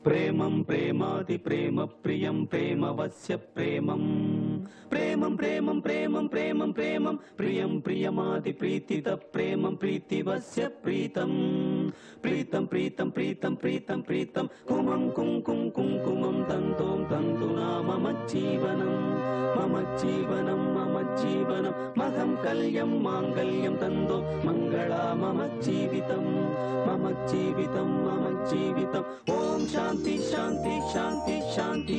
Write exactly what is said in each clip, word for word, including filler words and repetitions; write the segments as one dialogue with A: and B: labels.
A: प्रेमं प्रेमादि प्रेम प्रियं प्रेमवस्य प्रेमं प्रेमं प्रेमं प्रेमं प्रेमं प्रेमं प्रियं प्रियमादि प्रीतित प्रेमं प्रीतिवस्य प्रीतं प्रीतं प्रीतं प्रीतं प्रीतं प्रीतं कुमं कुंकुम कुंकुमं तन्तों तन्तुना मम जीवनं मम जीवनं मम जीवनं महं कल्यं माङ्गल्यं तन्दो मङ्गला मम जीवितं मम जीवितं मम जीवितं ओम शांति शांति शांति शांति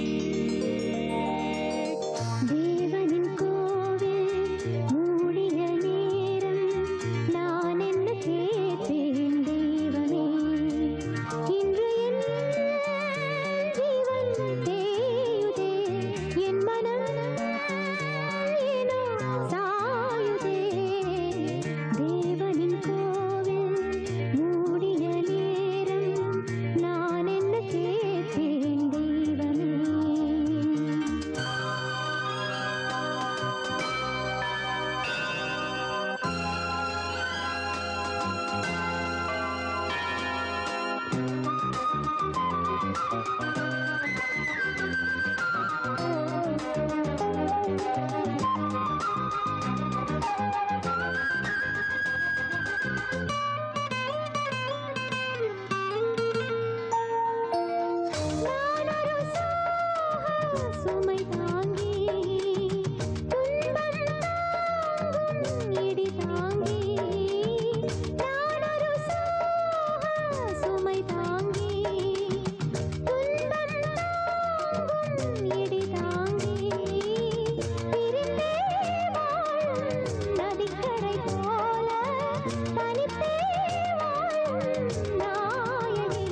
B: தேவனின் கோவில் மூடிய நேரம் நான் என்ன கேட்டேன் தெய்வமே இன்று என் ஜீவன் தேயுதே என் மனம் ஏனோ சாயுதே தேவனின் கோவில் மூடிய நேரம் நான் என்ன கேட்டேன் தெய்வமே சுமை தாங்கி துன்பம் தாங்கும் இடி தாங்கி நான் ஒரு சோக சுமை தாங்கி துன்பம் தாங்கும் இடி தாங்கி பிரிந்தே வாழும் நதிக்கரை போல தனித்தே வாழும் நாயகி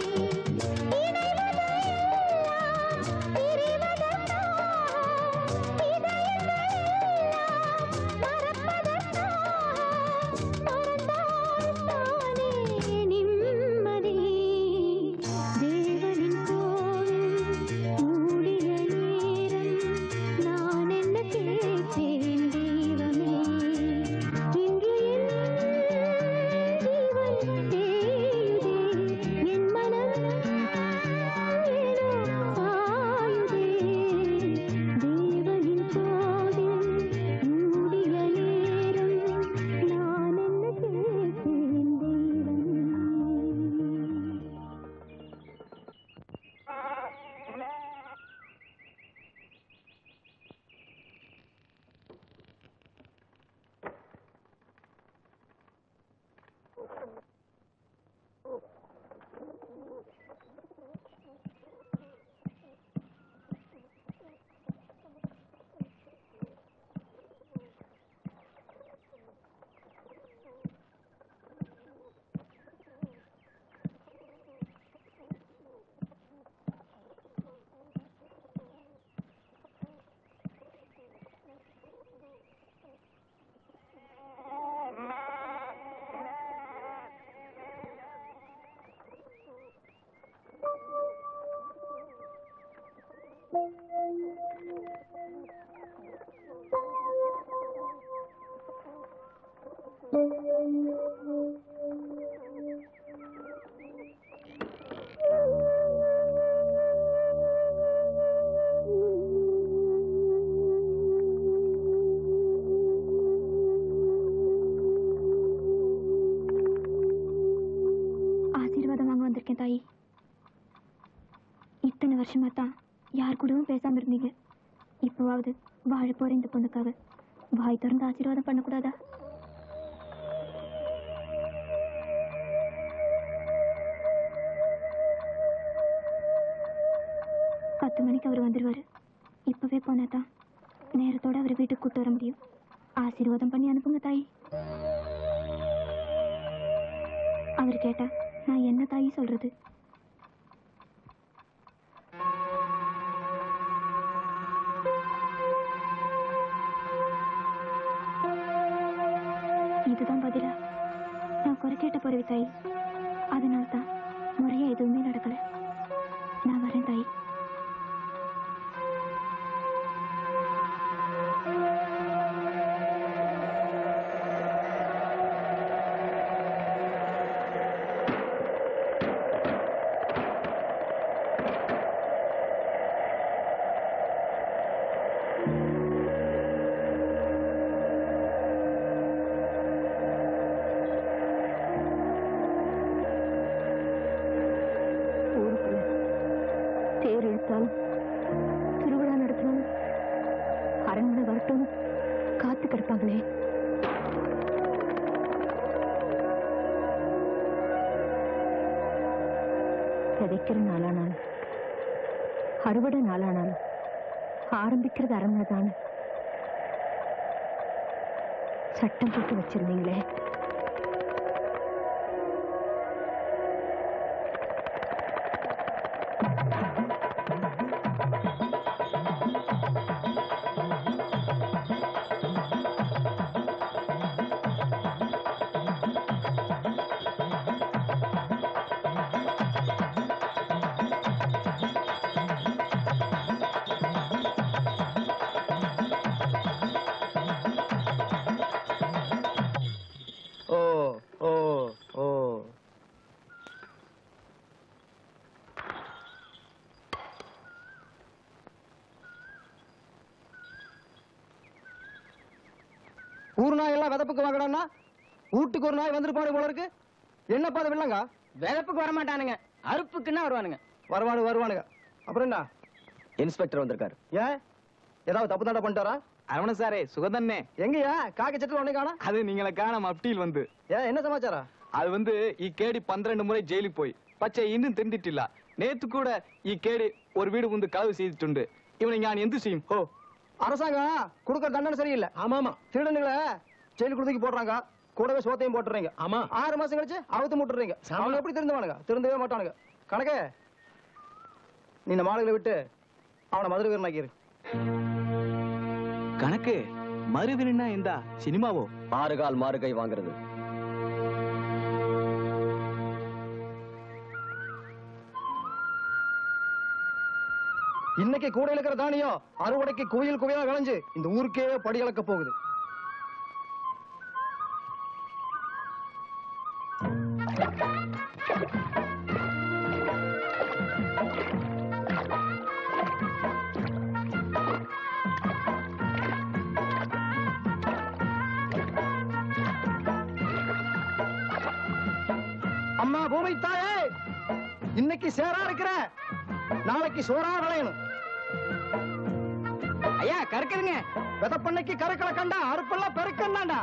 B: ஆசீர்வாதம் வாங்க வந்திருக்கேன் தாயி. இத்தனை வருஷமா தான் யார் கூடவும் பேசாம இருந்தீங்க. இப்போவாவது வாழ போற இந்த பொண்ணுக்காக வாய் திறந்து ஆசீர்வாதம் பண்ணக்கூடாதா? பத்து மணிக்கு அவர் வந்துடுவாரு. இப்பவே போனாதான் நேரத்தோட அவர் வீட்டுக்கு கூட்டு வர முடியும். ஆசீர்வாதம் பண்ணி அனுப்புங்க தாயி. அவர் கேட்டா நான் என்ன தாயி சொல்றது? இதுதான் பதிலா? நான் குறை கேட்ட போறவி தாயி. அதனால்தான் முறையா எதுவுமே நடக்கல. நான் வரேன் தாயி. இருப்பாங்களே. விதைக்கிற நாளானாலும் அறுவடை நாளானாலும் ஆரம்பிக்கிறது அரண்மனை தானே. சட்டம் போட்டு வச்சிருந்தீங்களே.
C: ஊர் நாய் எல்லாம் விதப்புக்கு வாங்கடான்னா வீட்டுக்கு ஒரு நாய் வந்துருப்பாடு போல இருக்கு. என்னப்பா அது வில்லங்க?
D: விதப்புக்கு வரமாட்டானுங்க, அறுப்புக்குன்னா வருவானுங்க.
C: வருவானு வருவானுங்க. அப்புறம் என்ன?
D: இன்ஸ்பெக்டர் வந்திருக்காரு.
C: ஏன் ஏதாவது தப்பு தாண்டா பண்ணிட்டாரா?
E: அரவண சாரே சுகதன்னே.
C: எங்கயா காக்கி சட்டில் ஒண்ணே காணா?
E: அது நீங்கள காணாம அப்டீல் வந்து.
C: ஏன் என்ன சமாச்சாரம்?
E: அது வந்து ಈ ಕೇಡಿ பன்னிரண்டு முறை ஜெயிலுக்கு போய் பச்சை இன்னும் திருந்திட்டிಲ್ಲ. நேத்து கூட ಈ ಕೇಡಿ ஒரு வீடு வந்து களவு செய்துட்டு இவனை ஞான் எந்த செய்யும்? ஓ
C: அரசாங்கம் கொடுக்கற தண்டனை சரியில்லை. ஆமா ஆமா, திருடனுங்களை ஜெயிலுக்கு தூக்கி போடுறாங்க, கூடவே சோத்தையும் போட்டுறீங்க. ஆமா, ஆறு மாசம் கழிச்சு அவுத்து முட்டுறீங்க. அவங்க எப்படி திருந்துவானுங்க? திருந்தவே மாட்டானுங்க. கணக்கே நீ இந்த மாடுகளை விட்டு அவனை மதுரை வீரனாக்கிரு.
E: கணக்கு மறுவினா எந்த சினிமாவோ?
D: மாறுகால் மாறுகை வாங்குறது.
C: இன்னைக்கு கூட இருக்கிற தானியம் அறுவடைக்கு குவியல் குவியலா விளைஞ்சு இந்த ஊருக்கே படி அளக்க போகுது. அம்மா பூமி தாயே, இன்னைக்கு சேரா இருக்கிற, நாளைக்கு சோறா விளையணும்.
D: ஐயா கறக்குதுங்க.
C: விதப்பண்ணைக்கு கறக்கல கண்டா அறுப்பெல்லாம் பெருக்கண்டாண்டா.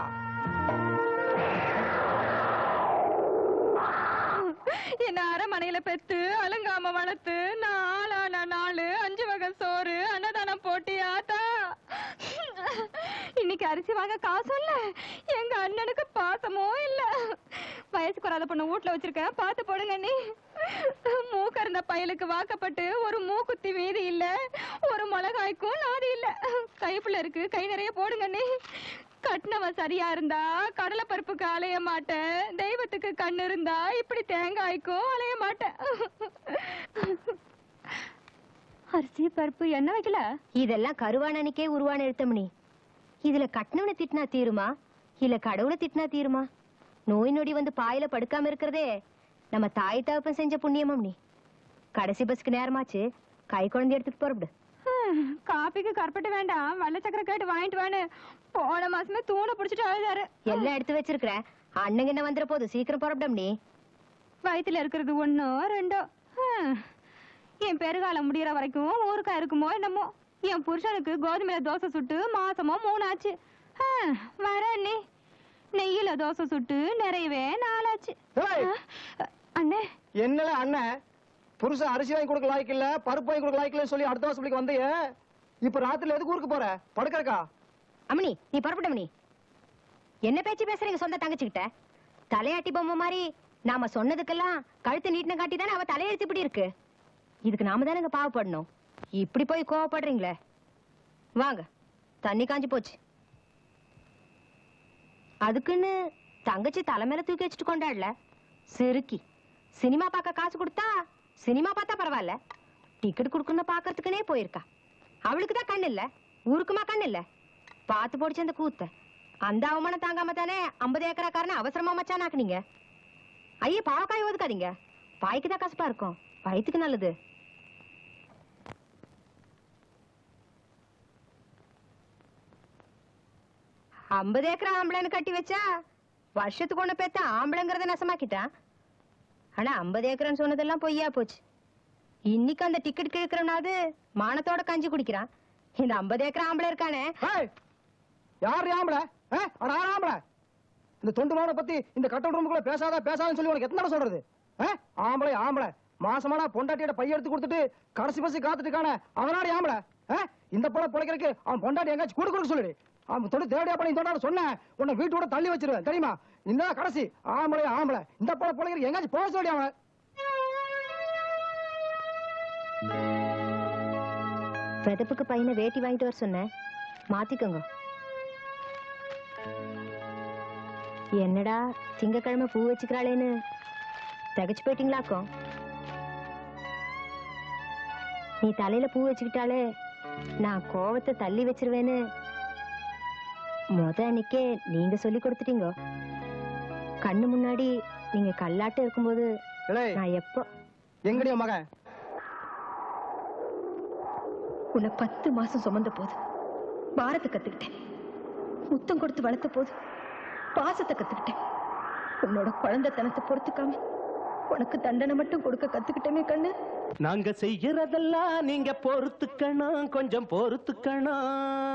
F: என்ன அரண்மனையில பெத்து அலங்காம வளர்த்து நாளான நாலு அஞ்சு வகை சோறு அன்னதானம் போட்டியாத்தா. இன்னைக்கு அரிசி வாங்க காசும் இல்ல, எங்க அண்ணனுக்கு பாசமோ இல்ல. வயசுக்கு வராத பொண்ணு வீட்டுல வச்சிருக்கேன், பாத்து போடுங்க. நீ மூக்க இருந்த பயலுக்கு வாக்கப்பட்டு ஒரு மூக்குத்தி மீதி இல்ல, ஒரு மிளகாய்க்கும் நாதி இல்ல. கைப்புள்ள இருக்கு, கை நிறைய போடுங்க. நீ கட்டினவ சரியா இருந்தா கடலை பருப்புக்கு அலைய மாட்டேன், தெய்வத்துக்கு கண்ணு இருந்தா இப்படி தேங்காய்க்கும் அலைய மாட்டேன். அரிசி பருப்பு என்ன வைக்கல?
B: இதெல்லாம் கருவானனுக்கே உருவான எழுத்தமணி. இதுல கட்டினவனை திட்டினா தீருமா இல்ல கடவுளை திட்டினா தீருமா? நோய் நொடி வந்து பாயில படுக்காம இருக்கிறதே நம்ம தாய் தகப்பன் செஞ்ச புண்ணியமம். நீ கடைசி பஸ்க்கு நேரமாச்சு, கை குழந்தை எடுத்துட்டு போறப்படு.
F: காப்பிக்கு கற்பட்டு வேண்டாம், வெள்ளை சக்கரை கேட்டு வாங்கிட்டு வானு போன மாசமே தூணை பிடிச்சிட்டு அழுதாரு.
B: எல்லாம் எடுத்து வச்சிருக்கிறேன், அண்ணங்க என்ன வந்துட போதும், சீக்கிரம் புறப்படும். நீ
F: வயிற்றுல இருக்கிறது ஒன்னோ ரெண்டோ. என் பெருகாலம் முடியற வரைக்கும் ஊருக்கா இருக்குமோ என்னமோ. என் புருஷனுக்கு கோதுமையில தோசை சுட்டு மாசமோ மூணாச்சு. வர நீ நெய்யில தோசை சுட்டு நிறையவே நாளாச்சு. அண்ணே
C: என்னல அண்ணன் புருஷன் அரிசி வாங்கி கொடுக்க லாய்க்கு இல்ல, பருப்பு வாங்கி கொடுக்க லாய்க்கு சொல்லி அடுத்த வருஷம் வந்தைய. இப்ப ராத்திரில எதுக்கு ஊருக்கு போற? படுக்கறக்கா?
B: அம்மணி நீ புறப்பட்டமணி. என்ன பேச்சு பேசுறீங்க சொந்த தங்கச்சிக்கிட்ட? தலையாட்டி பொம்மை மாதிரி நாம சொன்னதுக்கெல்லாம் கழுத்து நீட்டின காட்டி தானே அவ தலையெழுத்து இப்படி இருக்கு. இதுக்கு நாம தானே பாவப்படணும். இப்படி போய் கோவப்படுறீங்களே. வாங்க, தண்ணி காஞ்சி போச்சு. அதுக்குன்னு தங்கச்சி தலைமையில தூக்கி வச்சுட்டு கொண்டாடல. சிறுக்கி சினிமா பார்க்க காசு கொடுத்தா சினிமா பார்த்தா பரவாயில்ல, டிக்கெட் கொடுக்கணும் பாக்குறதுக்குனே போயிருக்கா. அவளுக்கு தான் கண்ணு இல்ல, ஊருக்குமா கண்ணு இல்ல. பார்த்து போடிச்சு அந்த கூத்த. அந்த அவமானம் தாங்காம தானே ஐம்பது ஏக்கராக்காரன அவசரமா மச்சானாக்குனீங்க. ஐயே பாவக்காய் ஒதுக்காதீங்க, பாய்க்கு தான் கசப்பா இருக்கும், வயிற்றுக்கு நல்லது. ஐம்பது ஏக்கரா ஆம்பளைன்னு கட்டி வச்சா வருஷத்துக்கு ஒண்ணு பேத்த ஆம்பளைங்கிறத நசமாக்கிட்டான். ஆனா ஐம்பது ஏக்கரான்னு சொன்னதெல்லாம் பொய்யா போச்சு. இன்னைக்கு அந்த டிக்கெட் கேட்கறனாவது மானத்தோட கஞ்சி குடிக்கிறான். இந்த ஐம்பது ஏக்கரா ஆம்பளை இருக்கானே.
C: யார் ஆம்பளை ஆம்பளை இந்த தொண்டு மாவனை பத்தி இந்த கட்டல் ரூமுக்குள்ள பேசாத பேசாதன்னு சொல்லி உனக்கு எத்தனை சொல்றது ஆம்பளை ஆம்பளை மாசமானா பொண்டாட்டியோட பைய எடுத்து கொடுத்துட்டு கடைசி பசி காத்துட்டு இருக்கான அவனாடி ஆம்பளை இந்த போல பிழைக்கிறதுக்கு அவன் பொண்டாட்டி எங்காச்சும் கூட கொடுக்க சொல்லிடு அவன் தொண்டு தேவையா பண்ணி தொண்டாட சொன்னேன் உன்னை வீட்டோட தள்ளி வச்சிருவேன் தெரியுமா இந்த கடைசி ஆம்பளை ஆம்பளை இந்த போல பிழைக்கிறதுக்கு எங்காச்சும் போக சொல்லி அவன்
B: வெதப்புக்கு பையனை வேட்டி வாங்கிட்டு வர சொன்னேன் மாத்திக்கோங்க என்னடா திங்கக்கிழமை பூ வச்சுக்கிறாளேன்னு தகச்சு போயிட்டீங்களாக்கும் நீ தலையில பூ வச்சுக்கிட்டாலே நான் கோவத்தை தள்ளி வச்சிருவேன்னு முத அன்னைக்கே நீங்க சொல்லி கொடுத்துட்டீங்க கண்ணு முன்னாடி நீங்க கல்லாட்டு இருக்கும்போது நான் எப்போ
C: எங்கடிய மகன்
F: உன்னை பத்து மாசம் சுமந்த போது பாரத்தை கத்துக்கிட்டேன் முத்தம் கொடுத்து வளர்த்த போது பாசத்தை கத்துக்கிட்டேன் உன்னோட குழந்தைத்தனத்தை பொறுத்துக்காம உனக்கு தண்டனை மட்டும் கொடுக்க கத்துக்கிட்டேமே கண்ணு
A: நாங்க செய்யறதெல்லாம் நீங்க பொறுத்துக்கணும் கொஞ்சம் பொறுத்துக்கணும்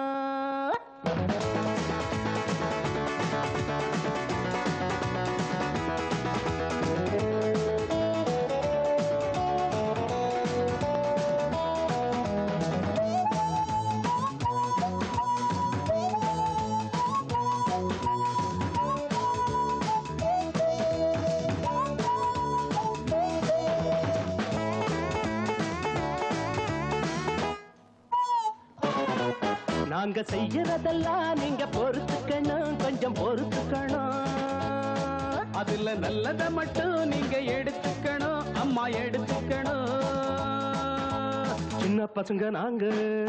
A: நாங்க செய்யறதெல்லாம் நீங்க பொறுத்துக்கணும் கொஞ்சம் பொறுத்துக்கணும் அதுல நல்லத மட்டும் நீங்க எடுத்துக்கணும் அம்மா எடுத்துக்கணும் சின்ன பசங்க நாங்க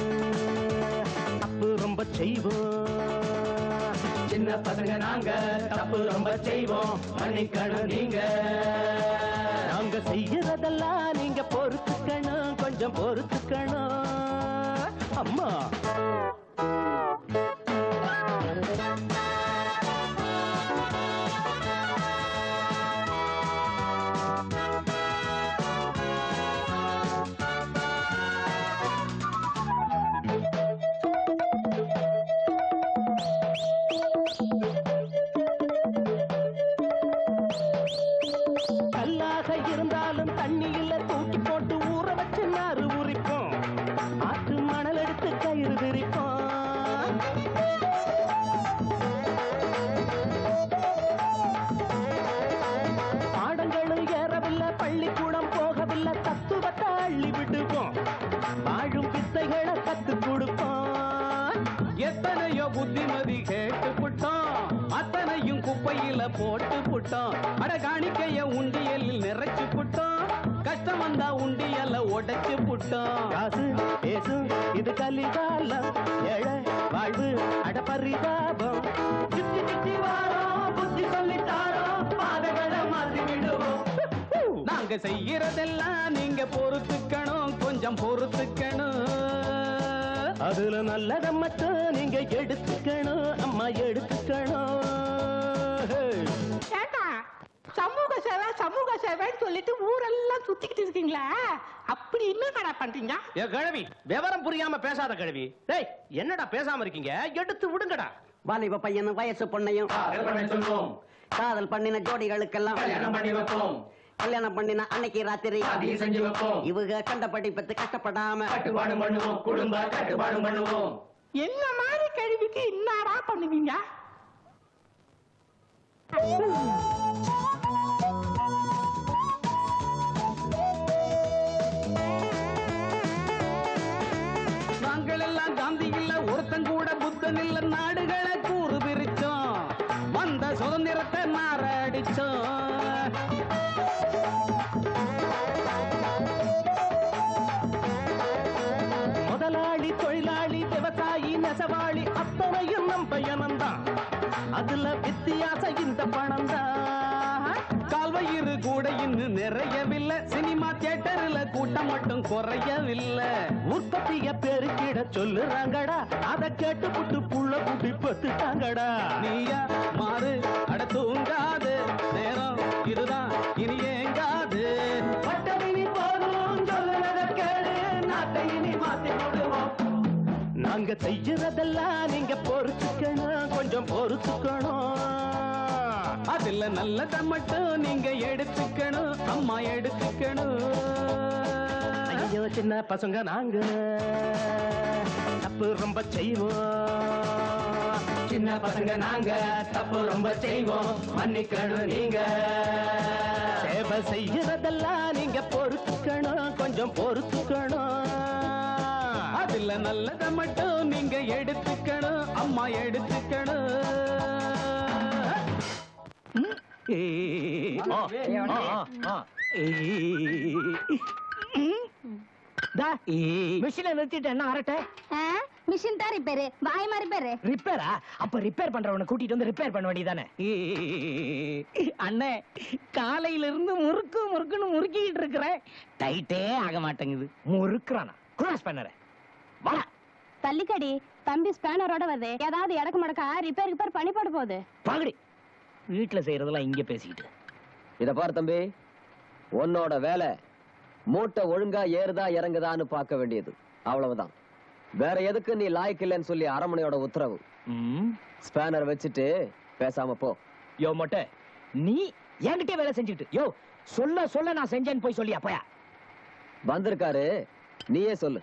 A: தப்பு ரொம்ப செய்வோம் சின்ன பசங்க நாங்க தப்பு ரொம்ப செய்வோம் மன்னிக்கணும் நீங்க நாங்க செய்யறதெல்லாம் நீங்க பொறுத்துக்கணும் கொஞ்சம் பொறுத்துக்கணும் அம்மா கல்லாக இருந்தாலும் தண்ணியில தூக்கி போட்டு ஊற வச்சு நாறு உரிப்போம் ஆற்று மணல் எடுத்து கயிறு விரிப்போம் பாடங்களும் ஏறவில்லை பள்ளிக்கூடம் போகவில்லை தத்துவத்தை அள்ளி விடுவோம் வாழும் வித்தைகளை கத்து கொடுப்போம் எத்தனையோ புத்திமதி கேட்டு புட்டோம் அத்தனையும் குப்பையில போட்டு புட்டோம் அட காணிக்கைய உண்டியலில் நிறைச்சு புட்டோம் கஷ்டம் வந்தா உண்டியல்ல உடைச்சு புட்டோம் காசு பேசு இது கலிகாலம் ஏழை வாழ்வு அட பரிதாபம் சுத்தி சுத்தி வாரோம் புத்தி சொல்லிட்டாரோ பாதைகளை மாற்றி விடுவோம் நாங்க செய்யறதெல்லாம் நீங்க பொறுத்துக்கணும் கொஞ்சம் பொறுத்துக்கணும் அதுல நல்லத மட்டும் நீங்க எடுத்துக்கணும் அம்மா எடுத்துக்கணும்
G: சமூக சேவை சமூக சேவைன்னு சொல்லிட்டு ஊரெல்லாம் சுத்திக்கிட்டு இருக்கீங்களா அப்படி என்ன கடை பண்றீங்க
A: ஏ கிழவி விவரம் புரியாம பேசாத கிழவி டேய் என்னடா பேசாம இருக்கீங்க எடுத்து விடுங்கடா
H: வாலிப பையனும் வயசு பொண்ணையும்
A: சொல்லுவோம்
H: காதல் பண்ணின ஜோடிகளுக்கெல்லாம்
A: கல்யாணம் பண்ணி வைப்போம்
H: கல்யாணம் பண்ணின அன்னைக்கு ராத்திரி
A: செஞ்சு வைப்போம்
H: இவங்க கண்ட படிப்பத்து கஷ்டப்படாம
A: கட்டுப்பாடு பண்ணுவோம் குடும்ப கட்டுப்பாடு பண்ணுவோம்
G: என்ன மாதிரி கேள்விக்கு இன்னாரா பண்ணுவீங்க
A: நாங்கள் எல்லாம் காந்தி இல்ல ஒருத்தன் கூட புத்தன் இல்ல நாடுகளை கூறு பிரிச்சோம் வந்த சுதந்திரத்தை மாறடிச்சோம் முதலாளி தொழிலாளி விவசாயி நெசவாளி அத்தனையும் நம் பையனம்தான் அதுல வித்தியாசம் இந்த பணம் தான் கால்வயிறு கூட இன்னும் நிறையவில்லை சினிமா தியேட்டர்ல கூட்டம் மட்டும் குறையவில்லை உற்பத்திய பெருக்கிட சொல்லுறாங்கடா அதை கேட்டு புட்டு புள்ள கூட்டி பத்துட்டாங்கடா நீயா மாறு அட தூங்காது நேரம் இதுதான் இனி ஏங்காது பட்டமினி போதும் சொல்லுறத கேளு நாட்டை இனி மாத்தி விடுவோம் நாங்க
I: நாங்க செய்யறதெல்லாம் நீங்க பொறுத்துக்கணும், கொஞ்சம் பொறுத்துக்கணும்.
A: அதுல நல்லத மட்டும் நீங்க எடுத்துக்கணும், அம்மா எடுத்துக்கணும்.
I: ஐயோ சின்ன பசங்க நாங்க தப்பு ரொம்ப செய்வோம். சின்ன பசங்க நாங்க தப்பு ரொம்ப செய்வோம், மன்னிக்கணும் நீங்க. சேவை செய்யறதெல்லாம் நீங்க பொறுத்துக்கணும், கொஞ்சம் பொறுத்துக்கணும்.
A: அதுல நல்லத மட்டும் நீங்க எடுத்துக்கணும், அம்மா எடுத்துக்கணும்.
I: மிஷினை நிறுத்திட்டு என்ன அரட்ட?
F: மிஷின் தான் ரிப்பேரு, வாய் மாதிரி ரிப்பேரு.
I: ரிப்பேரா? அப்ப ரிப்பேர் பண்றவனை கூட்டிட்டு வந்து ரிப்பேர் பண்ண வேண்டியதானே? அண்ணே, காலையில இருந்து முறுக்கு முறுக்குன்னு முறுக்கிட்டு இருக்கிறேன், டைட்டே ஆக மாட்டேங்குது. முறுக்குறானா? கிராஸ் பண்ணற வா.
F: தள்ளிக்கடி தம்பி ஸ்பேனரோட வருது, ஏதாவது இடக்கு மடக்கா ரிப்பேர் ரிப்பேர் பண்ணி போட போகுது.
I: பாகடி வீட்டுல செய்யறதெல்லாம் இங்க பேசிக்கிட்டு.
D: இத பாரு தம்பி, உன்னோட வேலை மூட்டை ஒழுங்கா ஏறுதா இறங்குதான்னு பார்க்க வேண்டியது, அவ்வளவுதான். வேற எதுக்கு நீ லாய்க்கு இல்லைன்னு சொல்லி அரண்மனையோட உத்தரவு. ஸ்பேனர் வச்சுட்டு பேசாம போ.
I: யோ மொட்டை, நீ என்கிட்ட வேலை செஞ்சுட்டு யோ சொல்ல சொல்ல நான் செஞ்சேன்னு போய் சொல்லி அப்பயா
D: வந்திருக்காரு, நீயே சொல்லு.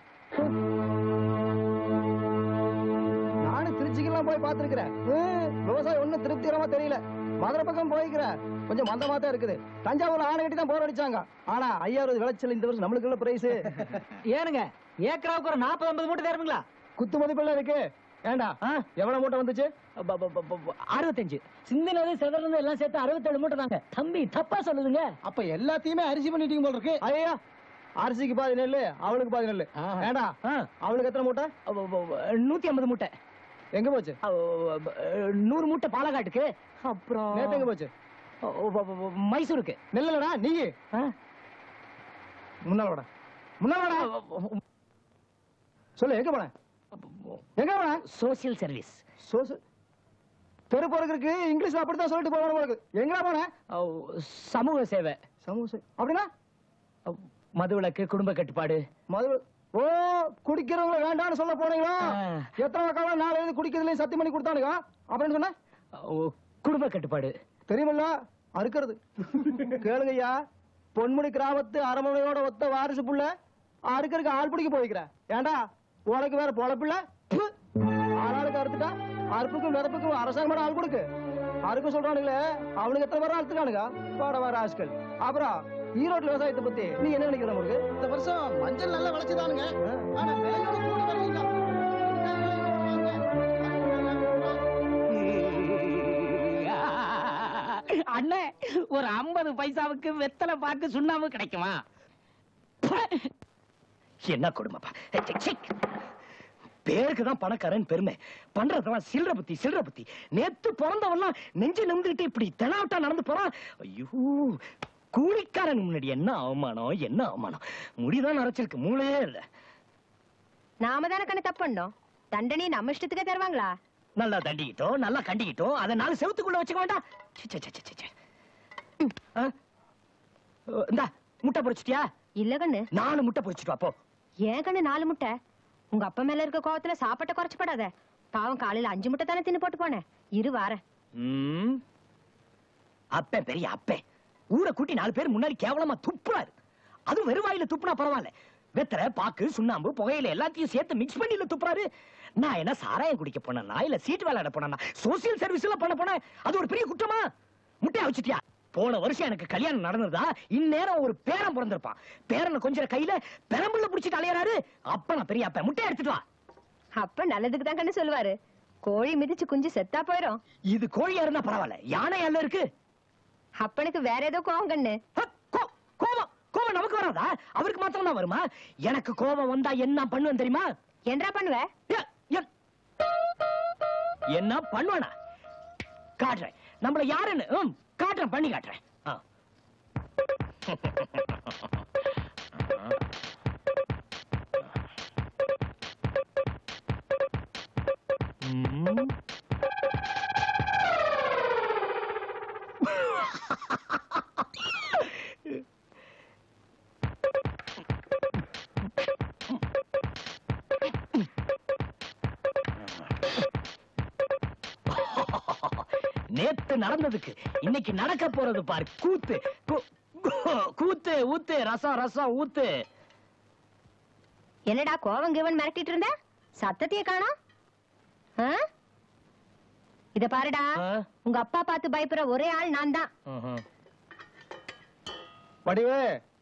C: நானும் திருச்சிக்கெல்லாம் போய் பார்த்திருக்கிறேன். விவசாயம் ஒண்ணும் திருப்திகரமா தெரியல. மதுரை பக்கம் போய்க்கிறேன், கொஞ்சம் மந்தமா தான் இருக்குது. தஞ்சாவூர்ல ஆணை கட்டி தான் போர் அடிச்சாங்க. ஆனா ஐயாயிரம் விளைச்சல் இந்த வருஷம் நம்மளுக்கு உள்ள பிரைஸ்.
I: ஏனுங்க ஏக்கராவுக்கு ஒரு நாற்பது ஐம்பது மூட்டை தருவீங்களா?
C: குத்து மதிப்பெல்லாம் இருக்கு. ஏண்டா எவ்வளவு மூட்டை வந்துச்சு?
I: அறுபத்தஞ்சு. சிந்தினது செதறது எல்லாம் சேர்த்து அறுபத்தேழு மூட்டை தாங்க. தம்பி தப்பா சொல்லுதுங்க.
C: அப்ப எல்லாத்தையுமே அரிசி பண்ணிட்டீங்க போல இருக்கு. ஐயா, அரிசிக்கு பாதி நெல்லு, அவளுக்கு பாதி நெல்லு. ஏண்டா அவளுக்கு எத்தனை மூட்டை?
I: நூத்தி ஐம்பது மூட்டை.
C: எங்க போச்சு?
I: நூறு மூட்டை பாலக்காட்டுக்கு. அப்புறம்
C: நேத்து எங்க போச்சு?
I: மைசூருக்கு.
C: நெல்லடா நீ முன்னால முன்னால சொல்லு, எங்க போன? எங்க போன?
I: Social service.
C: தெரு போறதுக்கு இங்கிலீஷ்ல அப்படித்தான் சொல்லிட்டு போவாங்க. எங்க போன?
I: சமூக சேவை.
C: சமூக சேவை அப்படின்னா
I: மதுவிலக்கு, குடும்ப கட்டுப்பாடு.
C: மது ஓ குடிக்கிறவங்க வேண்டாம்னு சொல்ல போனீங்களா? எத்தனை காலம் நாலு எழுதி குடிக்கிறதுல சத்தியம் பண்ணி கொடுத்தானுங்க அப்படின்னு சொன்ன.
I: குடும்ப கட்டுப்பாடு
C: தெரியுமில்ல, அறுக்கிறது. கேளுங்கய்யா, பொன்முடி கிராமத்து அரண்மனையோட ஒத்த வாரிசு புள்ள அறுக்கிறதுக்கு ஆள் பிடிக்க போய்க்கிற. ஏண்டா உனக்கு வேற பொழப்பில்ல? ஆளாளுக்கு அறுத்துட்டா அறுப்புக்கும் நிரப்புக்கும் அரசாங்கம் ஆள் கொடுக்கு. அறுக்க சொல்றானுங்களே, அவனுக்கு எத்தனை பேர் அறுத்துக்கானுங்க பாட வர ஆட்கள். அப்புறம் ஈரோட்ல விவசாயத்தை பத்தி நீ என்ன நினைக்கிற? உங்களுக்கு இந்த வருஷம் மஞ்சள் நல்லா விளைச்சுதானுங்க. ஆனா
I: அண்ணே, ஒரு ஐம்பது பைசாவுக்கு வெத்தலை பாக்கு சுண்ணாம்பு கிடைக்குமா? என்ன கொடுமைப்பா. பேருக்குதான் பணக்காரன் பெருமை, பண்றதெல்லாம் சில்லற புத்தி சில்லற புத்தி. நேத்து பிறந்தவெல்லாம் நெஞ்சு நிமிந்துகிட்டு இப்படி தெனாவட்டா நடந்து போறான். ஐயோ, கூலிக்காரன் முன்னாடி என்ன அவமானம், என்ன அவமானம். முடிதான் நரைச்சிருக்கு, மூளையே இல்ல.
B: நாம தானே கண்ணு தப்பு பண்ணோம், தண்டனை நம்ம இஷ்டத்துக்கே தருவாங்களா?
I: நல்லா தண்டிக்கிட்டோம், நல்லா கண்டிக்கிட்டோம், அதை நாலு செவத்துக்குள்ள வச்சுக்க வேண்டாம். இந்தா முட்டை பொரிச்சிட்டியா?
B: இல்ல கண்ணு.
I: நாலு முட்டை பொரிச்சிட்டு வா போ.
B: ஏன் கண்ணு நாலு முட்டை? உங்க அப்பா மேல இருக்க கோவத்துல சாப்பாட்டை குறைச்சு போடாத. பாவம் காலையில அஞ்சு முட்டை தானே தின்னு போட்டு போனேன். இரு வாரேன்.
I: அப்பன் பெரிய அப்பன் ஊரை கூட்டி நாலு பேர் முன்னாடி கேவலமா துப்புறாரு. அது வெறுவாயில துப்புனா பரவாயில்ல, வெத்தரை பாக்கு சுண்ணாம்பு புகையில எல்லாத்தையும் சேர்த்து மிக்ஸ் பண்ணி துப்புறாரு. நான் என்ன சாராயம் குடிக்க போனா இல்ல சீட்டு விளையாட போனா, சோசியல் சர்வீஸ் எல்லாம் பண்ண போனேன். அது ஒரு பெரிய குற்றமா? முட்டையா வச்சுட்டியா? போன வருஷம் எனக்கு கல்யாணம் நடந்ததா, இந்நேரம் ஒரு பேரன் பிறந்திருப்பான். பேரனை கொஞ்சம் கையில பெரம்புள்ள புடிச்சிட்டு அலையறாரு. அப்ப நான் பெரிய அப்ப முட்டையை எடுத்துட்டு வா.
B: அப்ப நல்லதுக்கு தான் கண்ணு சொல்லுவாரு. கோழி மிதிச்சு குஞ்சு செத்தா போயிரும்.
I: இது கோழியா இருந்தா பரவாயில்ல, யானை அல்ல இருக்கு.
B: அப்பனுக்கு வேற ஏதோ கோவம் கண்ணு.
I: கோவம் கோவம் நமக்கு வராதா? அவருக்கு மாத்திரம் தான் வருமா? எனக்கு கோவம் வந்தா என்ன பண்ணுவேன் தெரியுமா?
B: என்ன பண்ணுவ?
I: என்ன பண்ணுவானா? காட்டுறேன் நம்மள யாருன்னு. காட்டுறேன், பண்ணி காட்டுறேன். நேத்து நடந்ததுக்கு இன்னைக்கு நடக்க போறது பாரு கூத்து கூத்து ஊத்து ரசம் ரசம் ஊத்து.
B: என்னடா கோவம் கிவன் மிரட்டிட்டு இருந்த? சத்தத்தையே காணோம். இத பாருடா, உங்க அப்பா பார்த்து பயப்படுற ஒரே ஆள் நான் தான்.
C: வடிவே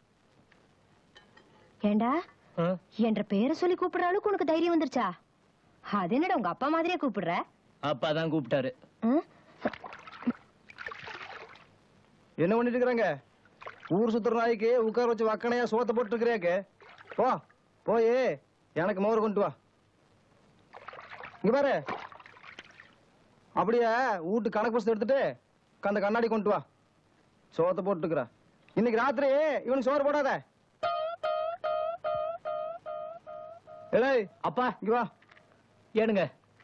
B: ஏண்டா என்ற பேரை சொல்லி கூப்பிடுற அளவுக்கு உனக்கு தைரியம் வந்துருச்சா? அது என்னடா உங்க அப்பா மாதிரியே கூப்பிடுற?
I: அப்பா தான் கூப்பிட்டாரு.
C: என்ன பண்ணிட்டு இருக்கிறாங்க? ஊர் சுத்துற நாய்க்கு உட்கார வச்சு வக்கனையா சோத்த போட்டு இருக்கிறாங்க. போ போய் எனக்கு மோர் கொண்டு வா. இங்க பாரு, அப்படியே வீட்டு கணக்கு புஸ்தகம் எடுத்துட்டு அந்த கண்ணாடி கொண்டு வா. சோத்த போட்டுக்கிற இன்னைக்கு ராத்திரி இவனுக்கு சோறு போடாத. ஏய்
I: அப்பா
C: இங்க வா.
I: ஏனுங்க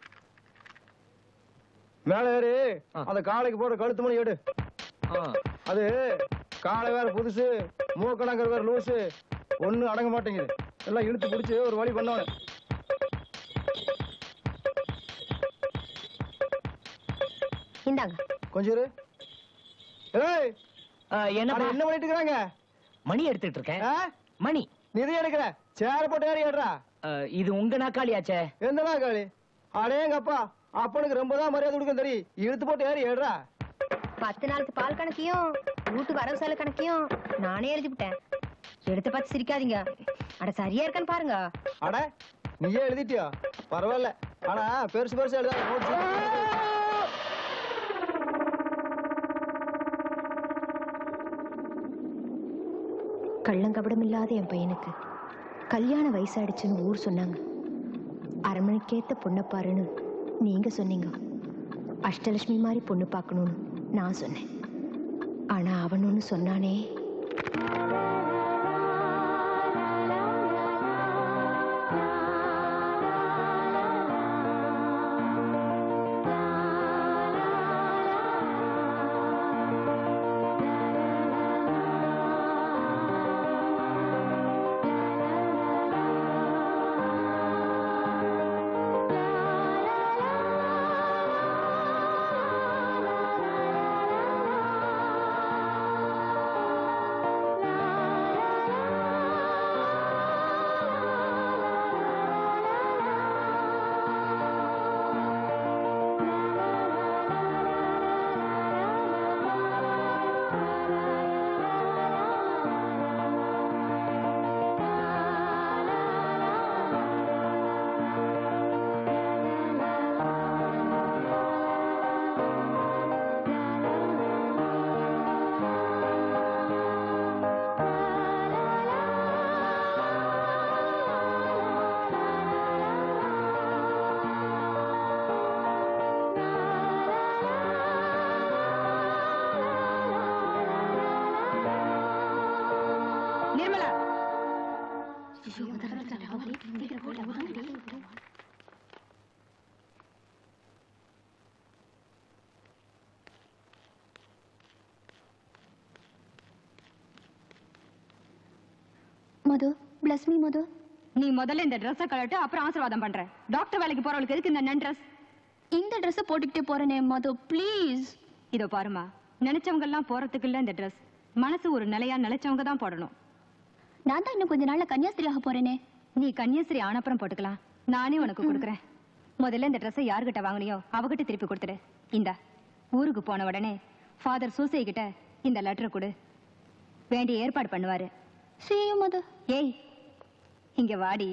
C: மேல ஏறி அந்த காலைக்கு போற கழுத்து மணி எடு. அது காலை வேற புதுசு, மூக்கணங்கிற வேற லூசு, ஒண்ணு அடங்க மாட்டேங்குது. எல்லாம் இழுத்து பிடிச்சு ஒரு வழி பண்ணவன.
B: இந்தாங்க
C: கொஞ்சம் இரு. ஏய்
I: என்ன
C: என்ன பண்ணிட்டு இருக்காங்க?
I: மணி எடுத்துட்டு இருக்கேன். மணி
C: நிதி எடுக்கிற சேர போட்டு ஏறி ஏடுறா.
I: இது உங்க நாக்காளியாச்சே.
C: எந்த நாக்காளி? அடேங்கப்பா, அப்பனுக்கு ரொம்ப தான் மரியாதை கொடுக்க தெரியும். இழுத்து போட்டு ஏறி ஏடுறா.
B: பத்து நாளுக்கு பால் கணக்கையும் வீட்டு வரவு செலவு கணக்கையும் நானே எழுதி விட்டேன். எடுத்து பார்த்து சிரிக்காதீங்க. அட சரியா இருக்கான்னு பாருங்க.
C: அட நீயே எழுதிட்டியா? பரவாயில்ல. ஆனா பெருசு பெருசு எழுத.
B: கள்ளங்கபடம் இல்லாத என் பையனுக்கு கல்யாண வயசாயிடுச்சுன்னு ஊர் சொன்னாங்க. அரண்மனைக்கேத்த பொண்ணை பாருன்னு நீங்க சொன்னீங்க. அஷ்டலட்சுமி மாதிரி பொண்ணு பார்க்கணும்னு நான் சொன்னேன். ஆனா அவன் ஒண்ணு சொன்னானே.
F: மது, bless me மது. நீ முதல்ல இந்த Dress கழட்டு, அப்புறம் ஆசீர்வாதம் பண்ற. டாக்டர் வேலைக்கு போறவளுக்கு எதுக்கு இந்த நன் Dress? இந்த Dress போட்டுக்கிட்டே போறேனே மது, ப்ளீஸ். இதோ பாருமா, நினைச்சவங்க எல்லாம் போறதுக்கு இல்ல இந்த Dress. மனசு ஒரு நிலையா நிலைச்சவங்க தான் போடணும். நான் தான் இன்னும் கொஞ்ச நாள்ல கன்னியாஸ்திரியாக போறேனே. நீ கன்னியாஸ்திரி ஆனப்புறம் போட்டுக்கலாம். நானே உனக்கு கொடுக்குறேன். முதல்ல இந்த Dress யார்கிட்ட வாங்குனியோ அவகிட்ட திருப்பி கொடுத்துடு. இந்த ஊருக்கு போன உடனே ஃபாதர் சூசை கிட்ட இந்த லெட்டர் கொடு. வேண்டிய ஏற்பாடு பண்ணுவாரு. மது. ஏய் இங்க வாடி.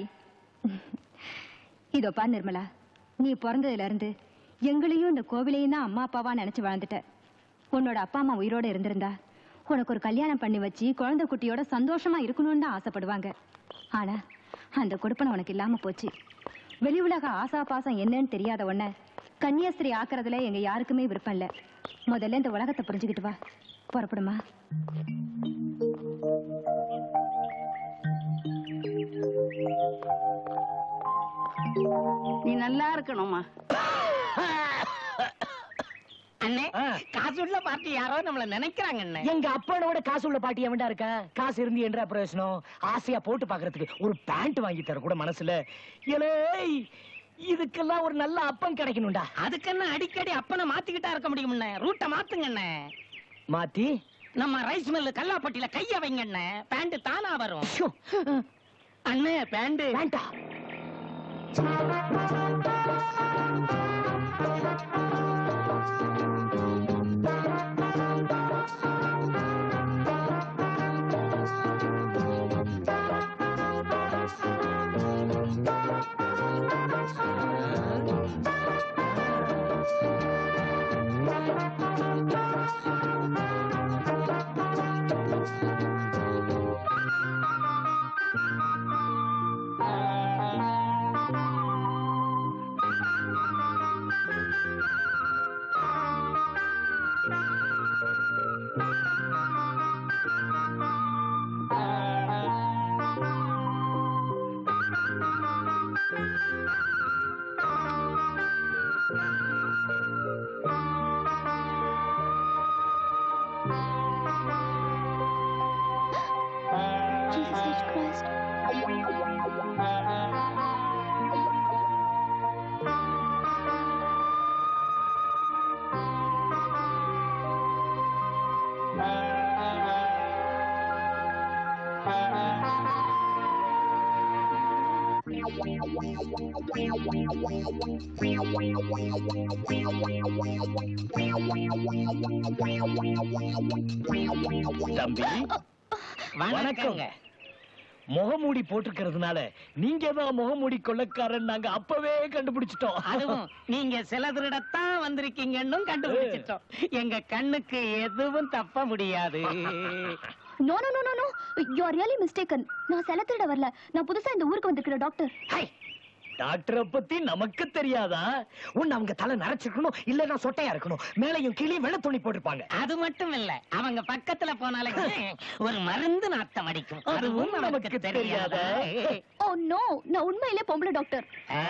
F: இதோ பா நிர்மலா, நீ பிறந்ததுல இருந்து எங்களையும் இந்த கோவிலையும் தான் அம்மா அப்பாவா நினைச்சு வாழ்ந்துட்ட. உன்னோட அப்பா அம்மா உயிரோட இருந்திருந்தா உனக்கு ஒரு கல்யாணம் பண்ணி வச்சு குழந்தை குட்டியோட சந்தோஷமா இருக்கணும்னு தான் ஆசைப்படுவாங்க. ஆனா அந்த கொடுப்பனை உனக்கு இல்லாம போச்சு. வெளி உலக ஆசா பாசம் என்னன்னு தெரியாத உடனே கன்னியாஸ்திரி ஆக்குறதுல எங்க யாருக்குமே விருப்பம் இல்ல. முதல்ல இந்த உலகத்தை புரிஞ்சுக்கிட்டு வா. புறப்படுமா?
G: நீ நல்லா இருக்கணுமா? அண்ணே, காசு உள்ள பாட்டி யாரோ நம்மள நினைக்கிறாங்க. அண்ணே,
I: எங்க அப்பனோட காசு உள்ள பாட்டி எவன்டா இருக்கா? காசு இருந்து என்ற பிரயோஜனம்? ஆசையா போட்டு பாக்குறதுக்கு ஒரு பேண்ட் வாங்கி தர கூட மனசுல. ஏலே, இதுக்கெல்லாம் ஒரு நல்ல அப்பம் கிடைக்கணும்டா.
G: அதுக்கு என்ன அடிக்கடி அப்பனை மாத்திக்கிட்டா இருக்க முடியும். ரூட்டை மாத்துங்க.
I: மாத்தி
G: நம்ம ரைஸ் மில்லு கல்லாப்பட்டியில கைய வைங்க. பேண்ட் தானா வரும். அண்ணே பேண்ட்
I: வேண்டா. தம்பி வணக்கங்க. முகமூடி போட்டுக்கிறதுனால நீங்க தான் முகமூடி கொள்ளக்காரன் நாங்க அப்பவே கண்டுபிடிச்சிட்டோம்.
G: அதுவும் நீங்க சில திருடத்தான் வந்திருக்கீங்கன்னு கண்டுபிடிச்சிட்டோம். எங்க கண்ணுக்கு எதுவும் தப்ப முடியாது.
F: No no no no you are really mistaken. நான் செல திருட வரல. நான் புதுசா இந்த ஊருக்கு வந்திருக்கிற டாக்டர்.
I: டாக்டரை பத்தி நமக்கு தெரியாதா? உன்னை அவங்க தலை நரைச்சிருக்கணும், இல்லன்னா சொட்டையா இருக்கணும், மேலையும் கீழே வெள்ள துணி போட்டிருப்பாங்க.
G: அது மட்டும் இல்ல, அவங்க பக்கத்துல போனாலே ஒரு மருந்து நாத்தம் அடிக்கும். அதுவும் நமக்கு தெரியாதா?
F: ஓ நோ, நான் உண்மையிலே பொம்பளை டாக்டர்.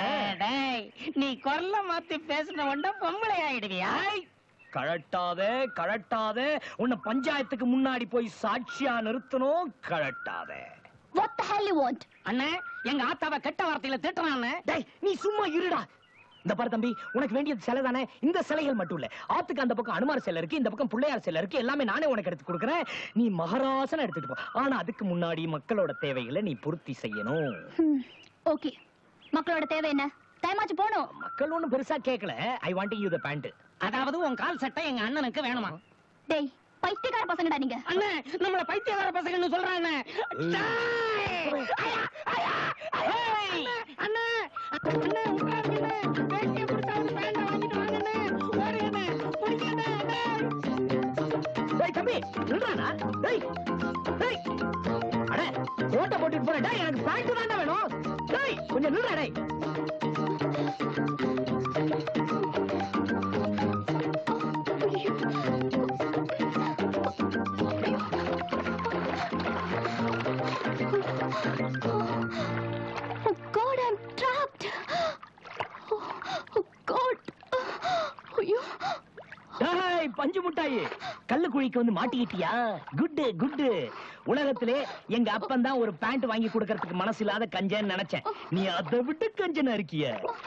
G: நீ குரல மாத்தி பேசின உடனே பொம்பளை ஆயிடுவியா?
I: கழட்டாதே கழட்டாதே, உன்னை பஞ்சாயத்துக்கு முன்னாடி போய் சாட்சியா நிறுத்தணும். கழட்டாதே.
F: What the hell you want?
G: அண்ணே, எங்க ஆத்தாவை கெட்ட வார்த்தையில திட்டுறானே.
I: டேய், நீ சும்மா இருடா. இந்த பாரு தம்பி, உனக்கு வேண்டியது சிலை தானே. இந்த சிலைகள் மட்டும் இல்ல, ஆத்துக்கு அந்த பக்கம் அனுமார் சிலை இருக்கு, இந்த பக்கம் பிள்ளையார் சிலை இருக்கு. எல்லாமே நானே உனக்கு எடுத்து கொடுக்குறேன். நீ மகாராசனா எடுத்துட்டு போ. ஆனா அதுக்கு முன்னாடி மக்களோட தேவைகளை நீ பூர்த்தி செய்யணும்.
F: ஓகே, மக்களோட தேவை என்ன? டைமாச்சு போணும்.
I: மக்கள் ஒண்ணும் பெருசா கேட்கல. I want you the pant.
G: அதாவது உன் கால் சட்டை எங்க அண்ணனுக்கு வேணுமா?
F: டேய், பைத்தியக்கார பசங்கடா நீங்க.
G: அண்ணே, நம்மள பைத்தியக்கார பசங்கன்னு சொல்றானே. அண்ணே, அண்ணே, அண்ணே உட்காருங்க. வேட்டிய புடிச்சாந்து பேண்ட் வாங்கிட்டு வாங்கண்ணே. ஓடுங்கண்ணே, புடிங்கண்ணே.
I: டேய் தம்பி, நில்றானா? டேய், டேய், அட கோட்டை போட்டுட்டு போற. டேய், எனக்கு பேண்ட் தான்டா வேணும். டேய், கொஞ்சம் நில்றா. டேய், பஞ்சு முட்டாயி கல்லு குழிக்கு வந்து மாட்டிக்கிட்டியா? Good good. உலகத்திலே எங்க அப்பன் தான் ஒரு பேண்ட் வாங்கி கொடுக்கறதுக்கு மனசு இல்லாத கஞ்சன்னு நினைச்சேன். நீ அதை விட்டு கஞ்சனா இருக்கிய.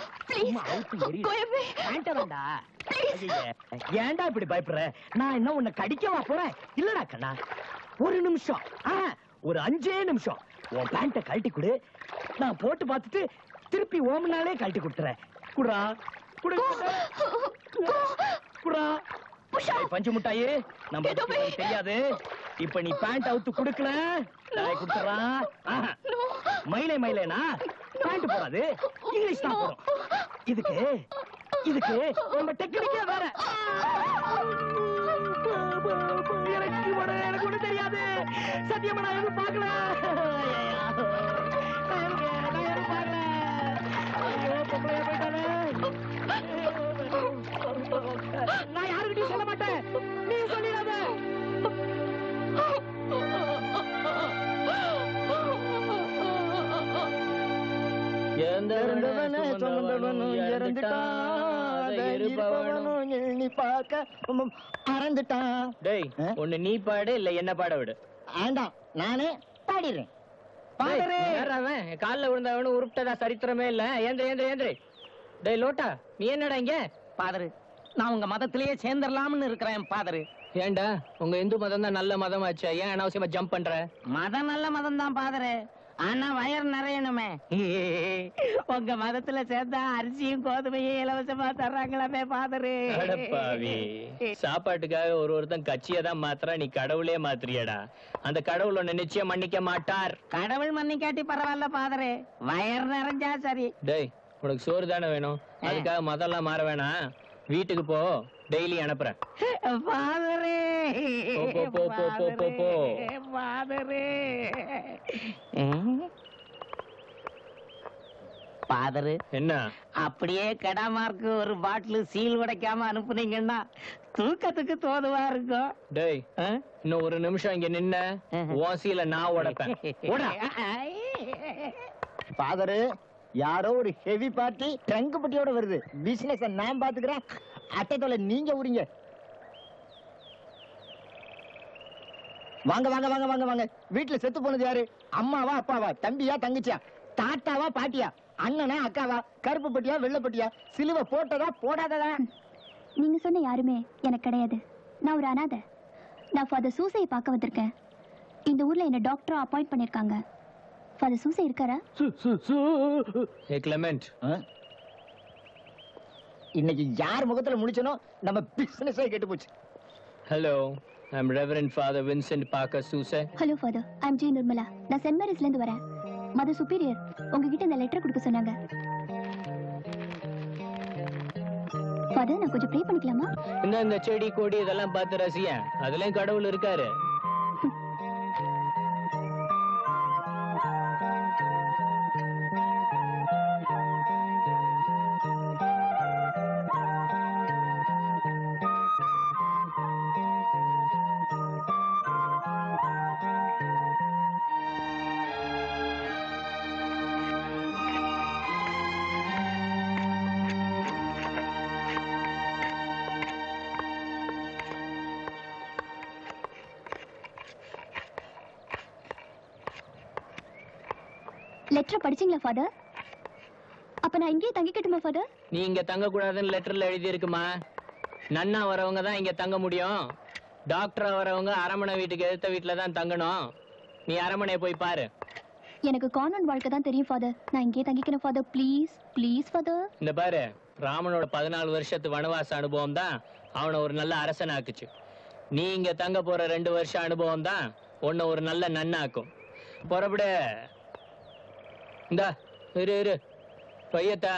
I: ஏன்டா இப்படி பயப்படுற? நான் என்ன உன்னை கடிக்கவா போறேன்? இல்லடா கண்ணா, ஒரு நிமிஷம், ஒரு அஞ்சே நிமிஷம் உன் பேண்ட கழட்டி கொடு. நான் போட்டு பார்த்துட்டு திருப்பி ஓமனாலே கழட்டி கொடுத்துறேன். குடா குடு குடா. பஞ்சு முட்டாயே, நம்ம தெரியாது. இப்ப நீ பேண்ட் அவுத்து குடுக்கல, நான் குடுத்துறான். மயிலே மயிலேனா பேண்ட் போடாது, இங்கிலீஷ் தான் போடும். இதுக்கு இதுக்கு நம்ம டெக்னிக்கே வேற. எனக்கு எனக்கு ஒண்ணு தெரியாது. சத்தியமா நான் எதுவும் பார்க்கல. நான் எதுவும் பார்க்கல. ஐயோ, பொம்பளையா போயிட்டானே. நான் யாருக்கிட்டையும் சொல்ல மாட்டேன். நீ சொல்லிடாத. நீ பாடு இல்ல என்ன பாட விடு.
C: ஆண்டாம், நானே பாடிடுறேன்.
I: காலில் விழுந்தவனு உருப்பிட்டதா சரித்திரமே இல்ல. ஏந்திர ஏந்திர ஏந்திர
J: டேய் லோட்டா, நீ என்னடா இங்க? பாதரு, நான் உங்க மதத்திலேயே சேர்ந்துடலாம்னு இருக்கிறேன் பாதரு. ஏன்டா, உங்க இந்து மதம் தான் நல்ல மதம் ஆச்சு, ஏன் அனாவசியமா ஜம்ப் பண்ற? மதம் நல்ல மதம் தான் பாதரு, ஆனா வயர் நிறையணுமே. உங்க மதத்துல சேர்ந்தா அரிசியும் கோதுமையும் இலவசமா தர்றாங்களாமே பாதரு.
K: அடப்பாவி, சாப்பாட்டுக்காக ஒரு ஒருத்தன் கட்சியை தான் மாத்திரா, நீ கடவுளே மாத்திரியடா. அந்த கடவுள் உன்னை நிச்சயம் மன்னிக்க மாட்டார்.
J: கடவுள் மன்னிக்காட்டி பரவாயில்ல பாதரு, வயர் நிறைஞ்சா சரி.
K: டேய், உனக்கு சோறு தானே வேணும், அதுக்காக மதம்லாம் மாற வேணாம். வீட்டுக்கு போ, டெய்லி அனுப்புறேன்.
J: பாதரே
K: போ போ போ போ போ போ.
J: பாதரே பாதரு,
K: என்ன
J: அப்படியே கடாமார்க்கு ஒரு பாட்டில் சீல் உடைக்காம அனுப்புனீங்கன்னா தூக்கத்துக்கு தோதுவா இருக்கும்.
K: டேய், இன்னும் ஒரு நிமிஷம் இங்க நின்ன ஓசியில நான் உடைப்பேன்.
C: ஃபாதரு, யாரோ ஒரு ஹெவி பார்ட்டி ட்ரங்க் பட்டியோட வருது. பிசினஸ் நான் பாத்துக்கிறேன், அட்டை தொலை நீங்க உரிங்க. வாங்க வாங்க வாங்க வாங்க வாங்க. வீட்டுல செத்து போனது யாரு? அம்மாவா அப்பாவா, தம்பியா தங்கச்சியா, தாத்தாவா பாட்டியா, அண்ணனா அக்காவா, கருப்பு பட்டியா வெள்ளை பட்டியா, சிலுவை போட்டதா போடாததா?
L: நீங்க சொன்ன யாருமே எனக்கு கிடையாது. நான் ஒரு அனாதை. நான் ஃபாதர் சூசையை பார்க்க வந்திருக்கேன். இந்த ஊர்ல என்ன டாக்டரா அப்பாயிண்ட் பண்ணிருக்காங்க. ஃபாதர் சூசை இருக்காரா?
K: ஏ கிளமெண்ட்,
C: இன்னைக்கு யார் முகத்துல முடிச்சனோ நம்ம பிசினஸே கெட்டு போச்சு.
K: Hello, I am reverend father Vincent Parker Soosai.
L: Hello father, I am G Nirmala. நான் சென்ட் மேரிஸ்ல இருந்து வரேன். மதர் சுப்பீரியர் உங்ககிட்ட இந்த லெட்டர் கொடுக்க சொன்னாங்க. ஃபாதர், நான் கொஞ்சம் ப்ரே பண்ணிக்கலாமா?
K: இந்த இந்த செடி கொடி இதெல்லாம் பார்த்து ரசிய, அதுலயும் கடவுள் இருக்காரு.
L: லெட்டர் படிச்சீங்களா ஃபாதர்? அப்ப நான் இங்கேயே தங்கிக்கட்டுமா ஃபாதர்?
K: நீ இங்க தங்க கூடாதுன்னு லெட்டர்ல எழுதி இருக்குமா? நன்னா வரவங்க தான் இங்க தங்க முடியும். டாக்டரா வரவங்க அரமனை வீட்டுக்கு எதிர்த்த வீட்டுல தான் தங்கணும். நீ அரமனையை போய் பாரு.
L: எனக்கு கான்வென்ட் வாழ்க்கை தான் தெரியும் ஃபாதர். நான் இங்கேயே தங்கிக்கணும் ஃபாதர், ப்ளீஸ் ப்ளீஸ் ஃபாதர்.
K: இந்த பாரு, ராமனோட பதினாலு வருஷத்து வனவாச அனுபவம் தான் அவனை ஒரு நல்ல அரசன் ஆக்குச்சு. நீ இங்க தங்க போற ரெண்டு வருஷம் அனுபவம் தான் உன்னை ஒரு நல்ல நன்னாக்கும். புறப்படு. இந்தா இரு இரு பையத்தா,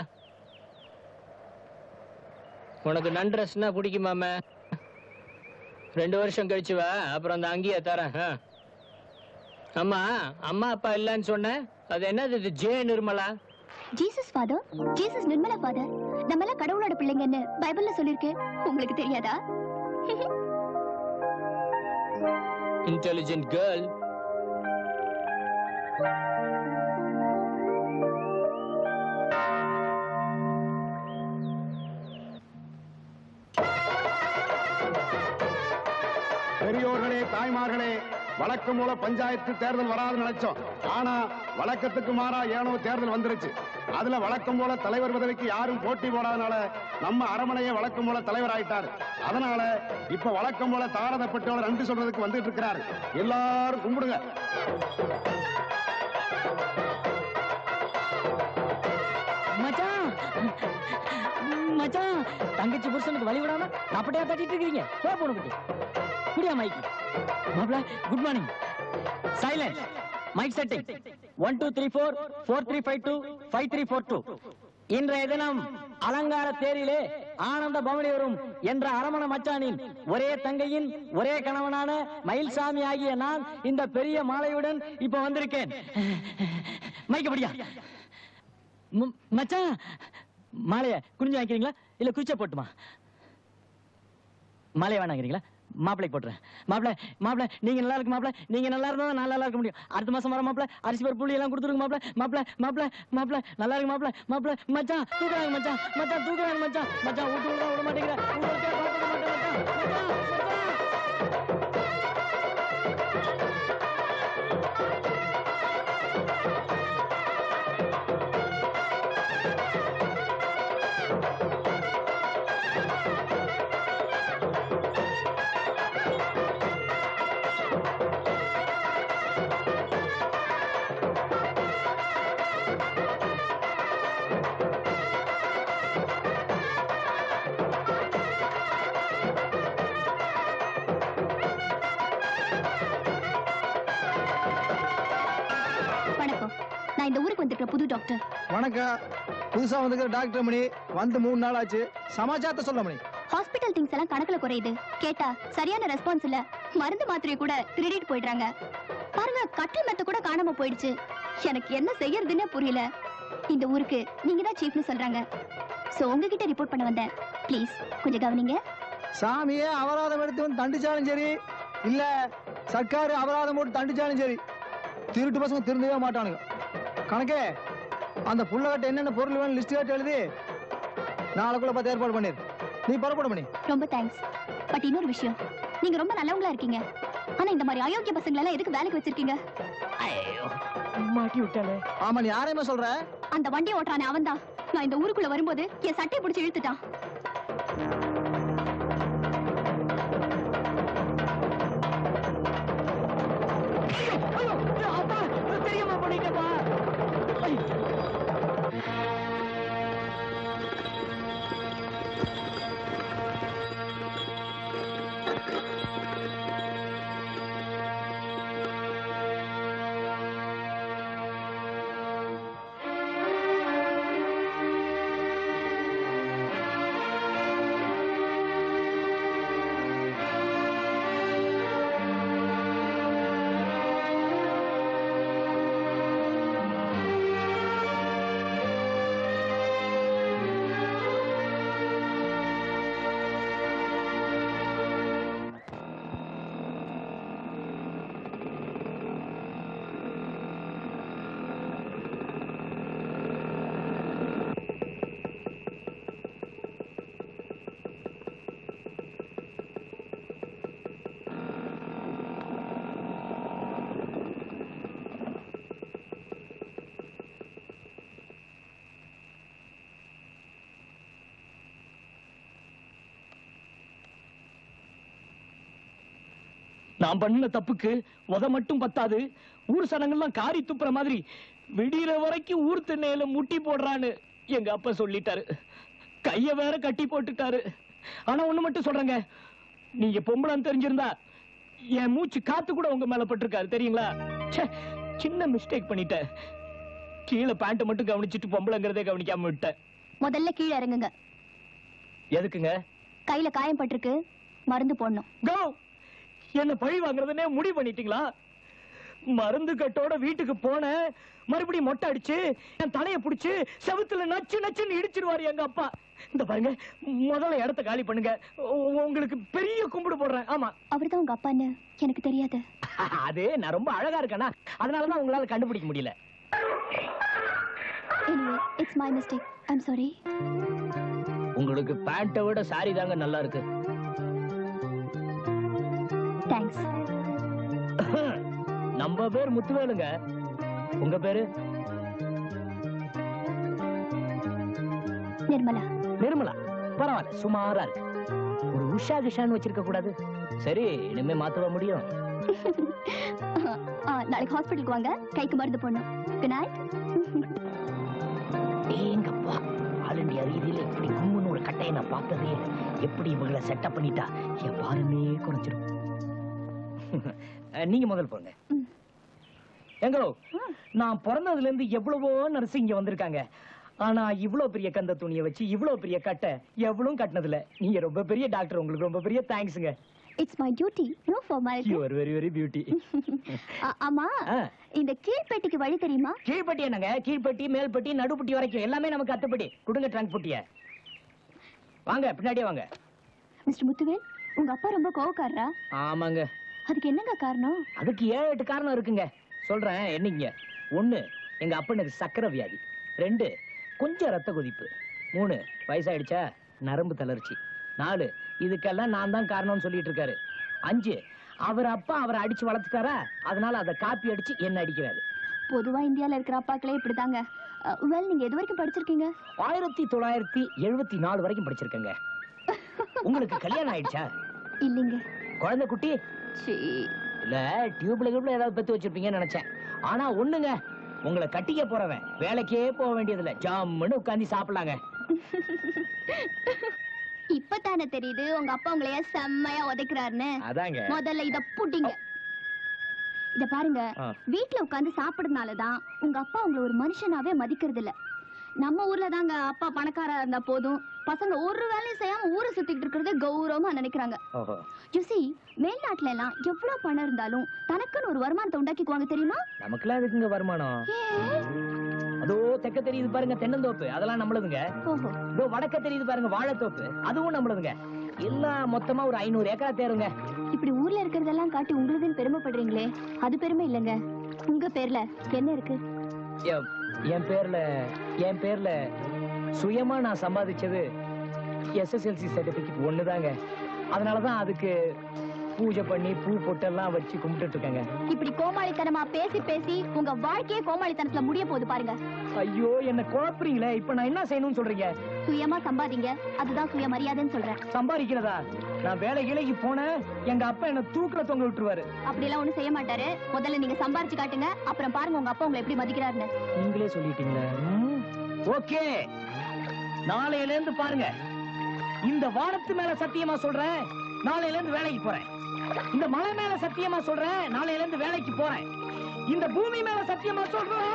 K: உனக்கு நன்ட்ரெஸ்னா பிடிக்குமாம? ரெண்டு வருஷம் கழிச்சு வா, அப்புறம் அந்த அங்கேயே தரேன். அம்மா, அம்மா அப்பா இல்லன்னு சொன்ன, அது என்னது இது? J Nirmala.
L: Jesus father, Jesus Nirmala father. நம்ம எல்லாம் கடவுளோட பிள்ளைங்கன்னு பைபிள்ல சொல்லிருக்கு, உங்களுக்கு தெரியாதா?
K: Intelligent girl.
M: பெரியோர்களே, தாய்மார்களே, வழக்கம் போல பஞ்சாயத்து தேர்தல் வராது நினைச்சோம். ஆனா வழக்கத்துக்கு மாறா ஏனோ தேர்தல் வந்துருச்சு. அதுல வழக்கம் போல தலைவர் பதவிக்கு யாரும் போட்டி போடாதனால நம்ம அரமனையே வழக்கம் போல தலைவர் ஆயிட்டாரு. அதனால இப்ப வழக்கம் போல தாரதப்பட்டோட நன்றி சொல்றதுக்கு வந்துட்டு இருக்கிறாரு. எல்லாரும் கும்பிடுங்க.
I: மச்சான், மச்சான், தங்கச்சி புருஷனுக்கு வழி விடாம அப்படையா தட்டிட்டு இருக்கீங்க. போ போன பத்தி குடியா மைக். மாப்ள, good morning. Silence. Mic setting. One two three four four three five two five three four two. இன்றைய தினம் அலங்கார தேரிலே ஆனந்த பவனி வரும் என்ற அரமண மச்சானின் ஒரே தங்கையின் ஒரே கணவனான மயில்சாமி ஆகிய நான் இந்த பெரிய மாலையுடன் இப்ப வந்திருக்கேன். மைக்கப்படியா மச்சான், மாலைய குனிஞ்சு வாங்கிக்கிறீங்களா இல்ல குச்ச போட்டுமா? மாலைய வேணாங்கிறீங்களா? மாப்பிளைக்கு போட்டுறேன். மாப்பிள மாப்பிள நீங்க நல்லா இருக்கு மாப்பிள, நீங்க நல்லா இருந்தா நான் நல்லா இருக்க முடியும். அடுத்த மாசம் வர மாப்பிள, அரிசி பருப்பு புளி எல்லாம் கொடுத்துருங்க மாப்பிள. மாப்பிள மாப்பிள மாப்பிள நல்லா இருக்கு மாப்பிள. மாப்பிள மச்சான் தூக்குறாங்க மச்சான், மச்சான் தூக்குறாங்க மச்சான். மச்சான் விட்டு விட விட மாட்டேங்கிற, உங்களுக்கு பார்த்துக்க மாட்டேன் மச்சான். மச்சான் மச்சான்
L: நான் இந்த ஊருக்கு வந்திருக்கிற புது டாக்டர்.
C: வணக்கம். புதுசா வந்துக்கிற டாக்டர் மணி. வந்து மூணு நாள் ஆச்சு. சமாச்சாரத்தை சொல்ல மணி.
L: ஹாஸ்பிட்டல் திங்ஸ் எல்லாம் கணக்குல குறையுது. கேட்டா சரியான ரெஸ்பான்ஸ் இல்ல. மருந்து மாத்திரை கூட திருடிட்டு போயிடுறாங்க. பாருங்க, கட்டில் மெத்த கூட காணாம போயிடுச்சு. எனக்கு என்ன செய்யறதுன்னு புரியல. இந்த ஊருக்கு நீங்க தான் சீஃப்னு சொல்றாங்க. சோ உங்ககிட்ட ரிப்போர்ட் பண்ண வந்தேன். ப்ளீஸ் கொஞ்சம் கவனிங்க.
C: சாமியே அபராதம் எடுத்து வந்து தண்டிச்சாலும் சரி, இல்ல சர்க்காரு அபராதம் போட்டு தண்டிச்சாலும் சரி, திருட்டு பசங்க திருந்தவே மாட்டானுங்க. கணக்கே அந்த புள்ளகட்ட என்னென்ன பொருள் வேணும் லிஸ்ட் கேட்டு எழுதி நாளைக்குள்ள பார்த்து ஏற்பாடு பண்ணிரு. நீ புறப்பட பண்ணி.
L: ரொம்ப தேங்க்ஸ். பட் இன்னொரு விஷயம், நீங்க ரொம்ப நல்லவங்களா இருக்கீங்க. ஆனா இந்த மாதிரி அயோக்கிய பசங்களை எல்லாம் எதுக்கு வேலைக்கு வச்சிருக்கீங்க?
I: மாட்டி விட்டாலே.
C: ஆமா, நீ யாரையுமே சொல்ற?
L: அந்த வண்டியை ஓட்டுறானே அவன் தான். நான் இந்த ஊருக்குள்ள வரும்போது என் சட்டையை பிடிச்சி இழுத்துட்டான்.
I: தெரியாம பண்ணிட்டப்பா. நான் பண்ண தப்புக்கு உத மட்டும் பத்தாது, ஊர் சனங்கள்லாம் காரி துப்புற மாதிரி விடிகிற வரைக்கும் ஊர் திண்ணையில முட்டி போடுறான்னு எங்க அப்பா சொல்லிட்டாரு. கைய வேற கட்டி போட்டுட்டாரு. ஆனா ஒண்ணு மட்டும் சொல்றேங்க, நீங்க பொம்பளைன்னு தெரிஞ்சிருந்தா என் மூச்சு காத்து கூட உங்க மேல பட்டிருக்காரு தெரியுங்களா? சின்ன மிஸ்டேக் பண்ணிட்டேன். கீழே பேண்ட் மட்டும் கவனிச்சுட்டு பொம்பளைங்கிறதே கவனிக்காம விட்டேன்.
L: முதல்ல கீழே இறங்குங்க.
I: எதுக்குங்க?
L: கையில காயம் பட்டிருக்கு, மருந்து போடணும்.
I: கோ. என்ன பழி வாங்குறதுனே முடிவு பண்ணிட்டீங்களா? மருந்து கட்டோட வீட்டுக்கு போன மறுபடியும் மொட்டை அடிச்சு என் தலைய பிடிச்சு செவுத்துல நச்சு நச்சுன்னு இடிச்சிருவாரு எங்க அப்பா. இந்த பாருங்க, முதல்ல இடத்த காலி பண்ணுங்க. உங்களுக்கு பெரிய கும்பிடு போடுறேன். ஆமா,
L: அவர்தான் உங்க அப்பான்னு எனக்கு தெரியாது.
I: அது நான் ரொம்ப அழகா இருக்கேனா, அதனாலதான் உங்களால கண்டுபிடிக்க முடியல.
L: Anyway, it's my mistake. I'm sorry.
I: உங்களுக்கு பேண்ட்டை விட சாரி தாங்க நல்லா இருக்கு.
L: Thanks.
I: நம்ம பேர் முத்துவேலுங்க. உங்க பேரு?
L: நிர்மலா.
I: நிர்மலா பரவாயில்ல, சுமாரா இருக்கு. ஒரு உஷா கிஷான்னு வச்சிருக்க கூடாது? சரி, இனிமே மாத்தவ முடியும்.
L: நாளைக்கு ஹாஸ்பிட்டலுக்கு வாங்க, கைக்கு மருந்து போடணும். Good night.
I: ஏங்கப்பா, ஆல் இந்தியா ரீதியில இப்படி கும்முன்னு ஒரு கட்டையை நான் பார்த்ததே. எப்படி இவங்களை செட்டப் பண்ணிட்டா என் பாரமே குறைஞ்சிரும். நீங்க முதல் போங்க. எங்களோ, நான் பிறந்ததுல இருந்து எவ்வளவோ நர்ஸ் இங்க வந்திருக்காங்க. ஆனா இவ்வளவு பெரிய கந்த துணியை வச்சு இவ்வளவு பெரிய கட்டை எவ்வளவும் கட்டினதுல நீங்க ரொம்ப பெரிய டாக்டர். உங்களுக்கு ரொம்ப பெரிய தேங்க்ஸ்ங்க.
L: It's my duty, no formality.
I: You are very very beauty.
L: ஆமா, இந்த கீழ்பெட்டிக்கு வழி தெரியுமா?
I: கீழ்பெட்டி என்னங்க? கீழ்பெட்டி, மேல்பெட்டி, நடுப்பெட்டி வரைக்கும் எல்லாமே நமக்கு அத்துப்படி. கொடுங்க ட்ரங்க் பொட்டிய. வாங்க, பின்னாடியே வாங்க.
L: மிஸ்டர் முத்துவேல், உங்க அப்பா ரொம்ப கோவக்காரரா?
I: ஆமாங்க.
L: அதுக்கு என்னங்க காரணம்?
I: அதுக்கு ஏழு எட்டு காரணம் இருக்குங்க. சொல்றேன், என்னங்க? ஒண்ணு, எங்க அப்பனுக்கு சக்கரை வியாதி. ரெண்டு, கொஞ்சம் ரத்த கொதிப்பு. மூணு, வயசாயிடுச்சா நரம்பு தளர்ச்சி. நாலு, இதுக்கெல்லாம் நான் தான் காரணம்னு சொல்லிட்டு இருக்காரு. அஞ்சு, அவர் அப்பா அவரை அடிச்சு வளர்த்துட்டாரா, அதனால அதை காப்பி அடிச்சு என்ன அடிக்கிறாரு.
L: பொதுவா இந்தியால இருக்கிற அப்பாக்களே இப்படிதாங்க. வெல், நீங்க எது வரைக்கும் படிச்சிருக்கீங்க?
I: ஆயிரத்தி தொள்ளாயிரத்தி எழுபத்தி நாலு வரைக்கும் படிச்சிருக்கேங்க. உங்களுக்கு கல்யாணம் ஆயிடுச்சா?
L: இல்லைங்க.
I: குழந்தை குட்டி இல்ல, டியூப்ல கியூப்ல ஏதாவது பெத்து வச்சிருப்பீங்கன்னு நினைச்சேன். ஆனா ஒண்ணுங்க, உங்களை கட்டிக்க போறவன் வேலைக்கே போக வேண்டியதில்ல, ஜாம்னு உட்கார்ந்து சாப்பிடலாங்க.
L: இப்பதானே தெரியுது உங்க அப்பா உங்களைய செம்மையா உதைக்கிறாருன்னு.
I: அதாங்க.
L: முதல்ல இத புடிங்க. இத பாருங்க, வீட்டுல உட்கார்ந்து சாப்பிடுறதுனாலதான் உங்க அப்பா உங்களை ஒரு மனுஷனாவே மதிக்கிறது இல்ல. நம்ம ஊர்ல தாங்க அப்பா பணக்காரா இருந்தா போதும், பசங்க ஒரு வேலையும் செய்யாம ஊரை சுத்திட்டு இருக்கிறதே கௌரவமா நினைக்கிறாங்க. யூசி, மேல்நாட்டுல எல்லாம் எவ்வளவு பணம் இருந்தாலும் தனக்குன்னு ஒரு வருமானத்தை உண்டாக்கிக்குவாங்க தெரியுமா?
I: நமக்குலாம் எதுக்குங்க வருமானம்? அதோ தெக்க தெரியுது பாருங்க தென்னந்தோப்பு, அதெல்லாம் நம்மளுதுங்க. இதோ வடக்க தெரியுது பாருங்க வாழைத்தோப்பு, அதுவும் நம்மளுதுங்க. எல்லாம் மொத்தமா ஒரு ஐநூறு ஏக்கரா தேருங்க.
L: இப்படி ஊர்ல இருக்கிறதெல்லாம் காட்டி உங்களுதுன்னு பெருமைப்படுறீங்களே, அது பெருமை இல்லைங்க. உங்க பேர்ல என்ன இருக்கு?
I: என் பேர்ல என் பேர்ல சுயமா நான் சம்பாதிச்சது எஸ்எஸ்எல்சி சர்டிபிகேட் ஒண்ணுதாங்க. அதனாலதான் அதுக்கு பூஜை பண்ணி பூ பொட்டெல்லாம் வச்சு கும்பிட்டு இருக்காங்க.
L: இப்படி கோமாளித்தனமா பேசி பேசி உங்க வாழ்க்கையே கோமாளித்தனத்துல முடிய போகுது பாருங்க.
I: ஐயோ, என்ன குழப்பறீங்களே. இப்ப நான் என்ன செய்யணும்னு சொல்றீங்க?
L: சுயமா சம்பாதிங்க, அதுதான் சுய மரியாதைன்னு சொல்றேன்.
I: சம்பாதிக்கிறதா? நான் வேலை கிளைக்கு போனேன், எங்க அப்பா என்ன தூக்குல தொங்க விட்டுருவாரு.
L: அப்படி எல்லாம் ஒண்ணும் செய்ய மாட்டாரு. முதல்ல நீங்க சம்பாரிச்சு காட்டுங்க, அப்புறம் பாருங்க உங்க அப்பா உங்களை எப்படி மதிக்கிறாருன்னு.
I: நீங்களே சொல்லிட்டீங்களா? ஓகே, நாளையில இருந்து பாருங்க. இந்த வானத்து மேல சத்தியமா சொல்றேன், நாளையில இருந்து வேலைக்கு போறேன். இந்த மலை மேல சத்தியமா சொல்றேன், நாளையில இருந்து வேலைக்கு போறேன். இந்த பூமி மேல சத்தியமா சொல்றேன்.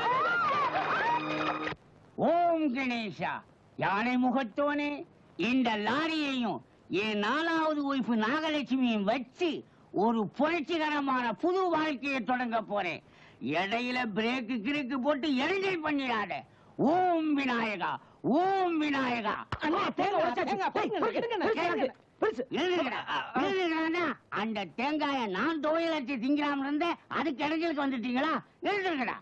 J: ஓம் கணேசா, யானை முகத்தோனே, இந்த லாரியையும் என் நாலாவது ஒய்ஃபு நாகலட்சுமியும் வச்சு ஒரு புரட்சிகரமான புது வாழ்க்கையை தொடங்க போறேன். இடையில பிரேக்கு கிரேக்கு போட்டு எரிஞ்சல் பண்ணிடாத. ஓம் விநாயகா, ஓம் விநாயகா. அந்த தேங்காய நான் துவையலட்சி திங்கலாம் இருந்த அதுக்கு இடைஞ்சலுக்கு வந்துட்டீங்களா? எழுதுங்கடா.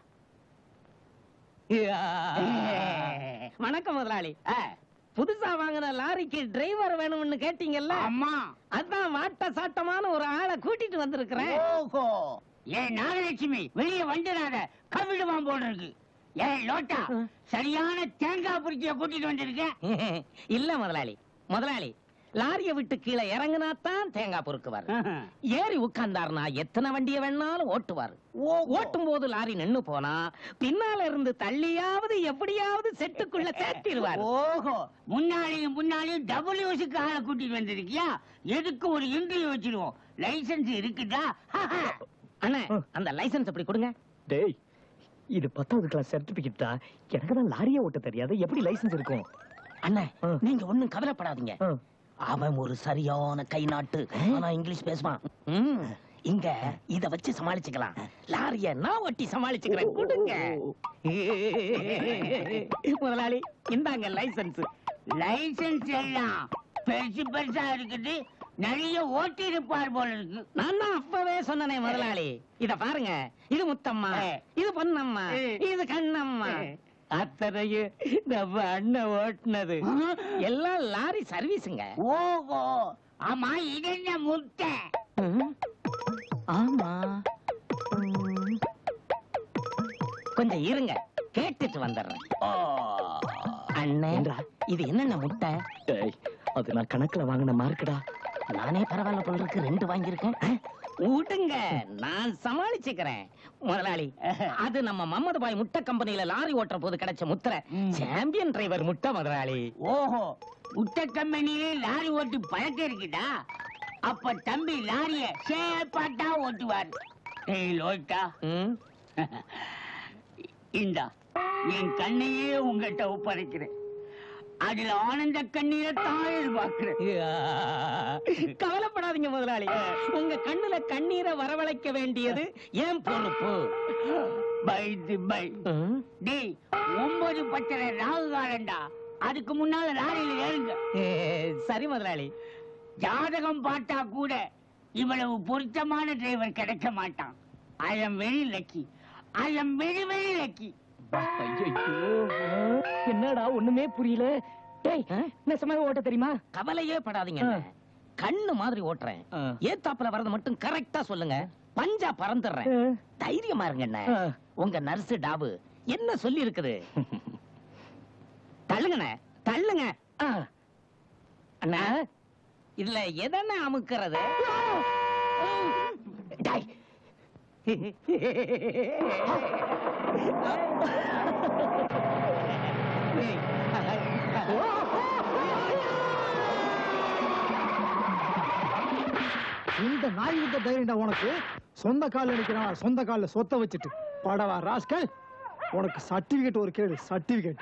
N: வணக்கம் முதலாளி. புதுசா வாங்கின லாரிக்கு டிரைவர் வேணும்னு கேட்டீங்கல்ல?
J: அம்மா,
N: அதான் வாட்ட சாட்டமான ஒரு ஆளை கூட்டிட்டு வந்திருக்கிறேன்.
J: ஓஹோ, ஏன் நாகலட்சுமி வெளியே வந்துடாத, கவிடுவான் போல இருக்கு. ஏன் லோட்டா, சரியான தேங்காய் புரிச்சிய கூட்டிட்டு வந்திருக்கேன்.
N: இல்ல முதலாளி, முதலாளி லாரிய விட்டு கீழே இறங்குனாத்தான் தேங்காய் பொறுக்குவார். ஏறி உட்கார்ந்தாருனா எத்தனை வண்டிய வேணாலும் ஓட்டுவார். ஓட்டும் போது லாரி நின்னு போனா பின்னால இருந்து தள்ளியாவது எப்படியாவது செட்டுக்குள்ள சேர்த்திடுவார்.
J: ஓஹோ, முன்னாடியும் முன்னாடியும் டபிள்யூஸுக்கு ஆளை கூட்டிட்டு வந்திருக்கியா? எதுக்கு ஒரு இன்டர்வியூ வச்சிருவோம். லைசன்ஸ் இருக்குதா?
N: அண்ணா, அந்த லைசன்ஸ் அப்படி கொடுங்க.
I: டேய், இது பத்தாவது கிளாஸ் சர்டிபிகேட் தான். எனக்கு தான் லாரியே ஓட்ட தெரியாது, எப்படி லைசன்ஸ் இருக்கும்?
N: அண்ணா, நீங்க ஒண்ணும் கவலைப்படாதீங்க. அவன் ஒரு சரியான கை நாட்டு, ஆனா இங்கிலீஷ் பேசுவான். இங்க இத வச்சு சமாளிச்சுக்கலாம். லாரிய நான் ஒட்டி சமாளிச்சுக்கிறேன். கொடுங்க முதலாளி, இந்தாங்க லைசன்ஸ்.
J: லைசன்ஸ் எல்லாம் பெருசு பெருசா இருக்குது, நிறைய ஓட்டி இருப்பார் போல இருக்கு.
N: நான் தான் அப்பவே சொன்னனே முதலாளி. இத பாருங்க, இது முத்தம்மா, இது பொன்னம்மா, இது கண்ணம்மா. அத்தனையும் நம்ம அண்ணன் ஓட்டுனது. எல்லாம் லாரி சர்வீஸுங்க.
J: ஓஹோ, ஆமா, இது என்ன முட்டை?
N: ஆமா, கொஞ்சம் இருங்க, கேட்டுட்டு வந்துடுறேன். அண்ணே, இது என்னென்ன முட்டை?
I: அது நான் கணக்குல வாங்கின மார்க்குடா.
N: நானே பரவாயில்ல போல இருக்கு, ரெண்டு வாங்கியிருக்கேன். விடுங்க, நான் சமாளிச்சுக்கிறேன் முதலாளி. அது நம்ம மம்மது பாய் முட்டை கம்பெனியில லாரி ஓட்டுற போது கிடைச்ச முத்திரை, சாம்பியன் டிரைவர் முட்டை முதலாளி.
J: ஓஹோ, முட்டை கம்பெனியிலே லாரி ஓட்டி பழக்கம் இருக்குதா? அப்ப தம்பி லாரிய சேப்பாட்டா ஓட்டுவார். ஏய் லோட்டா, இந்தா என் கண்ணையே உங்ககிட்ட ஒப்படைக்கிறேன். அதுல ஆனந்த கண்ணீரை தான் எதிர்பார்க்கிறேன்.
N: கவலைப்படாதீங்க முதலாளி, உங்க கண்ணுல கண்ணீரை வரவழைக்க வேண்டியது ஏன் பொறுப்பு.
J: பை பை டேய், ஒன்பது பச்சரை ராகு காலண்டா, அதுக்கு முன்னால லாரியில ஏறுங்க.
N: சரி முதலாளி.
J: ஜாதகம் பார்த்தா கூட இவ்வளவு பொருத்தமான டிரைவர் கிடைக்க மாட்டான். I am very lucky, I am very very lucky.
I: என்னடா ஒண்ணுமே புரியல. டேய், நெசமாவே ஓட்ட தெரியுமா?
N: கவலையே படாதீங்க, கண்ணு மாதிரி ஓட்டுறேன். ஏத்தாப்புல வரது மட்டும் கரெக்டா சொல்லுங்க, பஞ்சா பறந்துடுறேன். தைரியமா இருங்க அண்ணா. உங்க நர்ஸ் டாபு என்ன சொல்லி இருக்குது? தள்ளுங்கண்ணே, தள்ளுங்க. அண்ணா, இதுல எதன அமுக்கிறது?
C: இந்த நாய் விட்ட தைரியம்டா உனக்கு. சொந்த கால அடிக்கிறான், சொந்த கால சொத்த வச்சுட்டு படவா ராஸ்கல். உனக்கு சர்டிபிகேட் ஒரு கேடு, சர்டிபிகேட்.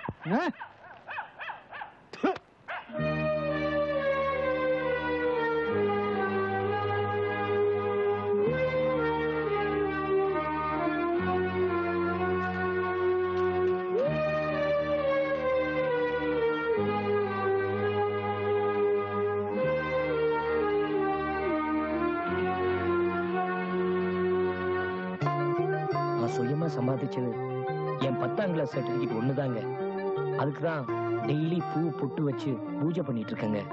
I: சுயமா சம்பாதிச்சது என் பத்தாம் கிளாஸ் சர்டிபிகேட் ஒண்ணுதாங்க. அதுக்குதான் டெய்லி பூ பொட்டு வச்சு பூஜை பண்ணிட்டு இருக்கேங்க.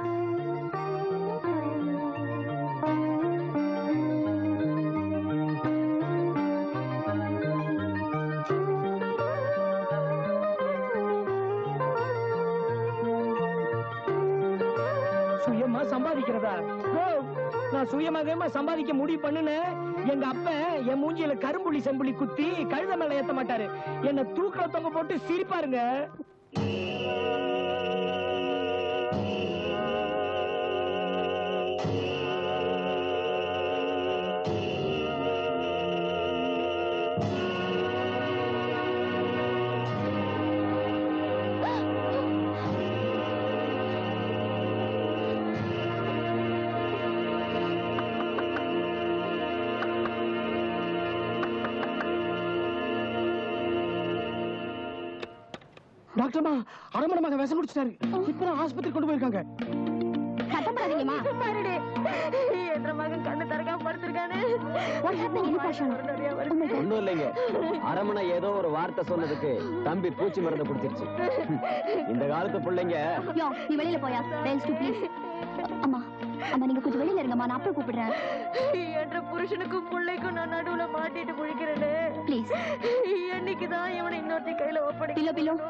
I: சுயமா சம்பாதிக்கிறதா? நான் சுயமாகமா சம்பாதிக்க முடிவு பண்ணுனேன். எங்க அப்ப என் மூஞ்சியில கரும்புள்ளி செம்புள்ளி குத்தி கழுத மேல ஏத்த மாட்டாரு. என்ன தூக்கில தொங்க போட்டு சிரிப்பாருங்க. டாக்டர்மா, அரண்மனை மகன் விஷம் குடிச்சிட்டாரு. இப்பதான் ஆஸ்பத்திரி கொண்டு போயிருக்காங்க.
B: சத்தம் போடாதீங்கம்மா.
F: என்ற மகன் கண்ணு திறக்காம படுத்திருக்கானே.
D: ஒண்ணும் இல்லைங்க, அரண்மனை ஏதோ ஒரு வார்த்தை சொன்னதுக்கு தம்பி பூச்சி மருந்து குடிச்சிருச்சு. இந்த காலத்து பிள்ளைங்க.
L: நீ வெளியில போயா ப்ளீஸ். அம்மா அம்மா நீங்க கொஞ்சம் வெளியில இருங்கம்மா, நான் அப்புறம் கூப்பிடுறேன்.
F: என்ற புருஷனுக்கும் பிள்ளைக்கும் நான் நடுவுல மாட்டிட்டு முழிக்கிறேன்னு
L: ப்ளீஸ்.
F: என்னைக்குதான் இவனை இன்னொருத்தி கையில ஒப்படைக்க.
L: பிலோ பிலோ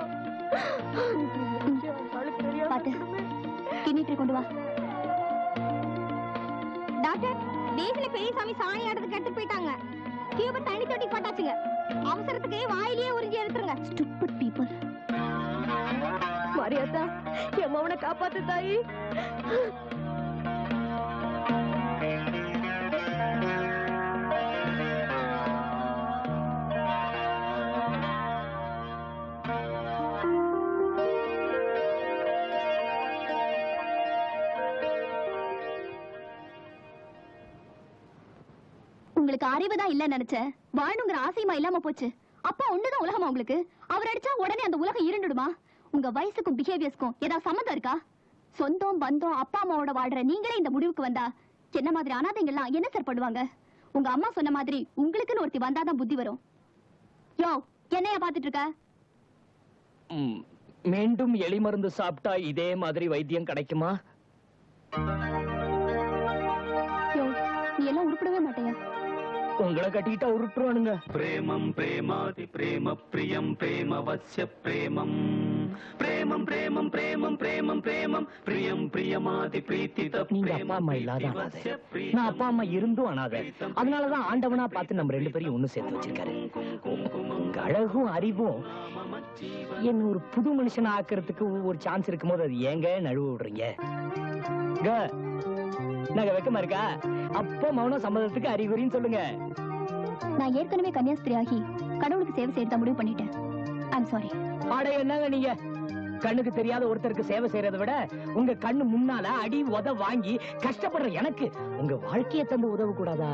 L: பாத்து கிண்ணிட்டு கொண்டு வா.
B: டாக்டர், தேசில பெரியசாமி சாணி ஆடுறதுக்கு எடுத்துட்டு போயிட்டாங்க. கியூப தண்ணி தொட்டி போட்டாச்சுங்க. அவசரத்துக்கு வாயிலேயே உறிஞ்சி எடுத்துருங்க.
L: Stupid people.
F: மரியாதா, என் மவனை காப்பாத்து தாயி.
L: உங்களுக்கு அறிவுதான் இல்ல நினைச்சேன். வாழணுங்கிற ஆசையுமா இல்லாம போச்சு. அப்பா ஒண்ணுதான் உலகமா உங்களுக்கு? அவர் அடிச்சா உடனே அந்த உலகம் இருண்டுடுமா? உங்க வயசுக்கும் பிஹேவியர்ஸ்க்கும் ஏதாவது சம்மந்தம் இருக்கா? சொந்தம் பந்தம் அப்பா அம்மாவோட வாழ்ற நீங்களே இந்த முடிவுக்கு வந்தா என்ன மாதிரி அனாதைங்கெல்லாம் என்ன சார் பண்ணுவாங்க? உங்க அம்மா சொன்ன மாதிரி உங்களுக்குன்னு ஒருத்தி வந்தாதான் புத்தி வரும். யோ, என்னையா பாத்துட்டு இருக்க?
I: மீண்டும் எலி மருந்து சாப்பிட்டா இதே மாதிரி வைத்தியம் கிடைக்குமா?
L: யோ, நீ எல்லாம் உருப்படவே மாட்டேயா?
I: உங்களை கட்டிட்டா உருட்டுவானுங்க.
A: பிரேமம் பிரேமாதி பிரேம பிரியம் பிரேம வஸ்ய பிரேமம் பிரேமம் பிரேமம் பிரேமம் பிரேமம் பிரேமம் பிரியம் பிரியமாதி பிரீத்தி.
I: நீங்க அப்பா அம்மா இல்லாத அனாதை, நான் அப்பா அம்மா இருந்தும் அனாதை. அதனாலதான் ஆண்டவனா பார்த்து நம்ம ரெண்டு பேரையும் ஒண்ணு சேர்த்து வச்சிருக்காரு. உங்க அழகும் அறிவும் என்ன ஒரு புது மனுஷனா ஆக்குறதுக்கு ஒரு சான்ஸ் இருக்கும் போது அது ஏங்க நழுவ விடுறீங்க? நாங்க வெக்கமா இருக்கா? அப்போ மௌன சம்மதத்துக்கு அறிகுறின்னு சொல்லுங்க.
L: நான் ஏற்கனவே கன்னியாஸ்திரி ஆகி கடவுளுக்கு சேவை செய்யறத முடிவு பண்ணிட்டேன். I'm sorry.
I: ஆட என்னங்க நீங்க? கண்ணுக்கு தெரியாத ஒருத்தருக்கு சேவை செய்யறதை விட உங்க கண்ணு முன்னால அடி உத வாங்கி கஷ்டப்படுற எனக்கு உங்க வாழ்க்கையை தந்து உதவ கூடாதா?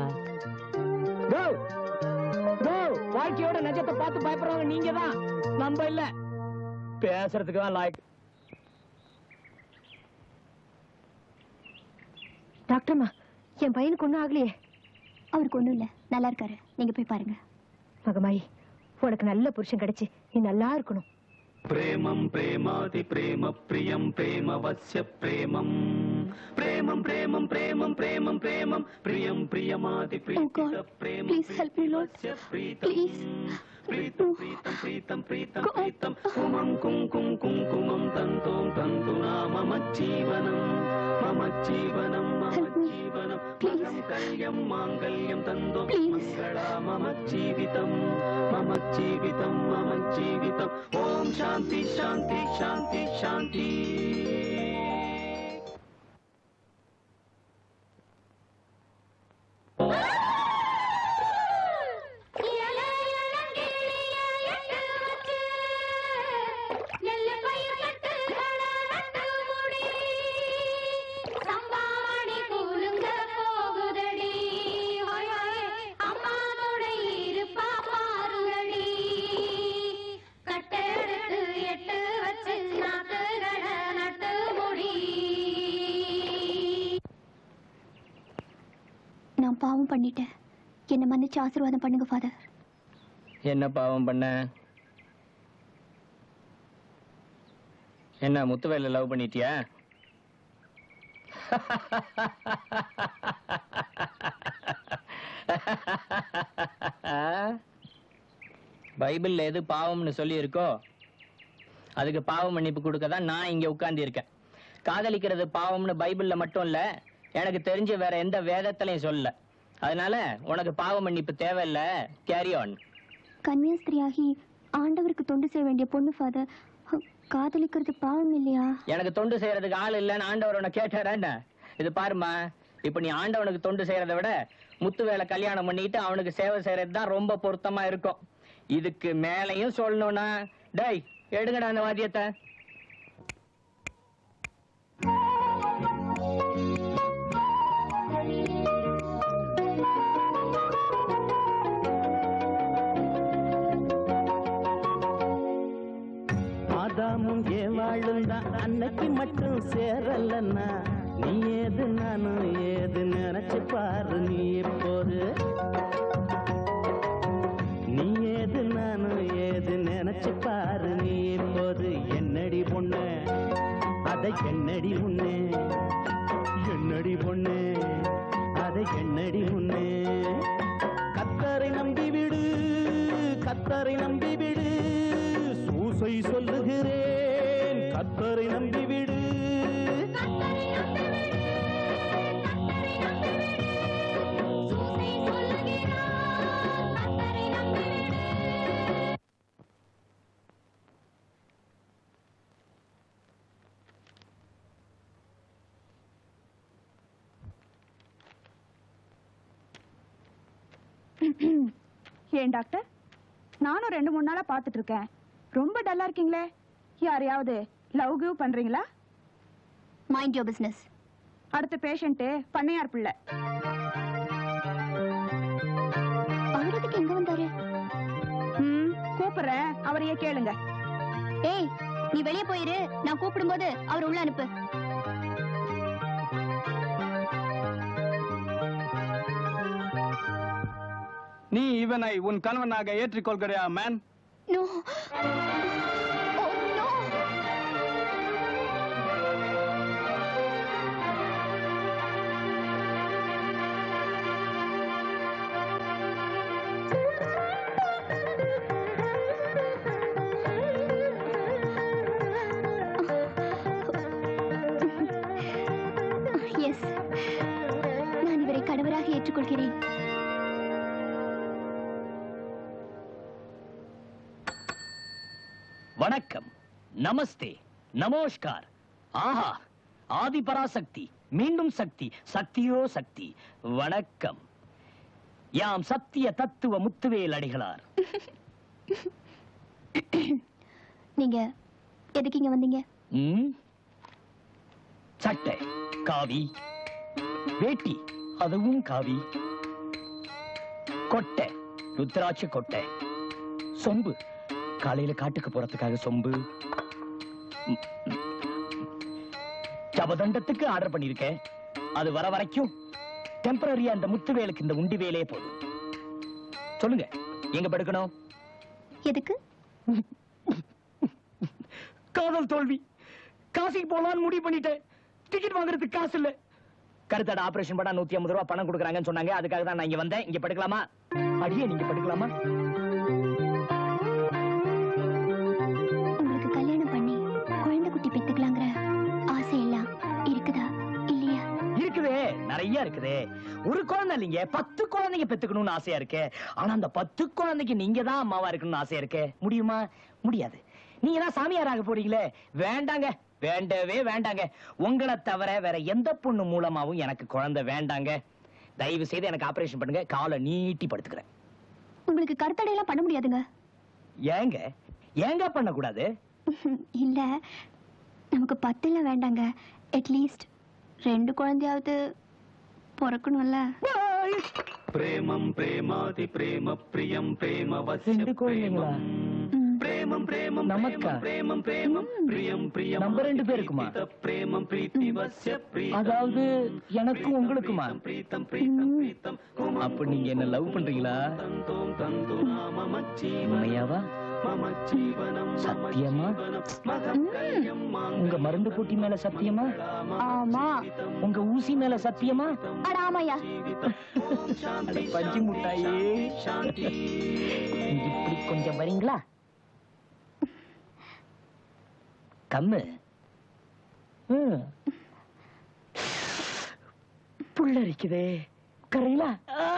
I: வாழ்க்கையோட நஜத்தை பார்த்து பயப்படுறவங்க நீங்க தான், நம்ம இல்ல. பேசுறதுக்கு தான் லாய்க்.
B: டாக்டர்மா, என் பையனுக்கு ஒண்ணும் ஆகலையே.
L: அவருக்கு ஒண்ணும் இல்ல, நல்லா இருக்காரு. நீங்க போய் பாருங்க.
B: மகமாயி, உனக்கு நல்ல புருஷன் கிடைச்சு நீ நல்லா இருக்கணும்.
A: பிரேமம் பிரேமாதி பிரேம பிரியம் பிரேம வஸ்ய பிரேமம் பிரேமம் பிரேமம் பிரேமம் பிரேமம் பிரேமம் பிரியம் பிரியமாதி பிரீத்தி.
L: Please help me, Lord. Please.
A: प्रीतं प्रीतं प्रीतं प्रीतं प्रीतं Kumam कुं कुं कुङ्कुमं तन्तों तन्तुना मम जीवनं मम जीवनं मम जीवनं मङ्गल्यं माङ्गल्यं तन्तों मङ्गला मम जीवितं मम जीवितं मम जीवितं ॐ शान्ति शान्ति शान्ति शान्ति.
L: மன்னிச்சு ஆசீர்வாதம் பண்ணுங்க ஃபாதர்.
K: என்ன பாவம் பண்ண? என்ன முத்துவேல லவ் பண்ணிட்டியா? பைபிள்ல எது பாவம்னு சொல்லி இருக்கோ அதுக்கு பாவ மன்னிப்பு கொடுக்க தான் நான் இங்க உட்கார்ந்து இருக்கேன். காதலிக்கிறது பாவம்னு பைபிள்ல மட்டும் இல்ல, எனக்கு தெரிஞ்ச வேற எந்த வேதத்திலையும் சொல்லல. அதனால உனக்கு பாவ மன்னிப்பு தேவையில்ல. Carry on.
L: கன்னியாஸ்திரியாகி ஆண்டவருக்கு தொண்டு செய்ய வேண்டிய பொண்ணு ஃபாதர். காதலிக்கிறது பாவம் இல்லையா?
K: எனக்கு தொண்டு செய்யறதுக்கு ஆள் இல்லைன்னு ஆண்டவர் உன்னை கேட்டாரா? இது பாருமா, இப்ப நீ ஆண்டவனுக்கு தொண்டு செய்யறதை விட முத்துவேலை கல்யாணம் பண்ணிட்டு அவனுக்கு சேவை செய்யறது தான் ரொம்ப பொருத்தமா இருக்கும். இதுக்கு மேலையும் சொல்லணும்னா டேய் எடுங்கடா அந்த வாத்தியத்தை.
A: ஆதாமும் ஏவாளும் தான் அன்னைக்கு மட்டும் சேரலன்னா நீ ஏது நானும் ஏது நினைச்சு பாரு. நீ எப்போது நீ ஏது நானும் ஏது நினைச்சு பாரு. நீ எப்போது என்னடி பொண்ணு அதை என்னடி முன்னே என்னடி பொண்ணு அதை என்னடி முன்னே. கத்தரை நம்பி விடு கத்தரை நம்பி விடு சூசை சொல்லுகிறேன். கத்தரை நம்பி விடு
F: ஏன் டாக்டர், நானும் ரெண்டு மூணு நாளா பாத்துட்டு இருக்கேன். ரொம்ப டல்லா இருக்கீங்களே. யாரையாவது லவ் கிவ் பண்றீங்களா?
L: Mind your business.
F: அடுத்த பேஷண்ட் பண்ணையார் பிள்ளை.
L: அவருக்கு எங்க வந்தாரு?
F: ம், கூப்பிடுறேன், அவரையே கேளுங்க.
L: ஏய், நீ வெளியே போயிரு. நான் கூப்பிடும்போது அவர் உள்ள அனுப்பு.
E: நீ இவனை உன் கணவனாக ஏற்றுக்கொள்கிறியா மேன்?
L: நோ. எஸ், நான் இவரை கணவராக ஏற்றுக்கொள்கிறேன்.
I: வணக்கம், நமஸ்தே, நமஸ்கார். ஆஹா, ஆதி பராசக்தி, மீண்டும் சக்தி, சக்தியோ சக்தி. வணக்கம். யாம் சத்திய தத்துவ முத்துவேல் அடிகளார்.
L: நீங்க எதுக்கு இங்க வந்தீங்க?
I: ம், சட்டை காவி, வேட்டி அதுவும் காவி, கொட்டை ருத்ராட்சி கொட்டை, சொம்பு காலையில காட்டுக்கு போறதுக்காக சொம்பு, ஜபதண்டத்துக்கு ஆர்டர் பண்ணிருக்கேன். அது வர வரைக்கும் டெம்பரரியா அந்த முத்துவேலுக்கு இந்த உண்டி வேலையே போதும். சொல்லுங்க, எங்க படுக்கணும்?
L: எதுக்கு?
I: காதல் தோல்வி. காசிக்கு போலான்னு முடிவு பண்ணிட்டேன். டிக்கெட் வாங்குறதுக்கு காசு இல்ல. கருத்தாட ஆபரேஷன் பண்ணா நூத்தி ஐம்பது ரூபாய் பணம் கொடுக்குறாங்கன்னு சொன்னாங்க. அதுக்காக தான் நான் இங்க வந்தேன். இங்க படுக்கலாமா? அடியே, நீங்க படுக்கலாமா?
L: உங்களுக்கு கல்யாணம் பண்ணி குழந்தை குட்டி பெத்துக்கலாங்கிற ஆசை எல்லாம் இருக்குதா இல்லையா?
I: இருக்குதே, நிறைய இருக்குதே. ஒரு குழந்தை இல்லைங்க, பத்து குழந்தைங்க பெத்துக்கணும்னு ஆசையா இருக்கு. ஆனா அந்த பத்து குழந்தைக்கு நீங்க தான் அம்மாவா இருக்கணும்னு ஆசையா இருக்கு. முடியுமா? முடியாது. நீங்க தான் சாமியாராக போறீங்களே. வேண்டாங்க, வேண்டவே வேண்டாங்க. உங்களை தவிர வேற எந்த பொண்ணு மூலமாவும் எனக்கு குழந்தை வேண்டாங்க. தயவு செய்து எனக்கு ஆபரேஷன் பண்ணுங்க. காலை நீட்டி படுத்துக்கிறேன்.
L: உங்களுக்கு கருத்தடையெல்லாம் பண்ண முடியாதுங்க.
I: ஏங்க ஏங்க பண்ண கூடாது?
L: இல்ல, நமக்கு பத்துல வேண்டாங்க. அட்லீஸ்ட் ரெண்டு குழந்தையாவது பிறக்கணும்ல.
A: பிரேமம் பிரேமாதி பிரேம பிரியம் பிரேம வஸ்ய பிரேமம் பிரேமம் பிரேமம்
I: நமக்கா?
A: பிரேமம் பிரேமம் பிரியம் பிரியம்
I: நம்ம ரெண்டு பேருக்குமா?
A: பிரேமம் பிரீத்தி வஸ்ய பிரீதம்.
I: அதாவது எனக்கும் உங்களுக்குமா?
A: பிரீத்தம் பிரீத்தம் பிரீத்தம்
I: அப்ப நீங்க என்ன லவ் பண்றீங்களா?
A: தந்தோம் தந்து நாம ஜீவனம்
I: உண்மையாவா?
A: மம ஜீவனம்
I: சத்தியமா? உங்க மருந்து பூட்டி மேல சத்தியமா?
L: ஆமா.
I: உங்க ஊசி மேல சத்தியமா?
L: அட ஆமாயா.
I: அட பஞ்சு முட்டாயே, இப்படி கொஞ்சம் வரீங்களா? கம்மு. ம். புல்லரிக்குதே, கரையிலா?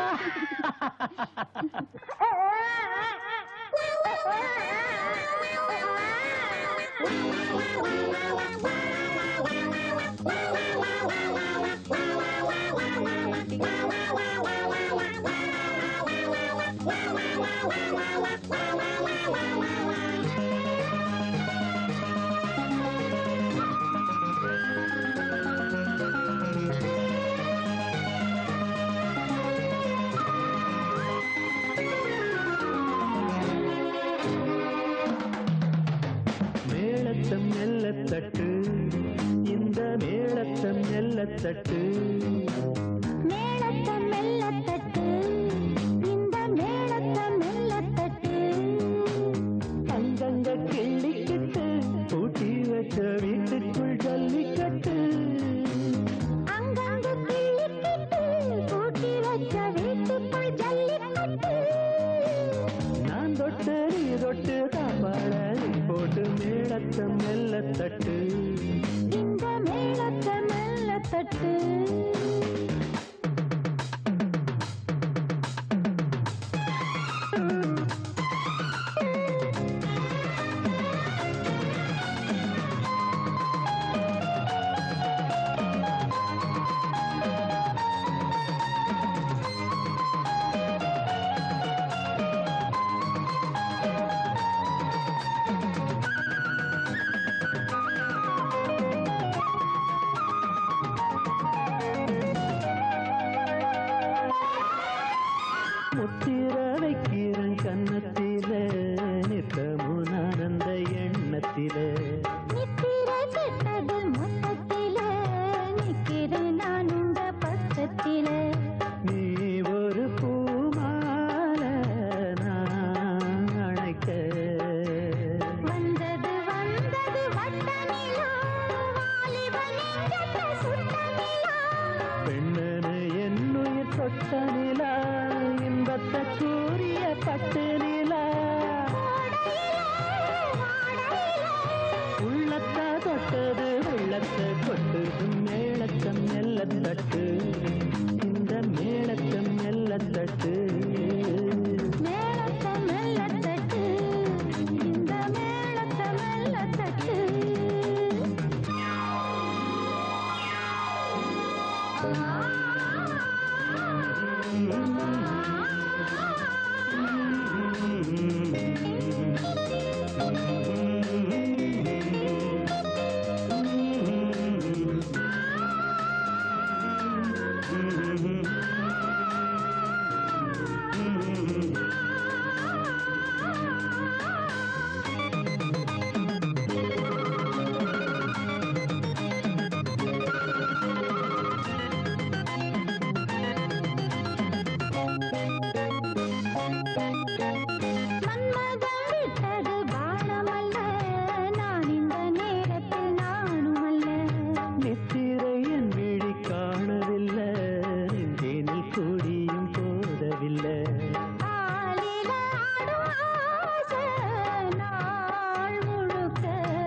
A: மேளத்தம் மெல்லத்தட்டு, இந்த மேளத்தம் மெல்லத்தட்டு,
O: மேளத்தம் மெல்லத்தட்டு, இந்த மேளத்தம் மெல்லத்தட்டு,
A: அங்கங்க கிள்ளிக்கிட்டு பூட்டி வச்ச வீட்டுக்குள் ஜல்லிக்கட்டு,
O: அங்கங்க கிள்ளிக்கிட்டு பூட்டி வச்ச வீட்டுக்குள் ஜல்லிக்கட்டு,
A: நான் தொட்டு நீ தொட்டு தாப்பாட போட்டு மேளத்தம் மெல்லத்தட்டு,
O: இந்த மேளத்தம் மெல்லத்தட்டு.
A: முத்திர வைக்கிறன் கன்னத்தில நித்தமுன் ஆனந்த எண்ணத்தில,
O: நித்திர கெட்டது மொத்தத்தில நிக்கிறேன் நான் உண்ட பக்கத்தில,
A: நீ ஒரு பூமால நான் அணைக்க,
O: வந்தது வந்தது வட்ட நிலா, வாலிப நெஞ்சத்தை சுட்ட நிலா,
A: பெண்ணனு என்னுயிர் தொட்ட நிலா, இன்பத்தை கூறிய பட்டு நிலா, உள்ளத்த தொட்டது வெள்ளத்தை கொட்டுது மேளத்தம் மெல்லத்தட்டு, இந்த மேளத்தம் மெல்லத்தட்டு,
O: மேளத்தம் மெல்லத்தட்டு, இந்த மேளத்தம் மெல்லத்தட்டு. மன்மதன் விட்டது பானமல்ல, நான் இந்த நேரத்தில் நானும் அல்ல,
A: நித்திரை என் விழி காணவில்லை, நெஞ்சேனில் கூடியும் போதவில்லை,
O: ஆலில ஆடும் ஆசை நாள் முழுக்க,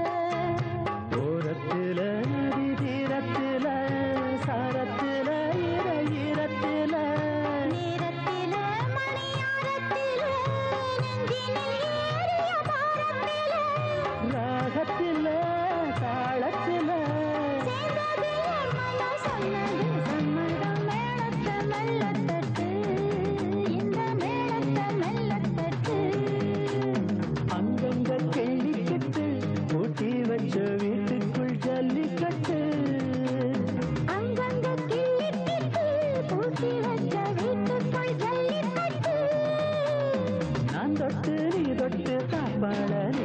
A: ஓரத்தில நதி தீரத்தில சாரத்தில இரத்தில,
O: நேரத்தில மணியாரத்தில நெஞ்சினில் ஏறிய பாரத்தில,
A: ராகத்தில தாளத்தில,
O: சேர்ந்தது என் மனம் சொன்னது சம்மதம், மேளத்த மெல்லத்தட்டு, இந்த மேளத்த மெல்லத்தட்டு,
A: அங்கங்க கிள்ளிக்கிட்டு பூட்டி வச்ச வீட்டுக்குள் ஜல்லிக்கட்டு,
O: அங்கங்க கிள்ளிக்கிட்டு பூட்டி வச்ச வீட்டுக்குள் ஜல்லிக்கட்டு,
A: நான் தொட்டு நீ தொட்டு தாப்பாட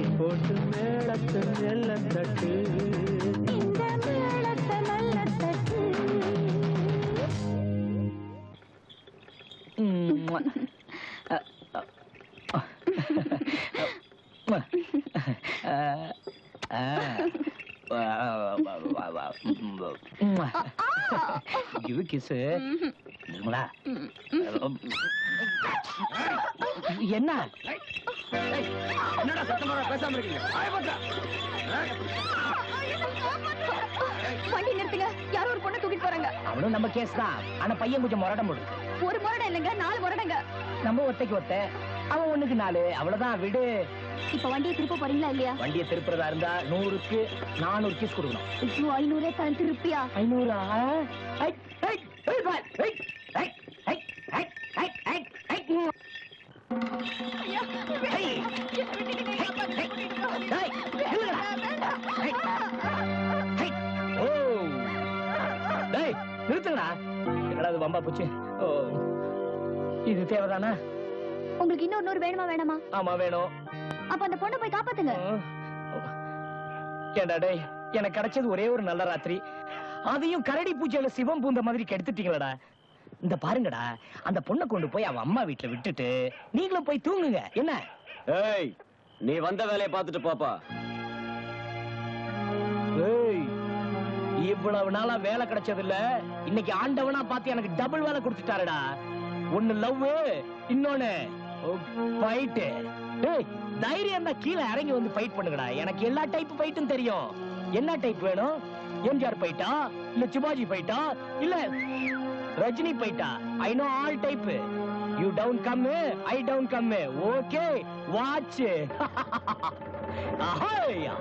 I: கிவ் கிஸ் நிர்மலா. என்ன
C: என்னடா சத்தமா பேசாம இருக்கீங்க?
L: வண்டி நிறுத்துங்க, யாரோ ஒரு பொண்ணை தூக்கிட்டு போறாங்க.
I: அவனும் நம்ம கேஸ் தான். ஆனா பையன் கொஞ்சம் முரடம் போடு.
L: ஒரு முரடம் இல்லைங்க, நாலு முரடங்க.
I: நம்ம ஒத்தைக்கு ஒத்த, அவன் ஒண்ணுக்கு நாலு. அவ்வளவுதான், விடு.
L: இப்ப வண்டியை திருப்ப போறீங்களா இல்லையா?
I: வண்டியை திருப்புறதா இருந்தா நூறுக்கு நானூறு கீஸ் கொடுக்கணும்.
L: ஐயோ, ஐநூறே தான் திருப்பியா?
I: ஐநூறா? நிறுத்துங்களா? எங்களாவது வம்பா போச்சு. இது தேவைதானா?
L: உங்களுக்கு இன்னொரு நூறு வேணுமா வேணாமா?
I: ஆமா வேணும்.
L: அப்ப அந்த பொண்ணை போய் காப்பாத்துங்க.
I: ஏண்டா டேய், எனக்கு கிடைச்சது ஒரே ஒரு நல்ல ராத்திரி, அதையும் கரடி பூச்சியில சிவம் பூந்த மாதிரி கெடுத்துட்டீங்களடா. இந்த பாருங்கடா, அந்த பொண்ணை கொண்டு போய் அவன் அம்மா வீட்டுல விட்டுட்டு நீங்களும் போய் தூங்குங்க. என்ன?
D: ஏய், நீ வந்த வேலையை பார்த்துட்டு பாப்பா.
I: ஏய், இவ்வளவு நாளா வேலை கிடைச்சது இல்ல, இன்னைக்கு ஆண்டவனா பார்த்து எனக்கு டபுள் வேலை கொடுத்துட்டாருடா. ஒன்னு லவ், இன்னொன்னு ஃபைட். டேய், தைரியம் தான் கீழே இறங்கி வந்து ஃபைட் பண்ணுங்கடா. எனக்கு எல்லா டைப் ஃபைட்டும் தெரியும். என்ன டைப் வேணும்? எம்ஜிஆர் ஃபைட்டா, இல்ல சிவாஜி ஃபைட்டா, இல்ல ரஜினி ஃபைட்டா? I know all type. You down come, I down come. Okay, watch. ஆஹா.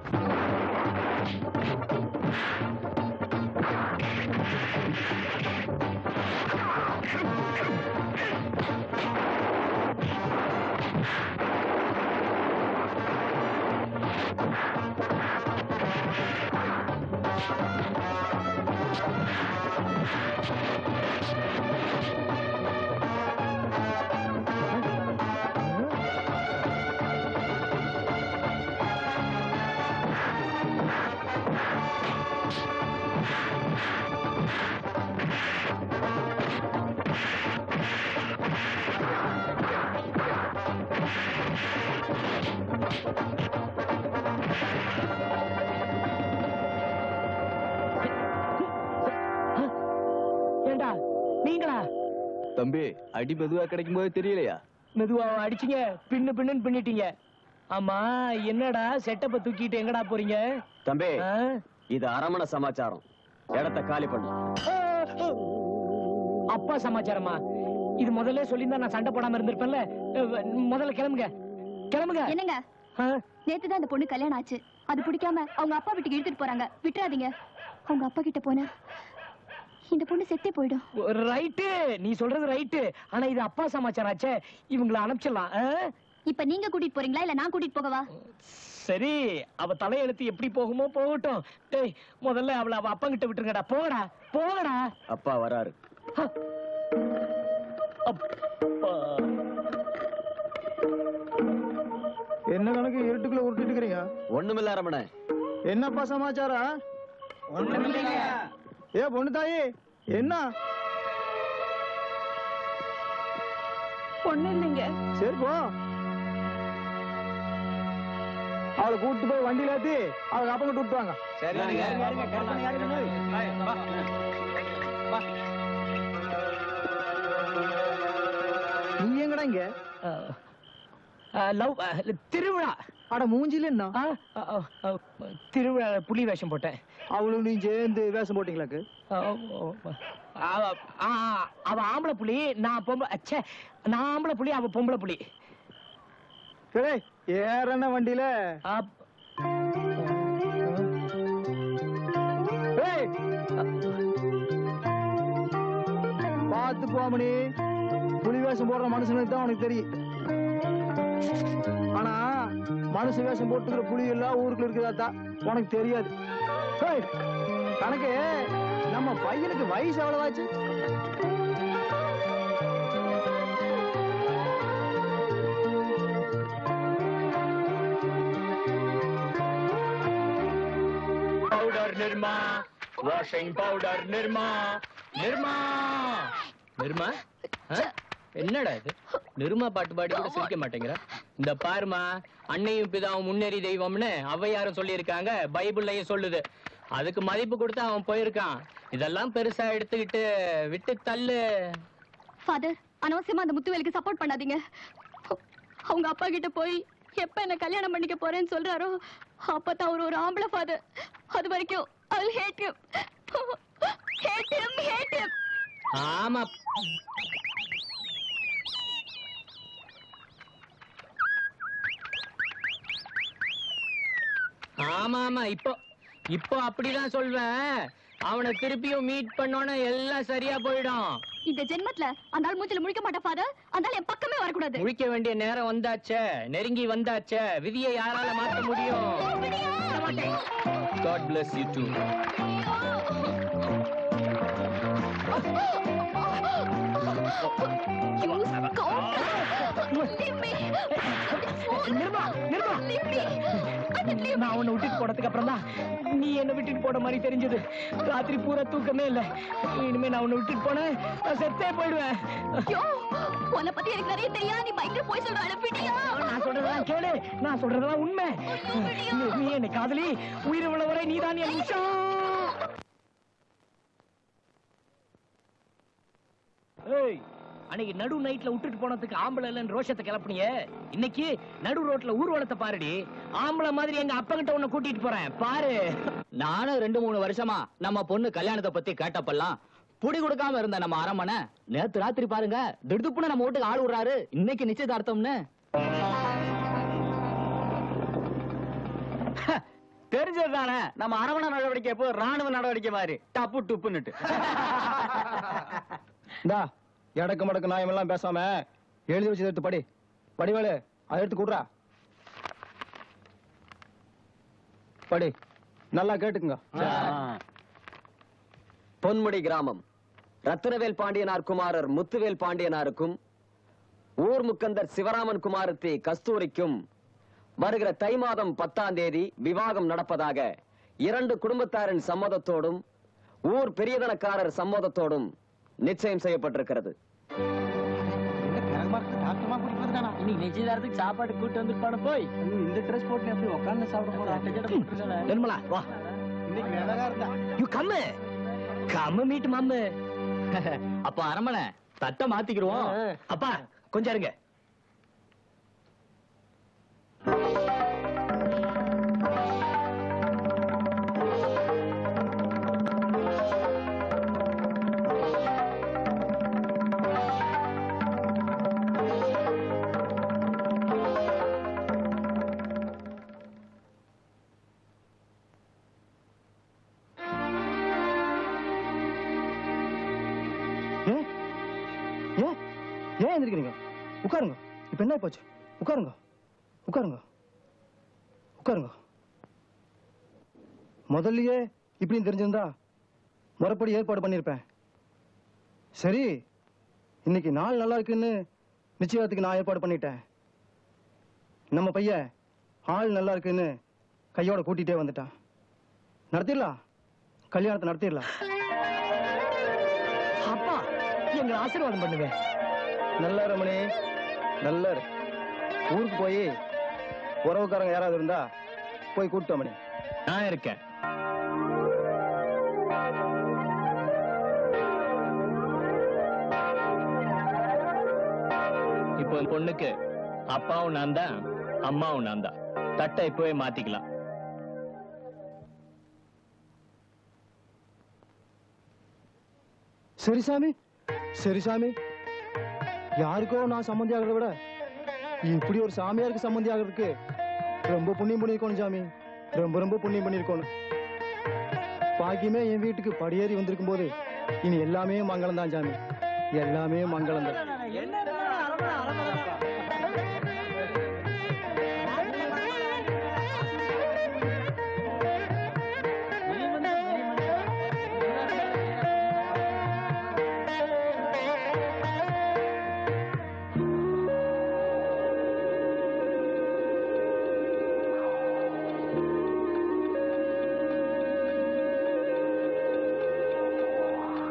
E: தம்பி, அடி மெதுவா கிடைக்கும் போது தெரியலையா?
I: மெதுவா அடிச்சீங்க, பின்னு பின்னு பின்னிட்டீங்க. ஆமா, என்னடா செட்டப்ப தூக்கிட்டு எங்கடா போறீங்க?
D: தம்பி, இது அரமனை சமாச்சாரம். இடத்தை காலி பண்ணு.
I: அப்பா சமாச்சாரமா? இது முதல்ல சொல்லியிருந்தா நான் சண்டை போடாம இருந்திருப்பேன்ல. முதல்ல கிளம்புங்க, கிளம்புங்க.
L: என்னங்க, நேத்துதான் அந்த பொண்ணு கல்யாணம் ஆச்சு. அது பிடிக்காம அவங்க அப்பா வீட்டுக்கு இழுத்துட்டு போறாங்க. விட்டுறாதீங்க. அவங்க அப்பா கிட்ட போன இந்த பொண்ணு செத்தே போயிடும்.
I: ரைட்டு, நீ சொல்றது ரைட்டு. ஆனா இது அப்பா சமாச்சாரம் ஆச்சே, இவங்களை அனுப்பிச்சிடலாம்.
L: இப்ப நீங்க கூட்டிட்டு போறீங்களா இல்ல நான் கூட்டிட்டு போகவா?
I: சரி, அவ தலையெழுத்து எப்படி போகுமோ போகட்டும். டேய், முதல்ல அவளை அவ அப்பா கிட்ட விட்டுருங்கடா. போகடா, போகடா.
D: அப்பா வராரு.
C: என்ன கணக்கு இருட்டுக்குள்ள உருட்டிட்டு இருக்கிறீங்க?
D: ஒண்ணுமில்ல அரமனை.
C: என்னப்பா சமாச்சாரம்? ஒண்ணுமில்லைங்க. ஏ பொண்ணு தாயி, என்ன?
F: பொண்ணு இல்லைங்க.
C: சரி போ, அவளை கூட்டிட்டு போய் வண்டியில ஏத்தி அவளுக்கு அப்ப கிட்ட விட்டுவாங்க. நீ எங்கடா இங்க?
I: திருவிழா.
C: அட மூஞ்சில என்ன
I: திருவிழா புலி வேஷம் போட்டேன்.
C: அவளும் நீ சேர்ந்து வேஷம் போட்டீங்களாக்கு?
I: அவ ஆம்பளை புலி, நான் பொம்பளை. அச்சே, நான் ஆம்பளை புலி, அவ பொம்பளை புலி.
C: ஏறன வண்டியில பார்த்து போமணி. புலி வேஷம் போடுற மனுஷனுக்கு தான் உனக்கு தெரியும். ஆனா மனுஷ வேஷம் போட்டுக்கிற புலி எல்லாம் ஊருக்குள்ள இருக்குதாத்தா உனக்கு தெரியாது. கணக்கு, நம்ம பையனுக்கு வயசு எவ்வளவாச்சு?
K: Powder Nirma, washing powder Nirma. Nirma, Nirma, என்னடா இது? நிர்மா பாட்டு பாடி கூட சிரிக்க மாட்டேங்கிற. இந்த பாருமா, அன்னையும் பிதாவும் முன்னேறி தெய்வம்னு ஔவையாரும் சொல்லியிருக்காங்க, பைபிள்லயும் சொல்லுது. அதுக்கு மதிப்பு கொடுத்து அவன் போயிருக்கான். இதெல்லாம் பெருசா எடுத்துக்கிட்டு விட்டு தள்ளு.
L: ஃபாதர், அனவசியமா அந்த முத்துவேலுக்கு சப்போர்ட் பண்ணாதீங்க. அவங்க அப்பா கிட்ட போய் எப்ப என்ன கல்யாணம் பண்ணிக்க போறேன்னு சொல்றாரோ அப்பதான் அவர் ஒரு ஆம்பளை ஃபாதர். அது வரைக்கும் I will hate him. Hate him, hate him.
K: ஆமா. ஆமா ஆமா இப்போ இப்போ அப்படிதான் சொல்வேன். அவனை திருப்பியும் மீட் பண்ணோன்னு எல்லாம் சரியா போயிடும்.
L: இந்த ஜென்மத்துல அந்த ஆள் மூஞ்சில முழிக்க மாட்டேன் ஃபாதர். அந்த ஆள் என் பக்கமே வரக்கூடாது.
K: முழிக்க வேண்டிய நேரம் வந்தாச்சே, நெருங்கி வந்தாச்சே. விதியை யாரால மாற்ற முடியும்? God bless you too.
I: நான் உன்னை விட்டுட்டு போனதுக்கு அப்புறம் தான் நீ என்ன விட்டுட்டு போன மாதிரி தெரிஞ்சது. ராத்திரி பூரா தூக்கமே இல்ல. இனிமே நான் உன்னை விட்டுட்டு போனேன், நான் செத்தே போயிடுவேன்.
L: உன்னை பத்தி எனக்கு நிறைய தெரியாது. நீ பயங்கர போய் சொல்ற அனுப்பிட்டியா?
I: நான் சொல்றதெல்லாம் கேளு, நான் சொல்றதெல்லாம் உண்மை. நீ என்ன காதலி, உயிர் உள்ளவரை நீதான் என் உஷா. ஏய், அன்னைக்கு நடு நைட்ல விட்டுட்டு போனதுக்கு ஆம்பளை இல்லன்னு ரோஷத்தை கிளப்புனியே, இன்னைக்கு நடு ரோட்ல ஊர்வலத்தை பாருடி. ஆம்பளை மாதிரி எங்க அப்பா கிட்ட உன்னை கூட்டிட்டு போறேன் பாரு.
E: நானும் ரெண்டு மூணு வருஷமா நம்ம பொண்ணு கல்யாணத்தை பத்தி கேட்டப்பெல்லாம் புடி கொடுக்காம இருந்த நம்ம அரண்மனை நேத்து ராத்திரி பாருங்க திடுப்புன்னு நம்ம வீட்டுக்கு ஆள் விடுறாரு. இன்னைக்கு நிச்சயதார்த்தம்னு தெரிஞ்சது தானே. நம்ம அரண்மனை நடவடிக்கை எப்போ ராணுவ நடவடிக்கை மாதிரி டப்பு டுப்புன்னுட்டு.
C: இந்தா எடக்கு மடக்கு நாயம் எல்லாம் பேசாம எழுதி வச்சு எடுத்து படி. படிவேலு, அதை எடுத்து கூடுறா. படி, நல்லா கேட்டுக்குங்க.
D: பொன்முடி கிராமம் ரத்னவேல் பாண்டியனார் குமாரர் முத்துவேல் பாண்டியனாருக்கும் ஊர் முக்கந்தர் சிவராமன் குமாரத்தி கஸ்தூரிக்கும் வருகிற தை மாதம் பத்தாம் தேதி விவாகம் நடப்பதாக இரண்டு குடும்பத்தாரின் சம்மதத்தோடும் ஊர் பெரியதனக்காரர் சம்மதத்தோடும் நிச்சயம் செய்யப்பட்டிருக்கிறது.
E: இன்னைக்கு நிச்சயதாரத்துக்கு சாப்பாடு கூட்டு வந்துருப்பான போய் இந்த ட்ரெஸ் போட்டு எப்படி உட்கார்ந்து சாப்பிட போறோம்.
I: நிர்மலா வா.
E: இன்னைக்கு அழகா இருந்தா
I: you come come meet mummy.
E: அப்ப அரண்மனை தட்டை மாத்திக்கிடுவோம்.
I: அப்பா கொஞ்சம் இருங்க.
C: ஏன் எந்திரிக்கிறீங்க? உட்காருங்க. இப்ப என்ன போச்சு? உட்காருங்க, உட்காருங்க, உட்காருங்க. முதல்லயே இப்படின்னு தெரிஞ்சிருந்தா முறைப்படி ஏற்பாடு பண்ணிருப்பேன். சரி, இன்னைக்கு நாள் நல்லா இருக்குன்னு நிச்சயத்துக்கு நான் ஏற்பாடு பண்ணிட்டேன். நம்ம பையன் ஆள் நல்லா இருக்குன்னு கையோட கூட்டிட்டே வந்துட்டான். நடத்திடலாம், கல்யாணத்தை நடத்திடலாம்.
I: அப்பா எங்க ஆசீர்வாதம் பண்ணுங்க.
C: நல்ல ரமணி, நல்ல ஊருக்கு போய் உறவுக்காரங்க யாராவது இருந்தா போய் கூப்பிட்டு மணி.
K: நான் இருக்கேன். இப்போ பொண்ணுக்கு அப்பாவும் நான் தான், அம்மாவும் நான் தான். தட்டை இப்பவே மாத்திக்கலாம்.
C: சரி சாமி, சரி சாமி. யாருக்கோ நான் சம்மந்தி ஆகிறத விட இப்படி ஒரு சாமியாருக்கு சம்மந்தி ஆகிறதுக்கு ரொம்ப புண்ணியம் பண்ணிருக்கோம் சாமி. ரொம்ப ரொம்ப புண்ணியம் பண்ணிருக்கோம். பாக்கியமே என் வீட்டுக்கு படியேறி வந்திருக்கும் போது இனி எல்லாமே மங்களம் தான் சாமி, எல்லாமே மங்களம் தான்.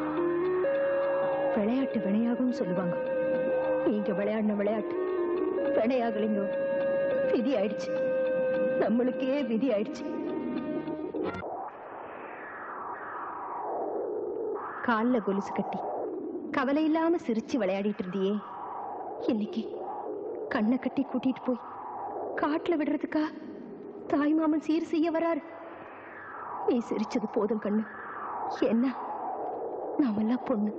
B: விளையாட்டு விளையாகும் சொல்லுவாங்க. நீங்க விளையாடின விளையாட்டு பிணையாகலைங்க. விதி ஆயிடுச்சு, நம்மளுக்கே விதி ஆயிடுச்சு. கால்ல கொலுசு கட்டி கவலை இல்லாம சிரிச்சு விளையாடிட்டு இருந்தியே, இன்னைக்கு கண்ணை கட்டி கூட்டிட்டு போய் காட்டுல விடுறதுக்கா தாய் மாமன் சீர் செய்ய வராரு. நீ சிரிச்சது போதும் கண்ணு, என்ன நாமெல்லாம் பொண்ணு.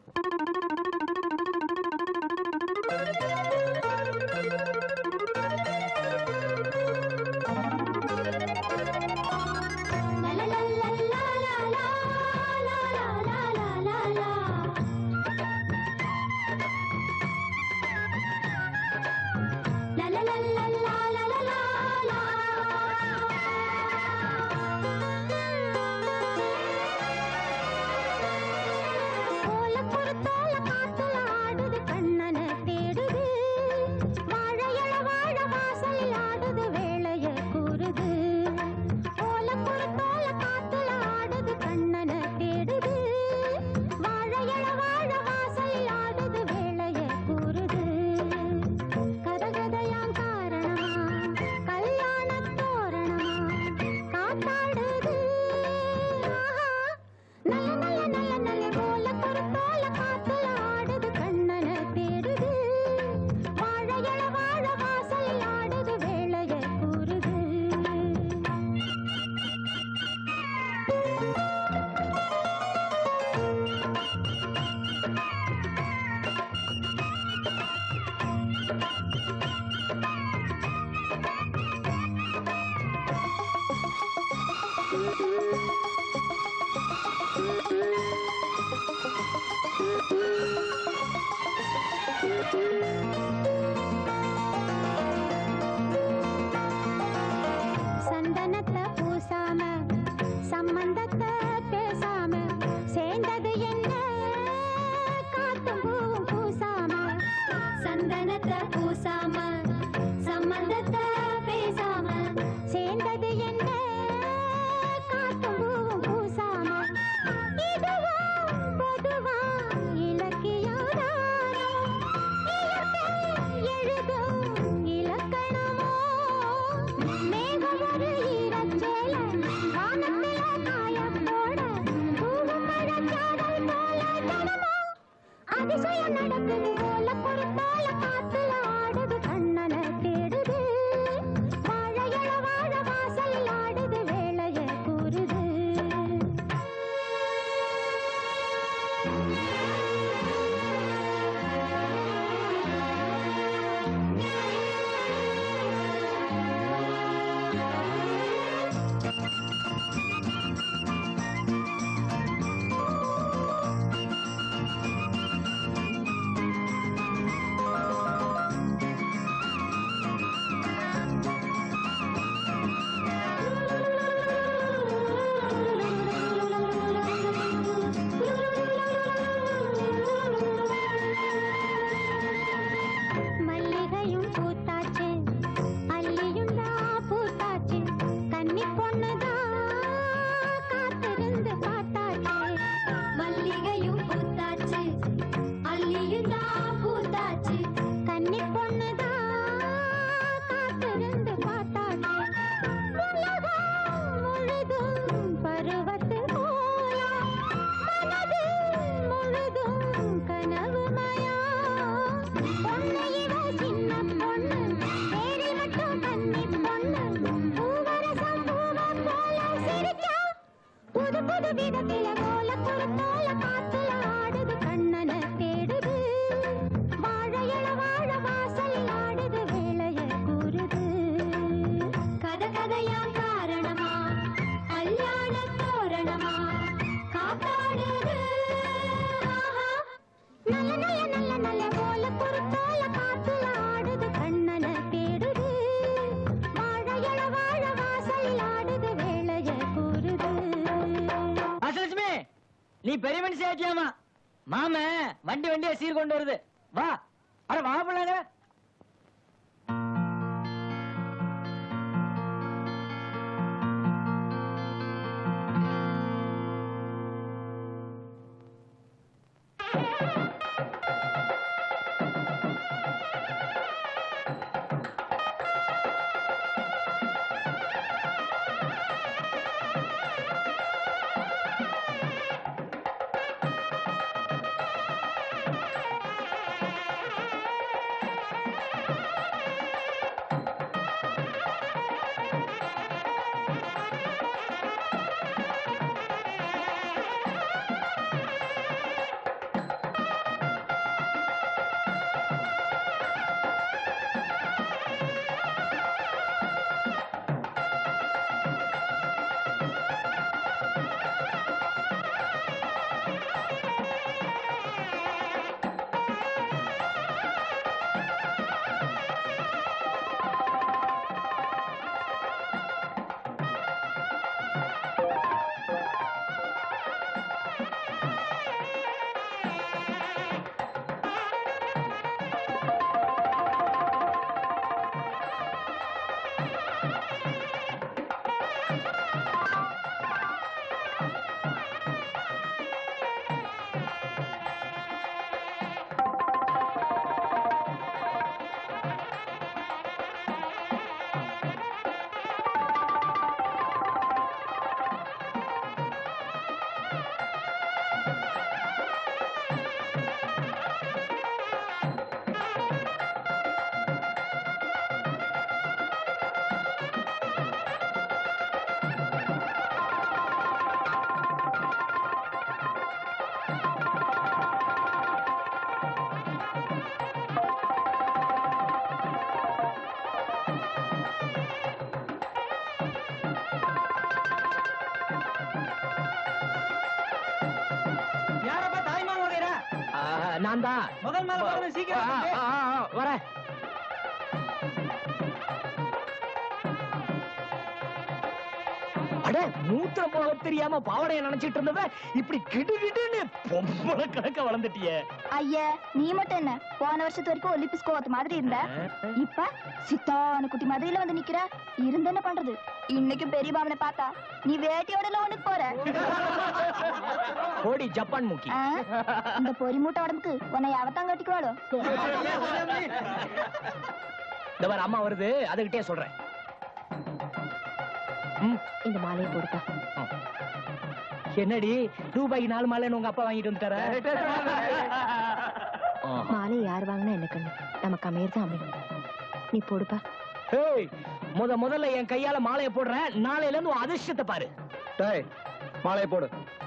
O: சந்தனத்தை பூசாம சம்பந்தத்தை பேசாம சேர்ந்தது என்ன காத்தும் பூவும் பூசாம. சந்தனத்தை பூசாம சம்பந்தத்தை பேசாம சேர்ந்தது என்ன காத்தும் பூவும் பூசாம. இதுவா பொதுவா இலக்கியாதாரோ எழுதும் இலக்கணமோ. மேகம் ஒரு ஈரச்சேல வானத்தில காயத்தோட பூவும் மழைச்சாரல் போல தனமோ. அதிசயம் நடக்குது போல பொறுத்தால காத்துல ஆடுது கண்ணனை தேடுது. வாழையள வாழ வாசலில் ஆடுது வேளைய கூறுது. மல்லிகையும் பூத்தாச்சு அல்லியும் தான் பூத்தாச்சு கன்னி பொண்ணுதான் காத்திருந்து பார்த்தாச்சு. மல்லிகையும் பூத்தாச்சு அல்லியும் தான் பூத்தாச்சு கன்னி பொண்ணுதான் காத்திருந்து பார்த்தாச்சு. உலகம் முழுதும் பருவத்து கோலம் மனது முழுதும் கனவுமயா. பொண்ணு இவ சின்ன பொண்ணு பேரி மட்டும் கன்னி பொண்ணு பூவரசம் பூவ போல சிரிச்சா. புது புது விதத்தில போல பொறுத்தோல காத்துல ஆடுது கண்ணனை தேடுது. வாழையள வாழ வாசலில் ஆடுது வேளைய கூறுது. கத கதையா காரணமா கல்யாண தோரணமா காத்தாடுது. ஆஹா. நல்ல நல்ல நல்ல நல்ல போல பொறுத்தோல காத்துல ஆடுது கண்ணனை தேடுது. வாழையள வாழ வாசலில் ஆடுது வேளைய கூறுது.
I: அசலட்சுமி, நீ பெரிய மனுஷி ஆட்டியாமா? மாம வண்டி வண்டியா சீர் கொண்டு வருது, வா. அட வா பிள்ளைங்க. நான் தான்
C: முதல் மேல பாருங்க, சீக்கிரம்
I: ஆ,
C: தம்பி.
I: ஆ, ஆ, வரேன். அட மூத்திரம் போக தெரியாம பாவடைய நினைச்சிட்டு இருந்தவ இப்படி கிடு கிடுன்னு பொம்பளை கணக்க வளர்ந்துட்டியே.
L: ஐயா நீ மட்டும் என்ன போன வருஷத்து வரைக்கும் ஒலிம்பிஸ் கோவத்து மாதிரி இருந்த இப்ப சித்தான குட்டி மாதிரில வந்து நிக்கிற இருந்து என்ன பண்றது இன்னைக்கும் பெரிய பாவனை பார்த்தா நீ வேட்டையோட ஒண்ணுக்கு போற
I: கோடி ஜப்பான் மூக்கி.
L: ஆ? இந்த பொறி மூட்டை உடம்புக்கு உன்னை அவத்தான் கட்டிக்குவாளோ
I: இந்த மாதிரி அம்மா வருது அதுகிட்டே சொல்றேன்.
B: இந்த மாலையை கொடுத்தா
I: என்னடி ரூபாய்க்கு நாலு மாலைன்னு உங்க அப்பா வாங்கிட்டு வந்துட்டார?
B: மாலையை யார் வாங்கினா என்ன கண்ணு நமக்கு அமையறது அமையும். நீ போடுப்பா.
I: ஏய் முத முதல்ல என் கையால மாலையை போடுறேன். நாளையில இருந்து உன் அதிர்ஷ்டத்தை பாரு.
C: டேய் மாலையை போடு.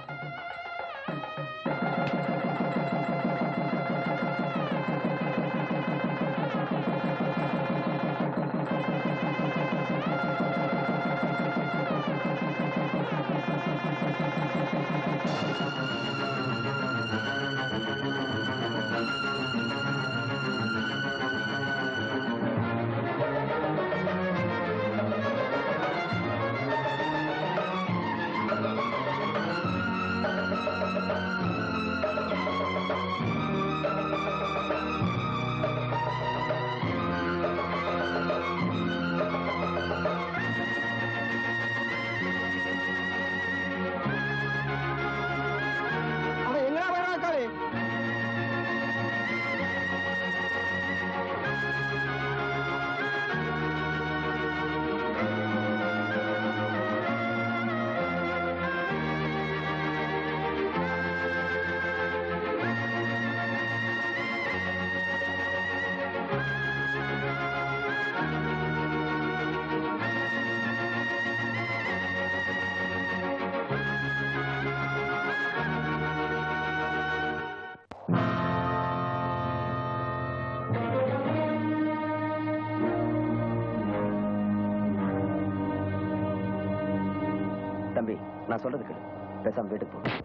D: தம்பி நான் சொல்றது கேளு, பேசாம வீட்டுக்கு போ.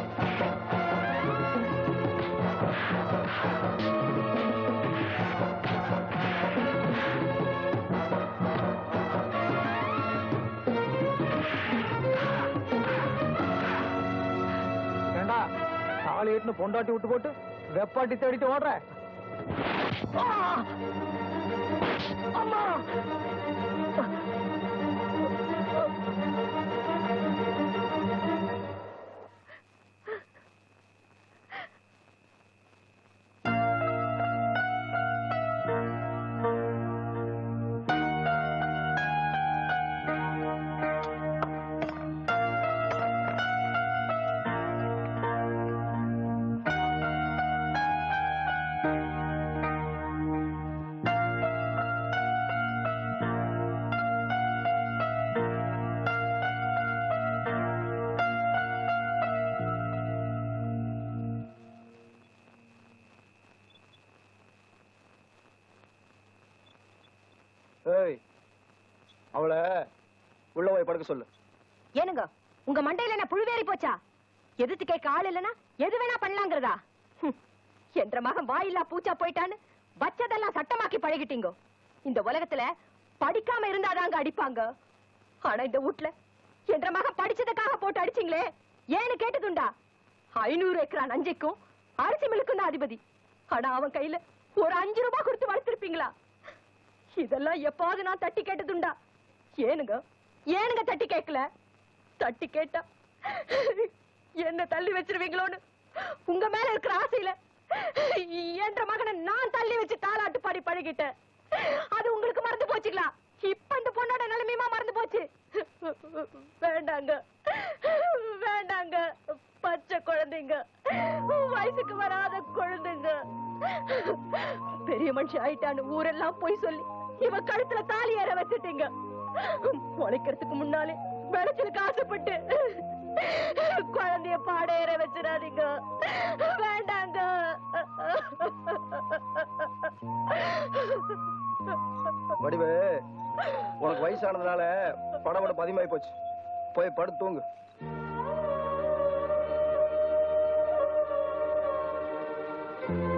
C: ஏண்டா தாலி எட்டுன்னு பொண்டாட்டி விட்டு போட்டு வெப்பாட்டி தேடிட்டு ஓடுற?
I: அம்மா
C: ஏய் அவளை உள்ள போய் படுக்க சொல்லு.
B: ஏனுங்க உங்க மண்டையில என்ன புழுவேறி போச்சா? எதிர்த்து கேட்க ஆள் இல்லனா எது வேணா பண்ணலாங்கிறதா? என்ற மகன் வாயில்லா பூச்சா போயிட்டான்னு வச்சதெல்லாம் சட்டமாக்கி பழகிட்டீங்க. இந்த உலகத்துல படிக்காம இருந்தாதாங்க அடிப்பாங்க. ஆனா இந்த வீட்டுல என்ற மகன் படிச்சதுக்காக போட்டு அடிச்சீங்களே ஏன்னு கேட்டதுண்டா? ஐநூறு ஏக்கரா நஞ்சைக்கும் அரிசி மில்லுக்கும் தான் அதிபதி. ஆனா அவன் கையில ஒரு அஞ்சு ரூபாய் கொடுத்து வளர்த்திருப்பீங்களா? இதெல்லாம் எப்பாவது நான் தட்டி கேட்டதுண்டா? ஏனுங்க ஏனுங்க தட்டி கேட்கல? தட்டி கேட்டா என்ன தள்ளி வச்சிருவீங்களோன்னு உங்க மேல இருக்கிற ஆசையில என்ற மகனை நான் தள்ளி வச்சு தாளாட்டு பாடி பழகிட்டேன். அது உங்களுக்கு மறந்து போச்சுங்களா? இப்ப இந்த பொண்ணோட நிலைமையுமா மறந்து போச்சு? வேண்டாங்க வேண்டாங்க, பச்சை குழந்தைங்க, வயசுக்கு வராத குழந்தைங்க. பெரிய மனுஷன் ஆயிட்டான்னு ஊரெல்லாம் போய் சொல்லி இவ கழுத்துல தாலி ஏற வச்சுட்டீங்க. முளைக்கிறதுக்கு முன்னாலே விளைச்சலுக்கு ஆசைப்பட்டு குழந்தைய பாடையேற வச்சிடாதீங்க. வேண்டாங்க.
C: வடிவு உனக்கு வயசானதுனால படபடப்பு அதிகமாயி போச்சு. போய் படுத்து தூங்கு.
L: Thank you.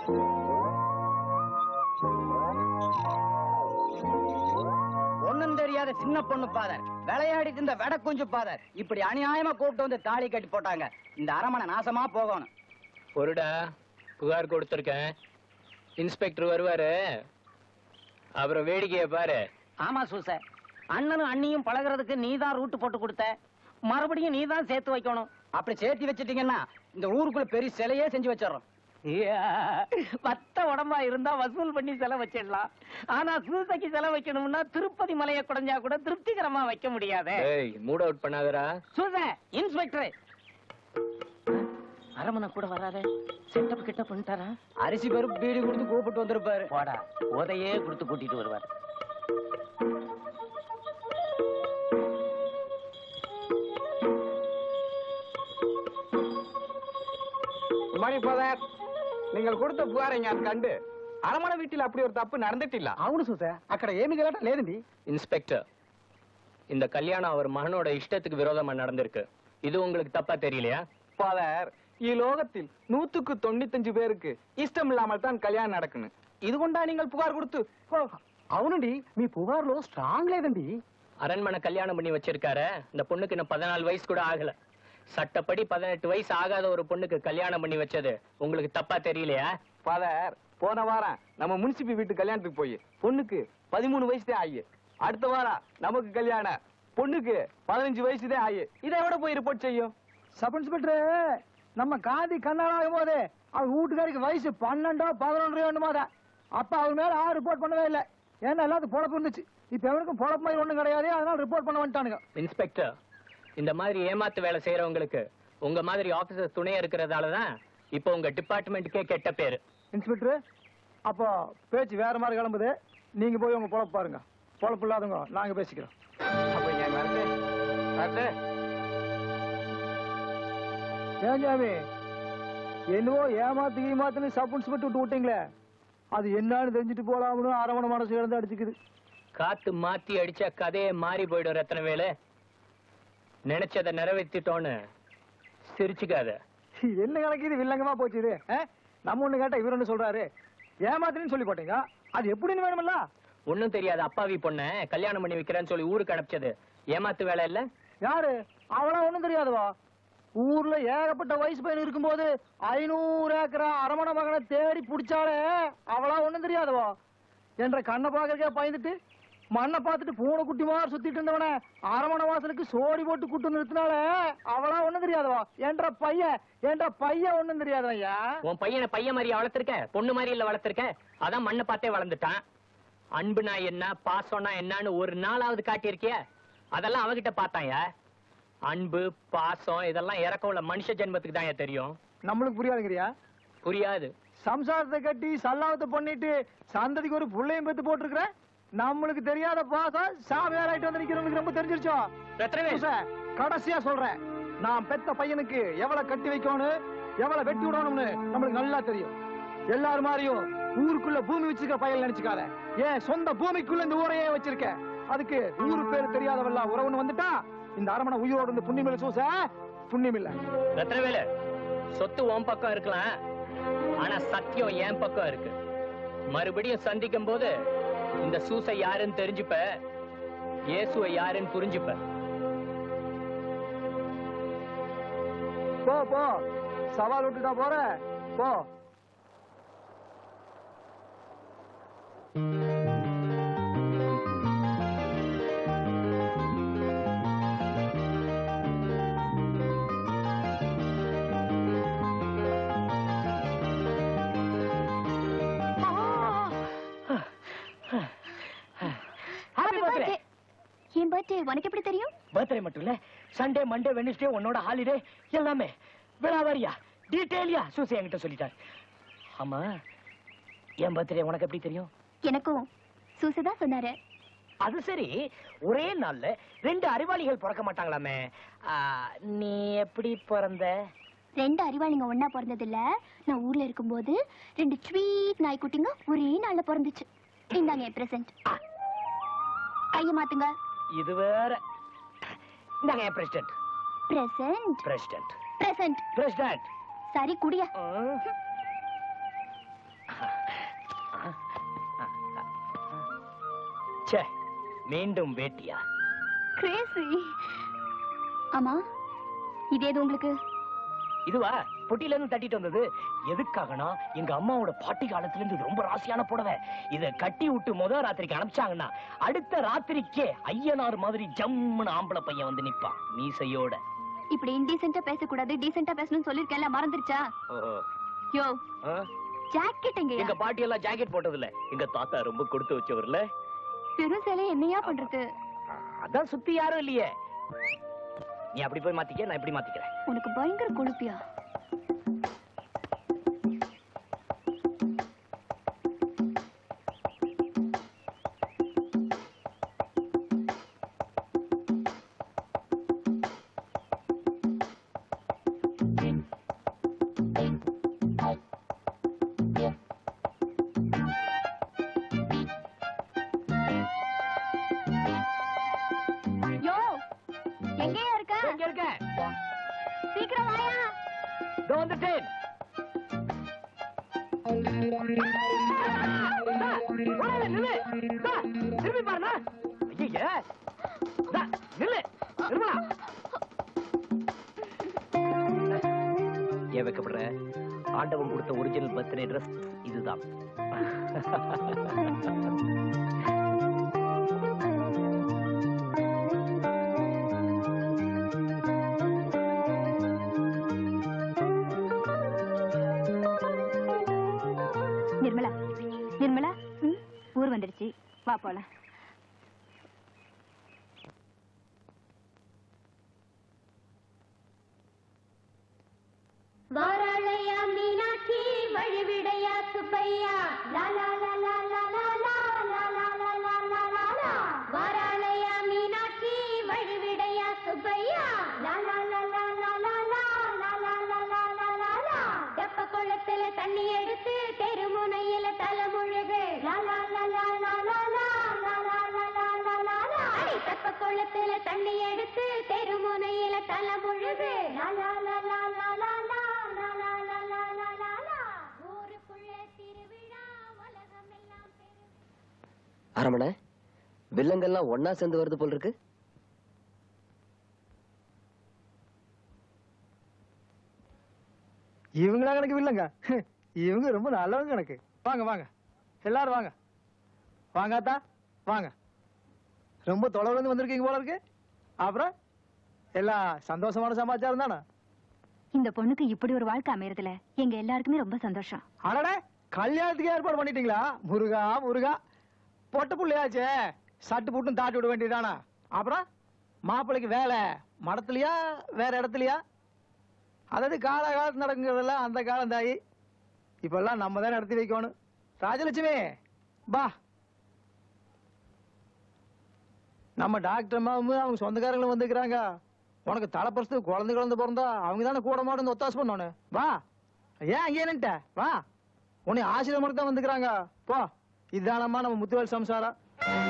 C: ஒண்ணும் தெரியாத சின்ன பொண்ணு பாதர், விளையாடிட்டு இந்த வெட குஞ்சு பாதர், இப்படி அநியாயமா கூப்பிட்டு வந்து தாலி கட்டி போட்டாங்க. இந்த அரமனை நாசமா போகணும்.
K: பொருடா புகார் கொடுத்திருக்கேன். இன்ஸ்பெக்டர் வருவாரு, அப்புறம் வேடிக்கையை பாரு.
N: ஆமா சூச, அண்ணனும் அண்ணியும் பழகுறதுக்கு நீதான் ரூட்டு போட்டு கொடுத்த, மறுபடியும் நீதான் சேர்த்து வைக்கணும்.
C: அப்படி சேர்த்து வச்சிட்டீங்கன்னா இந்த ஊருக்குள்ள பெரிய சிலையே செஞ்சு வச்சிடறோம்.
N: பத்த உடம்பா இருந்தா வசூல் பண்ணி செலவு வச்சிடலாம். ஆனா சூசைக்கு செலவு வைக்கணும்னா திருப்பதி மலையை குறைஞ்சா கூட திருப்திகரமா வைக்க முடியாது.
K: மூட் அவுட் பண்ணாதடா.
N: சூச, இன்ஸ்பெக்டர் அரமனை கூட வராத, செட்டப் கிட்ட பண்ணிட்டாரா?
C: அரிசி பருப்பு பீடி கொடுத்து கூப்பிட்டு வந்திருப்பாரு.
N: போடா, உதையே கொடுத்து கூட்டிட்டு வருவார்.
C: மணி பாதர், நீங்கள் கொடுத்த புகாரை நான் கண்டு அரமனை வீட்டில் அப்படி ஒரு தப்பு நடந்துட்டில்ல? అవును సూస, అక్కడ ఏమీ గలట లేదండి.
K: இன்ஸ்பெக்டர், இந்த கல்யாணம் அவர் மகனோட இஷ்டத்துக்கு விரோதமா நடந்திருக்கு. இது உங்களுக்கு தப்பா தெரியலையா?
C: ஃபாதர், ఈ లోகத்தில் நூத்துக்கு தொண்ணூத்தஞ்சு பேருக்கு ఇష్టం ఇல்லாமல் தான் కళ్యాణం நடக்குను. ఇది கொண்டா நீங்கள் புகார் கொடுத்து? అవునండి, మీ పుகாర్లో స్ట్రాంగ్ లేదండి.
K: அரண்மனை கல்யாணம் பண்ணி வச்சிருக்காரு. இந்த பொண்ணுக்கு இன்னும் பதினாலு வயசு கூட ஆகல. சட்டப்படி பதினெட்டு வயசு ஆகாத ஒரு பொண்ணுக்கு கல்யாணம் பண்ணி வச்சது உங்களுக்கு தப்பா தெரியலையா?
C: ஃபாதர், போன வாரம் நம்ம முனிசிபி வீட்டு கல்யாணத்துக்கு போய் பொண்ணுக்கு பதிமூணு வயசுதான் ஆகி, அடுத்த வாரம் நமக்கு கல்யாணம், பொண்ணுக்கு பதினஞ்சு வயசுதான் ஆகி, இதை விட போய் ரிப்போர்ட் செய்யும். சப் இன்ஸ்பெக்டர், நம்ம காந்தி கண்ணால் ஆகும் போது அவர் வீட்டுக்காரிக்கு வயசு பன்னெண்டோ பதினொன்றோ ஒண்ணுமாதான். அப்ப அவர் மேல ஆ ரிப்போர்ட் பண்ணவே இல்லை. ஏன்னா எல்லாத்துக்கும் பொழப்பு இருந்துச்சு. இப்ப எவருக்கும் பொழப்பு மாதிரி ஒண்ணும் கிடையாது, அதனால ரிப்போர்ட் பண்ண வந்துட்டானுங்க.
K: இன்ஸ்பெக்டர், இந்த மாதிரி ஏமாத்து வேலை செய்யறவங்களுக்கு உங்க மாதிரி ஆபீசர் துணையா இருக்கிறதாலதான் இப்ப உங்க டிபார்ட்மெண்ட்டுக்கே கெட்ட பேரு.
C: இன்ஸ்பெக்டர், அப்போ பேச்சு வேற மாதிரி கிளம்புது. நீங்க போய் உங்க பொழப்பு பாருங்க. பொழப்பு இல்லாதவங்க நாங்க பேசிக்கிறோம். ஏன் ஜாமி, என்னவோ ஏமாத்து ஏமாத்துன்னு சப் இன்ஸ்பெக்டர் விட்டு விட்டீங்களே, அது என்னன்னு தெரிஞ்சுட்டு போலாம்னு அரவணை மனசு இழந்து அடிச்சுக்குது.
K: காத்து மாத்தி அடிச்சா கதையே மாறி போயிடும். ரத்னவேலு, நினைச்சதை நிறைவேற்றிட்டோன்னு சிரிச்சுக்காத.
C: என்ன கணக்கு இது வில்லங்கமா போச்சு இது? நம்ம ஒண்ணு கேட்டா இவர் ஒண்ணு சொல்றாரு. ஏமாத்துன்னு சொல்லி போட்டீங்க, அது எப்படின்னு வேணுமில்ல?
K: ஒண்ணும் தெரியாது அப்பாவி பொண்ண கல்யாணம் பண்ணி வைக்கிறேன்னு சொல்லி ஊருக்கு அனுப்பிச்சது ஏமாத்து வேலை இல்ல?
C: யாரு? அவளா ஒண்ணும் தெரியாதுவா. ஊர்ல ஏகப்பட்ட வயசு பையன் இருக்கும்போது ஐநூறு ஏக்கரா அரமண மகனை தேடி பிடிச்சாலே அவளா ஒண்ணும் தெரியாதுவா. என்ற கண்ணை பாக்கறக்கே பயந்துட்டு மண்ணை பார்த்துட்டு பூனை குட்டி மாதிரி சுத்திட்டு இருந்தவன அரமண வாசலுக்கு சோடி போட்டு கூட்டு நிறுத்தினால அவளா ஒண்ணும் தெரியாதவா. என்ற பையன் என்ற பையன் ஒண்ணும் தெரியாதவையா.
K: உன் பையனை பையன் மாதிரி வளர்த்திருக்க, பொண்ணு மாதிரி இல்ல வளர்த்திருக்க. அதான் மண்ணை பார்த்தே வளர்ந்துட்டான். அன்புனா என்ன, பாசம்னா என்னன்னு ஒரு நாளாவது காட்டியிருக்கிய? அதெல்லாம் அவகிட்ட பார்த்தாயா? அன்பு பாசம் இதெல்லாம் இறக்க உள்ள மனுஷ ஜென்மத்துக்கு தான் தெரியும்.
C: நம்மளுக்கு புரியாதுங்கிறியா?
K: புரியாது.
C: சம்சாரத்தை கட்டி சல்லாவத்தை பண்ணிட்டு சந்ததிக்கு ஒரு புள்ளையும் பெத்து போட்டுருக்கிற நம்மளுக்கு தெரியாத பாசம் சாமியார் ஆயிட்டு வந்து நிக்கிறவங்களுக்கு ரொம்ப தெரிஞ்சிருச்சோ. கடைசியா சொல்றேன், நான் பெத்த பையனுக்கு எவ்வளவு கட்டி வைக்கணும் எவ்வளவு வெட்டி விடணும்னு நம்மளுக்கு நல்லா தெரியும். எல்லாரும் மாதிரியும் ஊருக்குள்ள பூமி வச்சிருக்க பையன் நினைச்சுக்காத. ஏன் சொந்த பூமிக்குள்ள இந்த ஊரையே வச்சிருக்க. அதுக்கு ஊரு பேரு தெரியாதவெல்லாம் உறவுன்னு வந்துட்டா இந்த அரமனை உயிரோடு இருந்து புண்ணியமில்ல சூச, புண்ணியமில்ல.
K: ரத்னவேலு, சொத்து உன் பக்கம் இருக்கலாம், ஆனா சத்தியம் என் பக்கம் இருக்கு. மறுபடியும் சந்திக்கும் போது இந்த சூசை யாருன்னு தெரிஞ்சுப்ப, இயேசுவை யாருன்னு புரிஞ்சுப்ப.
C: போ போ, சவால் விட்டுட்டா போற போ.
L: என் பர்த்டே உனக்கு எப்படி தெரியும்?
I: பர்த்டே மட்டும் இல்ல, சண்டே மண்டே வெனஸ்டே உன்னோட ஹாலிடே எல்லாமே விழாவாரியா டீடைலியா சூசி என்கிட்ட சொல்லிட்டார். ஆமா, என் பர்த்டே உனக்கு எப்படி தெரியும்?
L: எனக்கும் சூசி தான் சொன்னாரு.
I: அது சரி, ஒரே நாள்ல ரெண்டு அறிவாளிகள் பிறக்க மாட்டாங்களாமே, நீ எப்படி பிறந்த?
L: ரெண்டு அறிவாளிங்க ஒன்னா பிறந்தது இல்ல, நான் ஊர்ல இருக்கும்போது ரெண்டு ஸ்வீட் நாய்க்குட்டிங்க ஒரே நாள்ல பிறந்துச்சு. இந்தாங்க என் பிரசன்ட். கைய மாத்துங்க.
I: இது வேற. இந்தாங்க என் president.
L: Present
I: president
L: present
I: president.
L: சரி குடியா.
I: மீண்டும் வேட்டியா?
L: கிரேசி. ஆமா, இது எது உங்களுக்கு?
I: இதுவா? பொட்டில இருந்து தட்டிட்டு வந்தது. எதுக்காகனா எங்க அம்மாவோட பாட்டி காலத்துல இருந்து இது ரொம்ப ராசியான புடவை. இத கட்டி விட்டு முத ராத்திரிக்கு அனுப்பிச்சாங்கன்னா அடுத்த ராத்திரிக்கே ஐயனார் மாதிரி ஜம்முன்னு ஆம்பளை பையன் வந்து நிப்பான் மீசையோட.
L: இப்படி இன்டீசென்ட்டா பேசக்கூடாது, டீசென்ட்டா பேசணும்னு சொல்லிருக்கேன்ல, மறந்துருச்சா? யோ, ஜாக்கெட் எங்க?
I: எங்க பாட்டி எல்லாம் ஜாக்கெட் போட்டது இல்ல. எங்க தாத்தா ரொம்ப கொடுத்து வச்சவர்ல.
L: பெரும் சேலை என்னையா பண்றது?
I: அதான் சுத்தி யாரும் இல்லையே. நீ அப்படி போய் மாத்திக்க, நான் இப்படி மாத்திக்கிறேன்.
L: உனக்கு பயங்கர கொழுப்பியா?
I: ஆண்டவன் கொடுத்த ஒரிஜினல் பர்த்டே ட்ரெஸ் இதுதான்.
B: நிர்மலா, நிர்மலா, ஊர் வந்துடுச்சு, வா போலாம்.
O: வாராளையா மீனாட்சி வழிவிடையா சுப்பையா லா லா லா லா லா லா லா லா லா லா லா லா லா லா. வாராளையா மீனாட்சி வழிவிடையா சுப்பையா லா லா லா லா லா லா லா லா லா லா லா லா லா லா. தெப்ப குளத்துல தண்ணி எடுத்து தெருமுனையில தலைமுழுகு லா லா லா லா லா லா லா லா லா லா லா லா லா லா. தெப்ப குளத்துல தண்ணி எடுத்து தெருமுனையில தலைமுழுகு லா லா லா லா லா லா லா.
D: அரமனை, வில்லங்கெல்லாம் ஒன்னா சேர்ந்து வருது போல் இருக்கு.
C: இவங்களா கணக்கு வில்லங்க? இவங்க ரொம்ப நல்லவங்க கணக்கு. வாங்க வாங்க எல்லாரும் வாங்க. வாங்காத்தா வாங்க. ரொம்ப தொலைவுல இருந்து வந்திருக்கீங்க போல இருக்கு. அப்புறம் எல்லாம் சந்தோஷமான சமாச்சாரம் தானே?
B: இந்த பொண்ணுக்கு இப்படி ஒரு வாழ்க்கை அமையறதுல எங்க எல்லாருக்குமே ரொம்ப சந்தோஷம்.
C: அடடே, கல்யாணத்துக்கு ஏற்பாடு பண்ணிட்டீங்களா? முருகா முருகா, பொட்ட புள்ளையாச்சே, சட்டு புட்டும் தாட்டி விட வேண்டியதானா? அப்புறம் மாப்பிள்ளைக்கு வேலை மடத்துலயா வேற இடத்துலயா? அதாவது கால காலத்து நடக்குங்கிறதெல்லாம் அந்த காலம் தாயி. இப்பெல்லாம் நம்ம தான் நடத்தி வைக்கணும். ராஜலட்சுமி பா. நம்ம டாக்டர் அம்மாவும் அவங்க சொந்தக்காரங்களும் வந்துக்கிறாங்க. உனக்கு தலைப்பரிசு குழந்தை குழந்தை பிறந்தா அவங்க தானே கூட மாட்டு ஒத்தாசு பண்ணோன்னு. வா, ஏன் அங்கே நின்ட்ட? வா, உன்னை ஆசீர்வாதம் தான் வந்துக்கிறாங்க. போ, இதுதானம்மா நம்ம முத்துவேல் சம்சாரம்.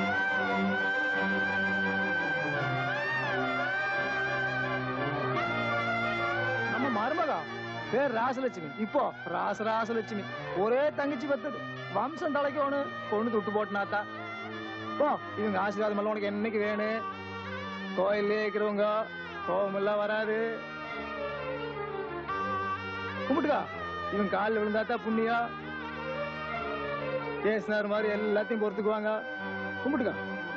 C: நம்ம மருமகா பேர் ராசலட்சுமி. இப்போ ராச ராசலட்சுமி ஒரே தங்கச்சி பத்தது. வம்சம் தலைக்கோன்னு பொண்ணு துட்டு போட்டுனாத்தா. போ, இவங்க ஆசீர்வாதம் எல்லாம் உனக்கு என்னைக்கு வேணும். கோயிலே இருக்கிறவங்க கோபம் எல்லாம் வராது. கும்பிட்டுக்கா, இவன் காலில் விழுந்தாத்தா புண்ணியா. பேசினார் மாதிரி எல்லாத்தையும் பொறுத்துக்குவாங்க. கும்பிட்டுக்கா.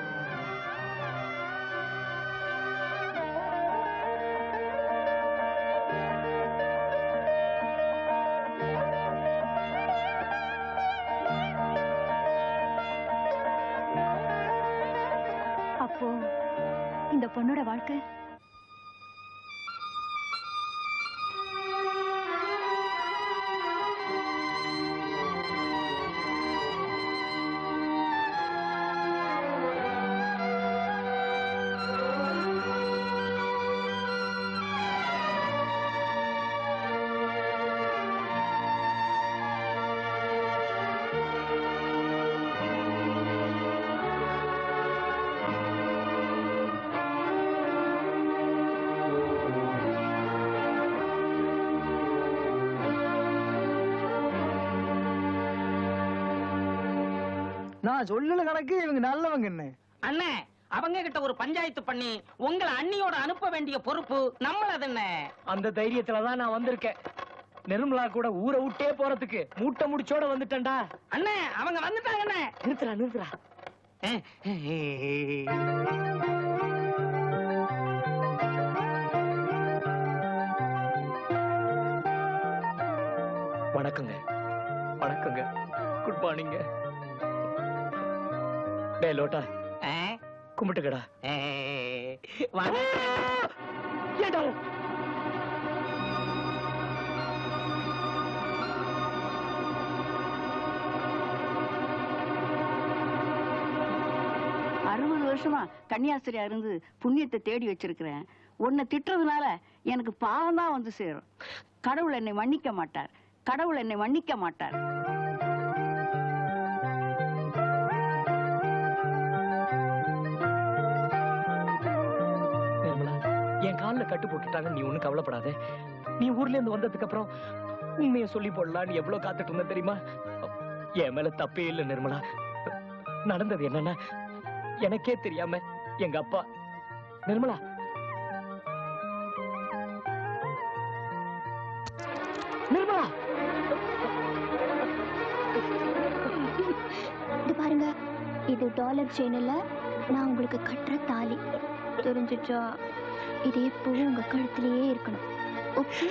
B: அப்போ இந்த பொண்ணோட வாழ்க்கை
C: நான் சொல்லல கணக்கு இவங்க நல்லவங்க. என்ன
N: அண்ணே, அவங்க கிட்ட ஒரு பஞ்சாயத்து பண்ணி உங்களை அண்ணியோட அனுப்ப வேண்டிய பொறுப்பு நம்மளது என்ன.
I: அந்த தைரியத்துலதான் நான் வந்திருக்கேன். நிர்மலா கூட ஊரை விட்டே போறதுக்கு மூட்டை முடிச்சோட வந்துட்டேன்டா.
N: அண்ணே அவங்க வந்துட்டாங்க. அண்ணே
I: நிறுத்துறா நிறுத்துறா. வணக்கங்க. வணக்கங்க. குட் மார்னிங்க. டே லோட்டா கும்பிட்டுக்கடா. ஏடா
P: அறுபது வருஷமா கன்னியாஸ்திரியா இருந்து புண்ணியத்தை தேடி வச்சிருக்கிறேன். உன்னை திட்டுறதுனால எனக்கு பாவம் தான் வந்து சேரும். கடவுள் என்னை மன்னிக்க மாட்டார். கடவுள் என்னை மன்னிக்க மாட்டார்.
I: என் கால்ல கட்டு போட்டுட்டாங்க. நீ ஒண்ணு கவலைப்படாத. நீ ஊர்ல இருந்து வந்ததுக்கு அப்புறம் உண்மையை சொல்லி போடலாம். நீ எவ்வளவு காத்துட்டு இருந்த தெரியுமா? என் மேல தப்பே இல்லை நிர்மலா. நடந்தது என்னன்னா எனக்கே தெரியாம எங்க அப்பா நிர்மலா நிர்மலா
L: இது பாருங்க, இது டாலர் செயின் இல்ல, நான் உங்களுக்கு கட்டுற தாலி. தெரிஞ்சிச்சா? இது எப்பவும் உங்க கழுத்திலேயே இருக்கணும். ஓகே?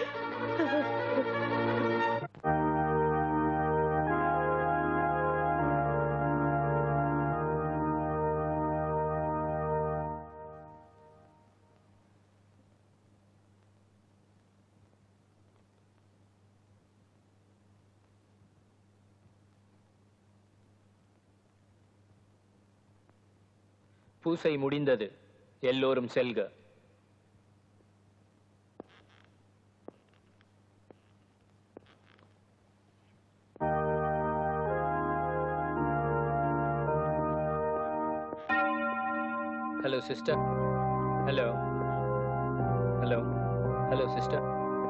K: பூசை முடிந்தது. எல்லோரும் செல்க. Hello, sister. Hello. Hello. Hello, sister.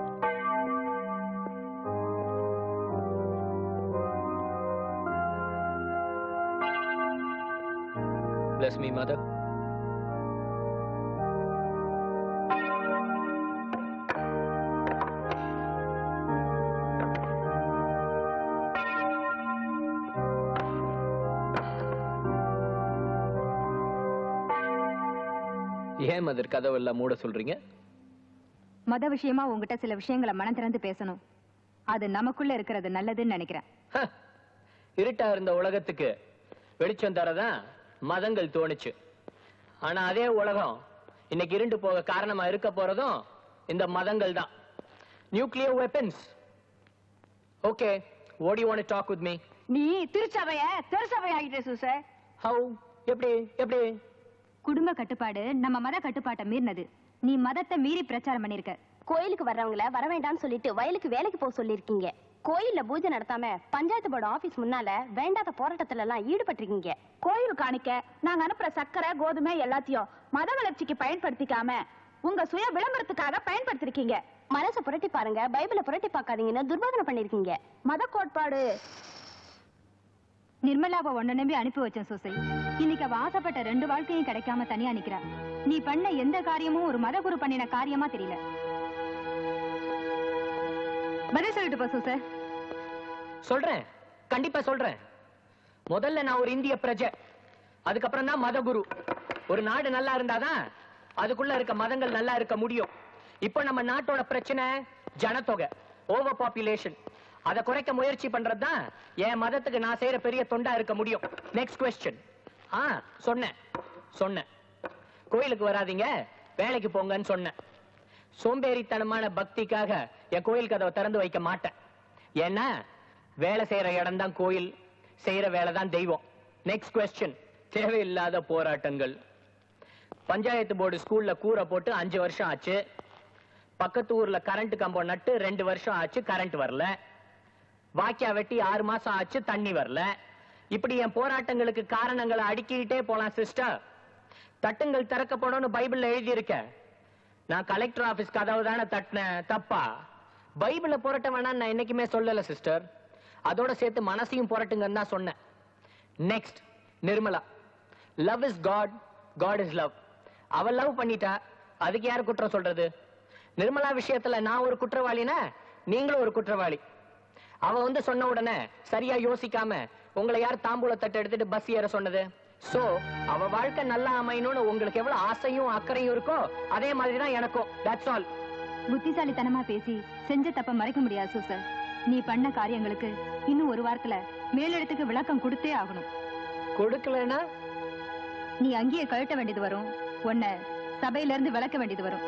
K: Bless me, mother. ஏன் மதர் கதவெல்லாம் மூட சொல்றீங்க?
F: மத விஷயமா உங்ககிட்ட சில விஷயங்களை மனம் திறந்து பேசணும். அது நமக்குள்ள இருக்கிறது நல்லதுன்னு நினைக்கிறேன்.
K: இருட்டா இருந்த உலகத்துக்கு வெளிச்சம் தரதான் மதங்கள் தோணுச்சு. ஆனா அதே உலகம் இன்னைக்கு இருண்டு போக காரணமா இருக்க போறதும் இந்த மதங்கள் தான். Nuclear weapons. Okay, what do you want to talk with me?
P: நீ திருச்சபைய திருச்சபை ஆகிட்டே சூசை.
K: How? எப்படி எப்படி?
F: குடும்ப கட்டுப்பாடு நம்ம மத கட்டுப்பாட்டை மீறினது. நீ மதத்தை மீறி பிரச்சாரம் பண்ணிருக்க.
L: கோயிலுக்கு வர்றவங்கள வர வேண்டாம்னு சொல்லிட்டு வயலுக்கு வேலைக்கு போக சொல்லிருக்கீங்க. கோயில்ல பூஜை நடத்தாம பஞ்சாயத்து போர்டு ஆபீஸ் முன்னால வேண்டாத போராட்டத்துல எல்லாம் ஈடுபட்டிருக்கீங்க.
P: கோயில் காணிக்க நாங்க அனுப்புற சக்கரை கோதுமை எல்லாத்தையும் மத வளர்ச்சிக்கு பயன்படுத்திக்காம உங்க சுய விளம்பரத்துக்காக பயன்படுத்திருக்கீங்க.
L: மனசை புரட்டி பாருங்க, பைபிளை புரட்டி பார்க்காதீங்கன்னு துர்பாதனை பண்ணிருக்கீங்க.
P: மத கோட்பாடு.
F: நிர்மலாவை ஒன்ன நம்பி அனுப்பி வச்சேன் சூசை. இன்னைக்கு அவ ஆசைப்பட்ட ரெண்டு வாழ்க்கையும் கிடைக்காம தனியா நிக்கிறா. நீ பண்ண எந்த காரியமும் ஒரு மத குரு பண்ணின காரியமா தெரியல. பதில் சொல்லிட்டு போ சூசை.
K: சொல்றேன், கண்டிப்பா சொல்றேன். முதல்ல நான் ஒரு இந்திய பிரஜை, அதுக்கப்புறம் தான் மத குரு. ஒரு நாடு நல்லா இருந்தாதான் அதுக்குள்ள இருக்க மதங்கள் நல்லா இருக்க முடியும். இப்ப நம்ம நாட்டோட பிரச்சனை ஜனத்தொகை, ஓவர் பாப்புலேஷன். அதை குறைக்க முயற்சி பண்றதுதான் என் மதத்துக்கு நான் செய்யற பெரிய தொண்டா இருக்க முடியும். Next question. ஆ சொன்னேன் சொன்னேன் கோயிலுக்கு வராதீங்க, வேலைக்கு போங்கன்னு சொன்னேன். சோம்பேறித்தனமான பக்திக்காக என் கோயில் கதவை திறந்து வைக்க மாட்டேன். ஏன்னா வேலை செய்யற இடம் தான் கோயில், செய்யற வேலை தான் தெய்வம். Next question. தேவையில்லாத போராட்டங்கள். பஞ்சாயத்து போர்டு ஸ்கூல்ல கூரை போட்டு அஞ்சு வருஷம் ஆச்சு. பக்கத்து ஊர்ல கரண்ட் கம்பம் நட்டு ரெண்டு வருஷம் ஆச்சு, கரண்ட் வரல. வாக்கியா வெட்டி ஆறு மாசம் ஆச்சு, தண்ணி வரல. இப்படி என் போராட்டங்களுக்கு காரணங்களை அடுக்கிட்டே போலாம் சிஸ்டர். தட்டுங்கள் திறக்கப்படும் பைபிள்ல எழுதி இருக்க. நான் கலெக்டர் ஆபீஸ் கதவு தானே தட்டினேன், தப்பா? பைபிள புரட்ட வேணாம் நான் என்னைக்குமே சொல்லல சிஸ்டர். அதோட சேர்த்து மனசையும் புரட்டுங்கன்னு தான் சொன்னேன். Next Nirmala. Love is God,
J: God is love. அவ லவ் பண்ணிட்டா, அதுக்கு யாரு குற்றம் சொல்றது? நிர்மலா விஷயத்துல நான் ஒரு குற்றவாளினா நீங்களும் ஒரு குற்றவாளி. அவ வந்து சொன்ன உடனே சரியா யோசிக்காம உங்களை யார் தாம்பூல தட்டு எடுத்துட்டு பஸ் ஏற சொன்னது? சோ அவ வாழ்க்கை நல்லா அமையணும்னு உங்களுக்கு எவ்வளவு ஆசையும் அக்கறையும் இருக்கோ அதே மாதிரிதான் எனக்கும். That's all.
F: புத்திசாலித்தனமா பேசி செஞ்ச தப்ப மறைக்க முடியாது சூசர். நீ பண்ண காரியங்களுக்கு இன்னும் ஒரு வாரத்துல மேலிடத்துக்கு விளக்கம் கொடுத்தே ஆகணும்.
J: கொடுக்கலனா
F: நீ அங்கேயே கழட்ட வேண்டியது வரும். உன்னை சபையில இருந்து விளக்க வேண்டியது வரும்.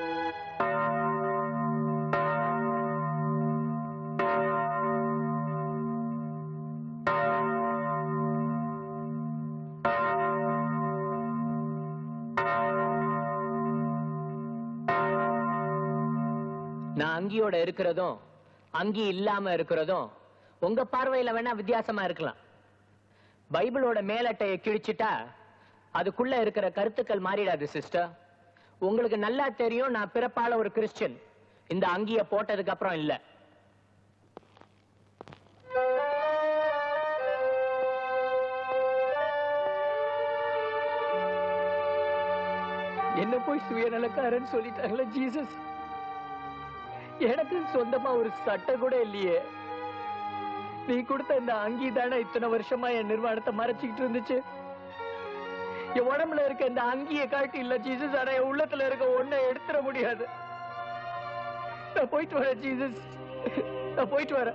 J: நான் அங்கியோட இருக்கிறதும் அங்கி இல்லாம இருக்கிறதும் உங்க பார்வையில வேணா வித்தியாசமா இருக்கலாம். பைபிளோட மேலட்டையை கிழிச்சிட்டா அதுக்குள்ள இருக்கிற கருத்துக்கள் மாறிடாது சிஸ்டர். உங்களுக்கு நல்லா தெரியும் நான் பிறப்பால ஒரு கிறிஸ்டியன். இந்த அங்கிய போட்டதுக்கு அப்புறம் இல்ல. என்ன போய் சுயநலக்காரன் சொல்லிட்டாங்களே ஜீசஸ். எனக்கு சொந்தமா ஒரு சட்டை கூட இல்லையே. நீ கொடுத்த இந்த அங்கி தானே இத்தனை வருஷமா என் நிர்வாணத்தை மறைச்சிக்கிட்டு இருந்துச்சு. என் உடம்புல இருக்க இந்த அங்கியை காட்டி இல்ல ஜீசஸ், ஆனா என் உள்ளத்துல இருக்க ஒன்ன எடுத்துட முடியாது. நான் போயிட்டு வரேன் ஜீசஸ், நான் போயிட்டு வரேன்.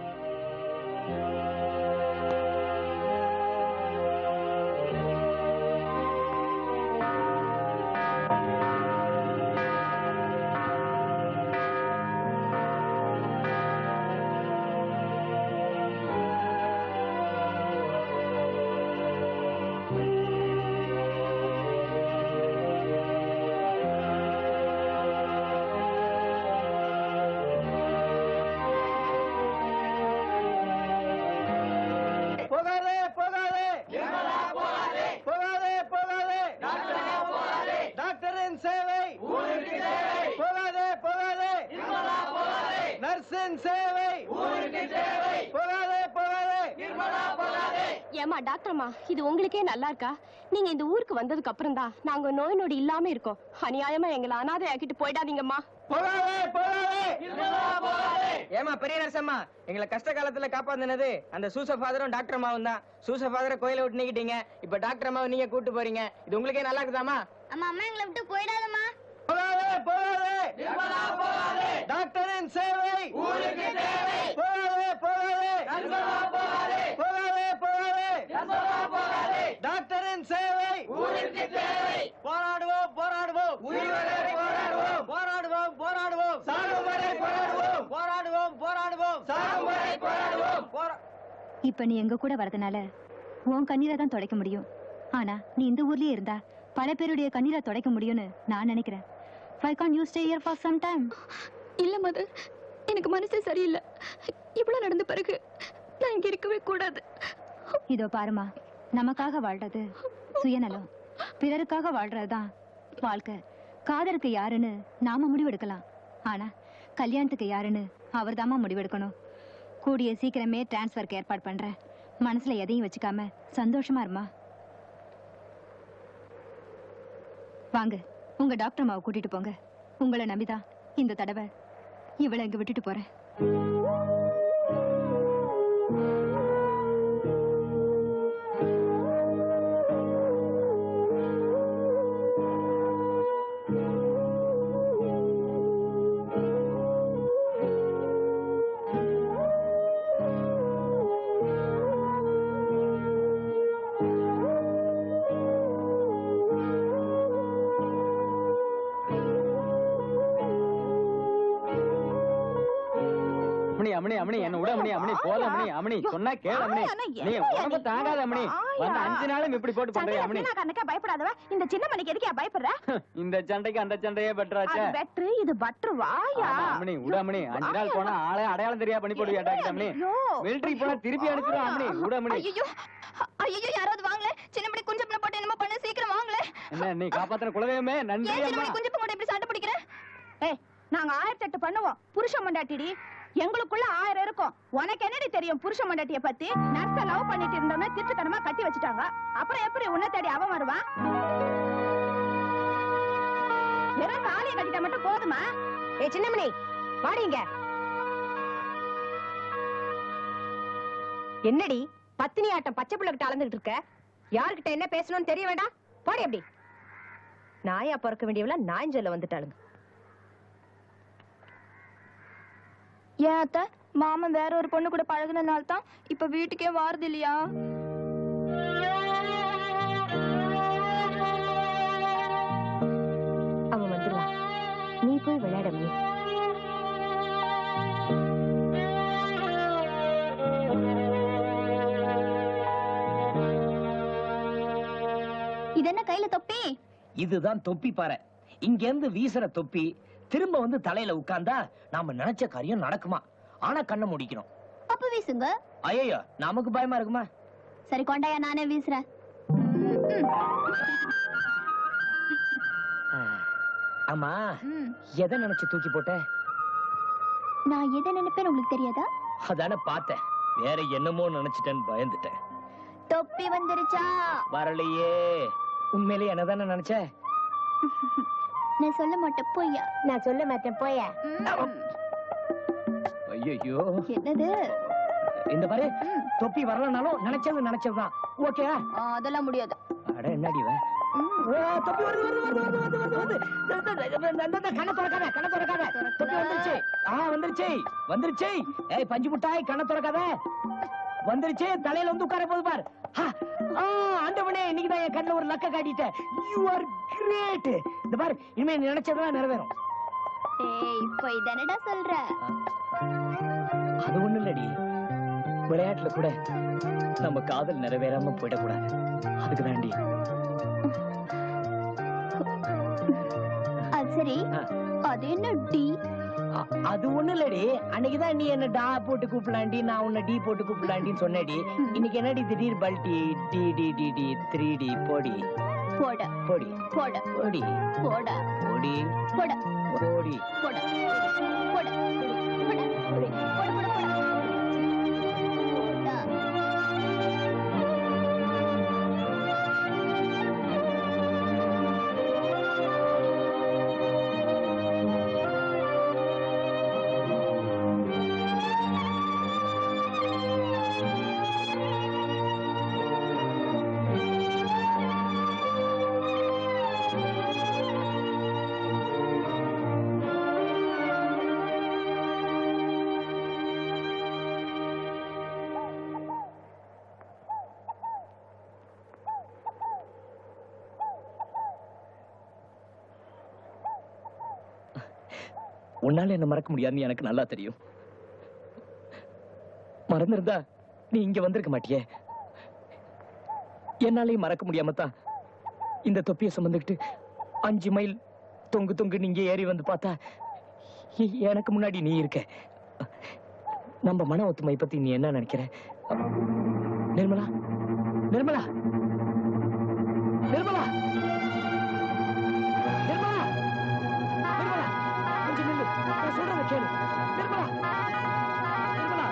B: ஏமா டாக்டர்மா, இது உங்களுக்கே நல்லா இருக்கா? நீங்க இந்த ஊருக்கு வந்ததுக்கு அப்புறம் தான் நாங்க நோய் நொடி இல்லாம இருக்கோம். அநியாயமா எங்களை அனாதை ஆக்கிட்டு போயிடாதீங்கம்மா.
C: ஏமா பெரிய நரசம்மா, எங்களை கஷ்ட காலத்துல காப்பாத்தினது அந்த சூச ஃபாதரும் டாக்டர் அம்மாவும் தான். சூச ஃபாதரை கோயில விட்டு நீக்கிட்டீங்க, இப்ப டாக்டர் அம்மாவை நீங்க கூட்டு போறீங்க. இது உங்களுக்கே நல்லா இருக்குதாமா?
O: அம்மா அம்மா எங்களை விட்டு போயிடாதம்மா.
C: போகாதே போகாதே நிர்மலா போகாதே, டாக்டரின் சேவை ஊருக்கு தேவை. போகாதே போகாதே நிர்மலா போகாதே, போகாதே போகாதே நிர்மலா போகாதே, டாக்டரின் சேவை ஊருக்கு தேவை. போராடுவோம் போராடுவோம் உயிர் வரை போராடுவோம், போராடுவோம் போராடுவோம் சாகும் வரை போராடுவோம், போராடுவோம் போராடுவோம் சாகும் வரை போராடுவோம்.
F: இப்ப நீ எங்க கூட வரதுனால உன் கண்ணீரை தான் துடைக்க முடியும். ஆனா நீ இந்த ஊர்லயே இருந்தா பல பேருடைய கண்ணீரை துடைக்க முடியும்னு நான் நினைக்கிறேன். Why can't you stay here for some time? இல்ல மதர், எனக்கு மனசே சரியில்லை. இவ்வளவு நடந்த பிறகு நான் இங்க இருக்கவே கூடாது. இதோ பாருமா, நமக்காக வாழ்றது சுயநலம், பிறருக்காக வாழ்றதுதான் வாழ்க்கை. காதலுக்கு யாருன்னு நாம முடிவெடுக்கலாம், ஆனா கல்யாணத்துக்கு யாருன்னு அவர் தாமா முடிவெடுக்கணும். கூடிய சீக்கிரமே டிரான்ஸ்ஃபருக்கு ஏற்பாடு பண்றேன். மனசுல எதையும் வச்சுக்காம சந்தோஷமா இருமா. வாங்க, உங்க டாக்டர் அம்மாவை கூட்டிட்டு போங்க. உங்களை நம்பிதான் இந்த தடவை இவளை இங்க விட்டுட்டு போறேன்.
C: அம்மணி அம்மணி என்ன விட அம்மணி அம்மணி போல அம்மணி அம்மணி சொன்னா கேளு அம்மணி, நீ உடம்பு தாங்காத அம்மணி. வந்து அஞ்சு நாளும் இப்படி போட்டு பண்றியா அம்மணி?
B: பயப்படாதவ, இந்த சின்ன மணிக்கு எதுக்கே பயப்படுற?
C: இந்த சண்டைக்கு அந்த சண்டையே பெட்டராச்சே.
B: அது பெட்டர், இது பட்டர். வாயா
C: அம்மணி விட அம்மணி, அஞ்சு நாள் போனா ஆளே அடையாளம் தெரியா பண்ணி போடுவியா டாக்டர் அம்மணி? மிலிட்டரி போனா திருப்பி அனுப்புறோம் அம்மணி, விட அம்மணி.
F: ஐயோ ஐயோ, யாராவது வாங்களே, சின்ன மணி குஞ்சு போட்டு என்னமோ பண்ண, சீக்கிரம் வாங்களே.
C: என்ன நீ காப்பாத்துற குலதெய்வமே, நன்றி அம்மா.
F: குஞ்சு கூட இப்படி சண்டை பிடிக்கிற?
B: ஏய், நாங்க ஆயிரத்தி எட்டு பண்ணுவோம். புருஷன் மண்டாட்டிடி எங்களுக்குள்ள ஆயிரம் இருக்கும். உனக்கு என்னடி தெரியும் புருஷ மண்டாட்டிய பத்தி? நர்ஸ லவ் பண்ணிட்டு இருந்தோம்னா திருட்டுத்தனமா கட்டி வச்சுட்டாங்க. அப்புறம் எப்படி உன்னை தேடி அவன் வருவான்? வெறும் தாலியை கட்டிட்டா மட்டும் போதுமா? ஏ சின்னமணி வாடிங்க. என்னடி பத்தினி ஆட்டம் பச்சை பிள்ளைகிட்ட அளந்துகிட்டு இருக்க? யார்கிட்ட என்ன பேசணும்னு தெரிய வேண்டாம்? போடி அப்படி. நாயா பிறக்க வேண்டியவள நாயஞ்சொல்ல வந்துட்டாளுங்க.
F: ஏன் அத்தை, மாமன் வேற ஒரு பொண்ணு கூட பழகுனனால தான் இப்ப வீட்டுக்கே வாரது இல்லையா?
B: அவன் வந்துருவா, நீ போய் விளையாடமே.
L: இது என்ன கையில தொப்பி?
I: இதுதான் தொப்பி பாறை. இங்க இருந்து வீசுற தொப்பி திரும்ப வந்து தலையில உட்கார்ந்தா நாம நினைச்ச காரியம் நடக்குமா? ஆனா கண்ணை முடிக்கணும்.
L: அப்ப வீசுங்க.
I: ஐயோ, நமக்கு பயமா இருக்குமா?
L: சரி கொண்டாயா, நானே வீசுறேன்.
I: ஆமா, எதை நினைச்சு தூக்கி போட்ட?
L: நான் எதை நினைப்பேன் உங்களுக்கு தெரியாதா?
I: அதான பார்த்தேன். வேற என்னமோ நினைச்சிட்டேன்னு பயந்துட்டேன்.
L: தொப்பி வந்துருச்சா?
I: வரலையே. உண்மையிலேயே என்னதானே நினைச்ச?
L: நான் சொல்ல மாட்டேன் போய்யா.
B: நான் சொல்ல மாட்டேன் போயா.
I: ஐயோ,
L: என்னது?
I: இந்த பாரு, தொப்பி வரலனாலும் நினைச்சது நினைச்சதுதான். ஓகே?
L: அதெல்லாம் முடியாது.
I: அட என்னடி இவ? ஓ, தொப்பி வருது வருது வருது வருது வருது வருது. கண்ணை திறக்காத, கண்ணை திறக்காத. தொப்பி வந்துருச்சு. ஆ, வந்துருச்சு வந்துருச்சு. ஏய் பஞ்சு முட்டாய், கண்ணை திறக்காத. வந்துருச்சு. தலையில வந்து உட்கார போது பார். ஆண்டவனே, இன்னைக்குதான் என் கண்ணுல ஒரு லக்க காட்டிட்ட. You are great. இந்த பாரு, இனிமே நீ நினைச்சதெல்லாம் நிறைவேறும்.
L: ஏய், இப்போ இதனடா சொல்ற?
I: அது ஒண்ணு இல்லடி, விளையாட்டுல கூட நம்ம காதல் நிறைவேறாம போயிடக்கூடாது. அதுக்கு தாண்டி.
L: அது சரி, அது என்ன டி?
I: அது ஒண்ணு இல்லடி, அன்னைக்குதான் நீ என்ன டா போட்டு கூப்பிடலாண்டி, நான் உன்னை டி போட்டு கூப்பிடலாண்டின்னு சொன்னடி. இன்னைக்கு என்னடி திடீர் பல்டி? D D D D three D. போடி
L: போட
I: போடி
L: போட
I: போடி
L: போட
I: போடி
L: போட
I: போடி
L: போட போட போட போட போட.
I: உன்னால என்ன மறக்க முடியாதுன்னு எனக்கு நல்லா தெரியும். மறந்திருந்தா நீ இங்க வந்திருக்க மாட்டியே. என்னாலையும் மறக்க முடியாம தான் இந்த தொப்பியை சுமந்துக்கிட்டு அஞ்சு மைல் தொங்கு தொங்கு நீங்க ஏறி வந்து பார்த்தா எனக்கு முன்னாடி நீ இருக்க. நம்ம மன ஒத்துமை பத்தி நீ என்ன நினைக்கிற? நிர்மலா, நிர்மலா, நிர்மலா, நிர்மலா, நிர்மலா, கொஞ்சம் நில்லு. நான் சொல்றத கேளு. நிர்மலா, நிர்மலா.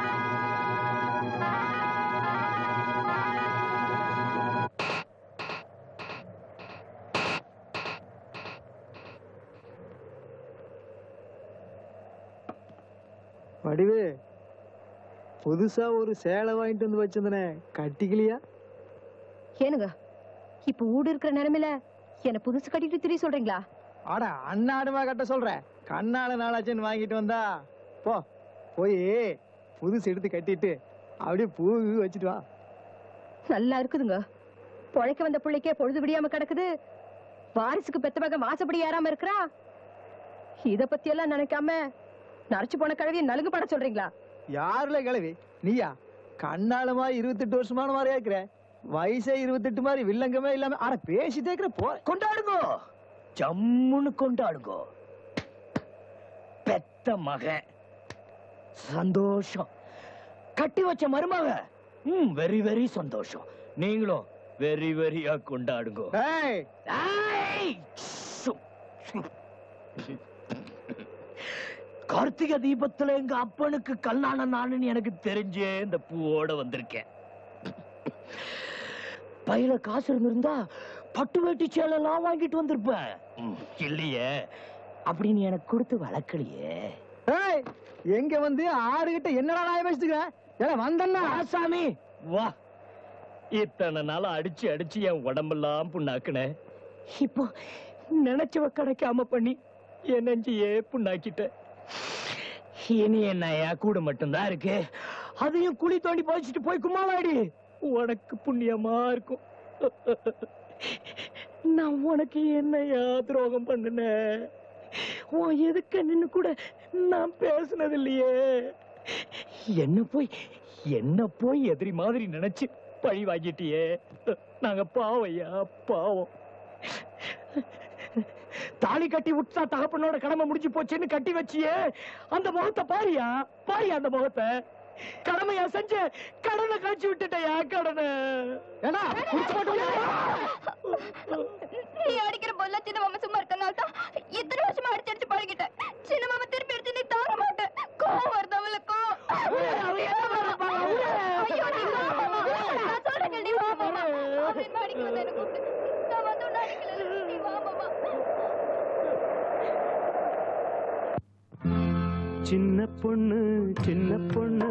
C: வடிவு, புதுசா ஒரு சேலை வாங்கிட்டு வந்து வச்சிருந்தனே, கட்டிக்கலையா?
B: ஏனுங்க, இப்ப ஊடு இருக்கிற நிலைமையில என்ன புதுசு கட்டிட்டு திரி சொல்றீங்களா?
C: ஆடா, அண்ணாடுமா கட்ட சொல்றேன். கண்ணால நாளாச்சுன்னு வாங்கிட்டு வந்தா போ, போய் புதுசு எடுத்து கட்டிட்டு அப்படியே பூ வச்சுட்டு வா.
B: நல்லா இருக்குதுங்க. பொழைக்க வந்த பிள்ளைக்கே பொழுது விடியாம கிடக்குது. வாரிசுக்கு பெத்த மகன் வாசப்படி ஏறாம இருக்கிறா. இத பத்தி எல்லாம் நினைக்காம நரைச்சு போன கழுவிய நலுங்கு பட சொல்றீங்களா?
C: யாருல கிழவி? நீயா? கண்ணால மாதிரி இருபத்தெட்டு வருஷமான மாதிரியா இருக்கிற. வயசே இருபத்தெட்டு மாதிரி வில்லங்கமே இல்லாம ஆனா பேசிட்டே இருக்கிற. போ,
I: கொண்டாடுங்கோ, ஜம்முன்னு கொண்டாடுங்கோ. பெத்த மகன் சந்தோஷம், கட்டி வச்ச மருமக ம் வெரி வெரி சந்தோஷம். நீங்களும் வெரி வெரியா கொண்டாடுங்கோ. கார்த்திகை தீபத்துல எங்க அப்பனுக்கு கல்யாணம் நானுன்னு எனக்கு தெரிஞ்சே இந்த பூவோட வந்திருக்கேன். பையில காசு இருந்திருந்தா பட்டு வேட்டி சேலெல்லாம் வாங்கிட்டு வந்திருப்பேன். இல்லையே, அப்படின்னு எனக்கு கொடுத்து வளர்க்கலையே.
C: எங்க வந்து ஆறு கிட்ட என்னடா நாய பேசிட்டுக்க வந்தா
I: ஆசாமி வா. இத்தனை நாள் அடிச்சு அடிச்சு என் உடம்பெல்லாம் புண்ணாக்குன. இப்போ நினைச்சவ கிடைக்காம பண்ணி என் நெஞ்சியே புண்ணாக்கிட்ட. இனி என்னையா கூடு மட்டும்தான் இருக்கு, அதையும் குழி தோண்டி போச்சுட்டு போய் கும்மாவாடி. உனக்கு புண்ணியமா இருக்கும். நான் உனக்கு என்னையா துரோகம் பண்ணுன? உன் எதுக்கு நின்னு கூட நான் பேசுனது இல்லையே. என்ன போய் என்ன போய் எதிரி மாதிரி நினைச்சு பழி வாங்கிட்டியே. நாங்க பாவையா பாவம். தாலி கட்டி விட்டா தகப்பனோட கடமை முடிஞ்சு போச்சுன்னு கட்டி வச்சியே, அந்த முகத்தை பாரியா பாரியா அந்த முகத்தை. கடமையா செஞ்ச கடனை கழிச்சு விட்டுட்டயா கடனை.
F: நீ அடிக்கிற போல சின்ன மாமா சும்மா இருக்கனால தான் இத்தனை வருஷமா அடிச்சு அடிச்சு பழகிட்டேன். சின்ன மாமா திருப்பி அடிச்சு நீ தாங்க மாட்டேன். கோவம் வருது அவளுக்கும். நான் சொல்றேன் நீ வா மாமா அப்படின்னு அடிக்க வந்து எனக்கு கூப்பிட்டு நான் வந்து ஒன்னு அடிக்கல. நீ வா மாமா.
A: சின்ன பொண்ணு சின்ன பொண்ணு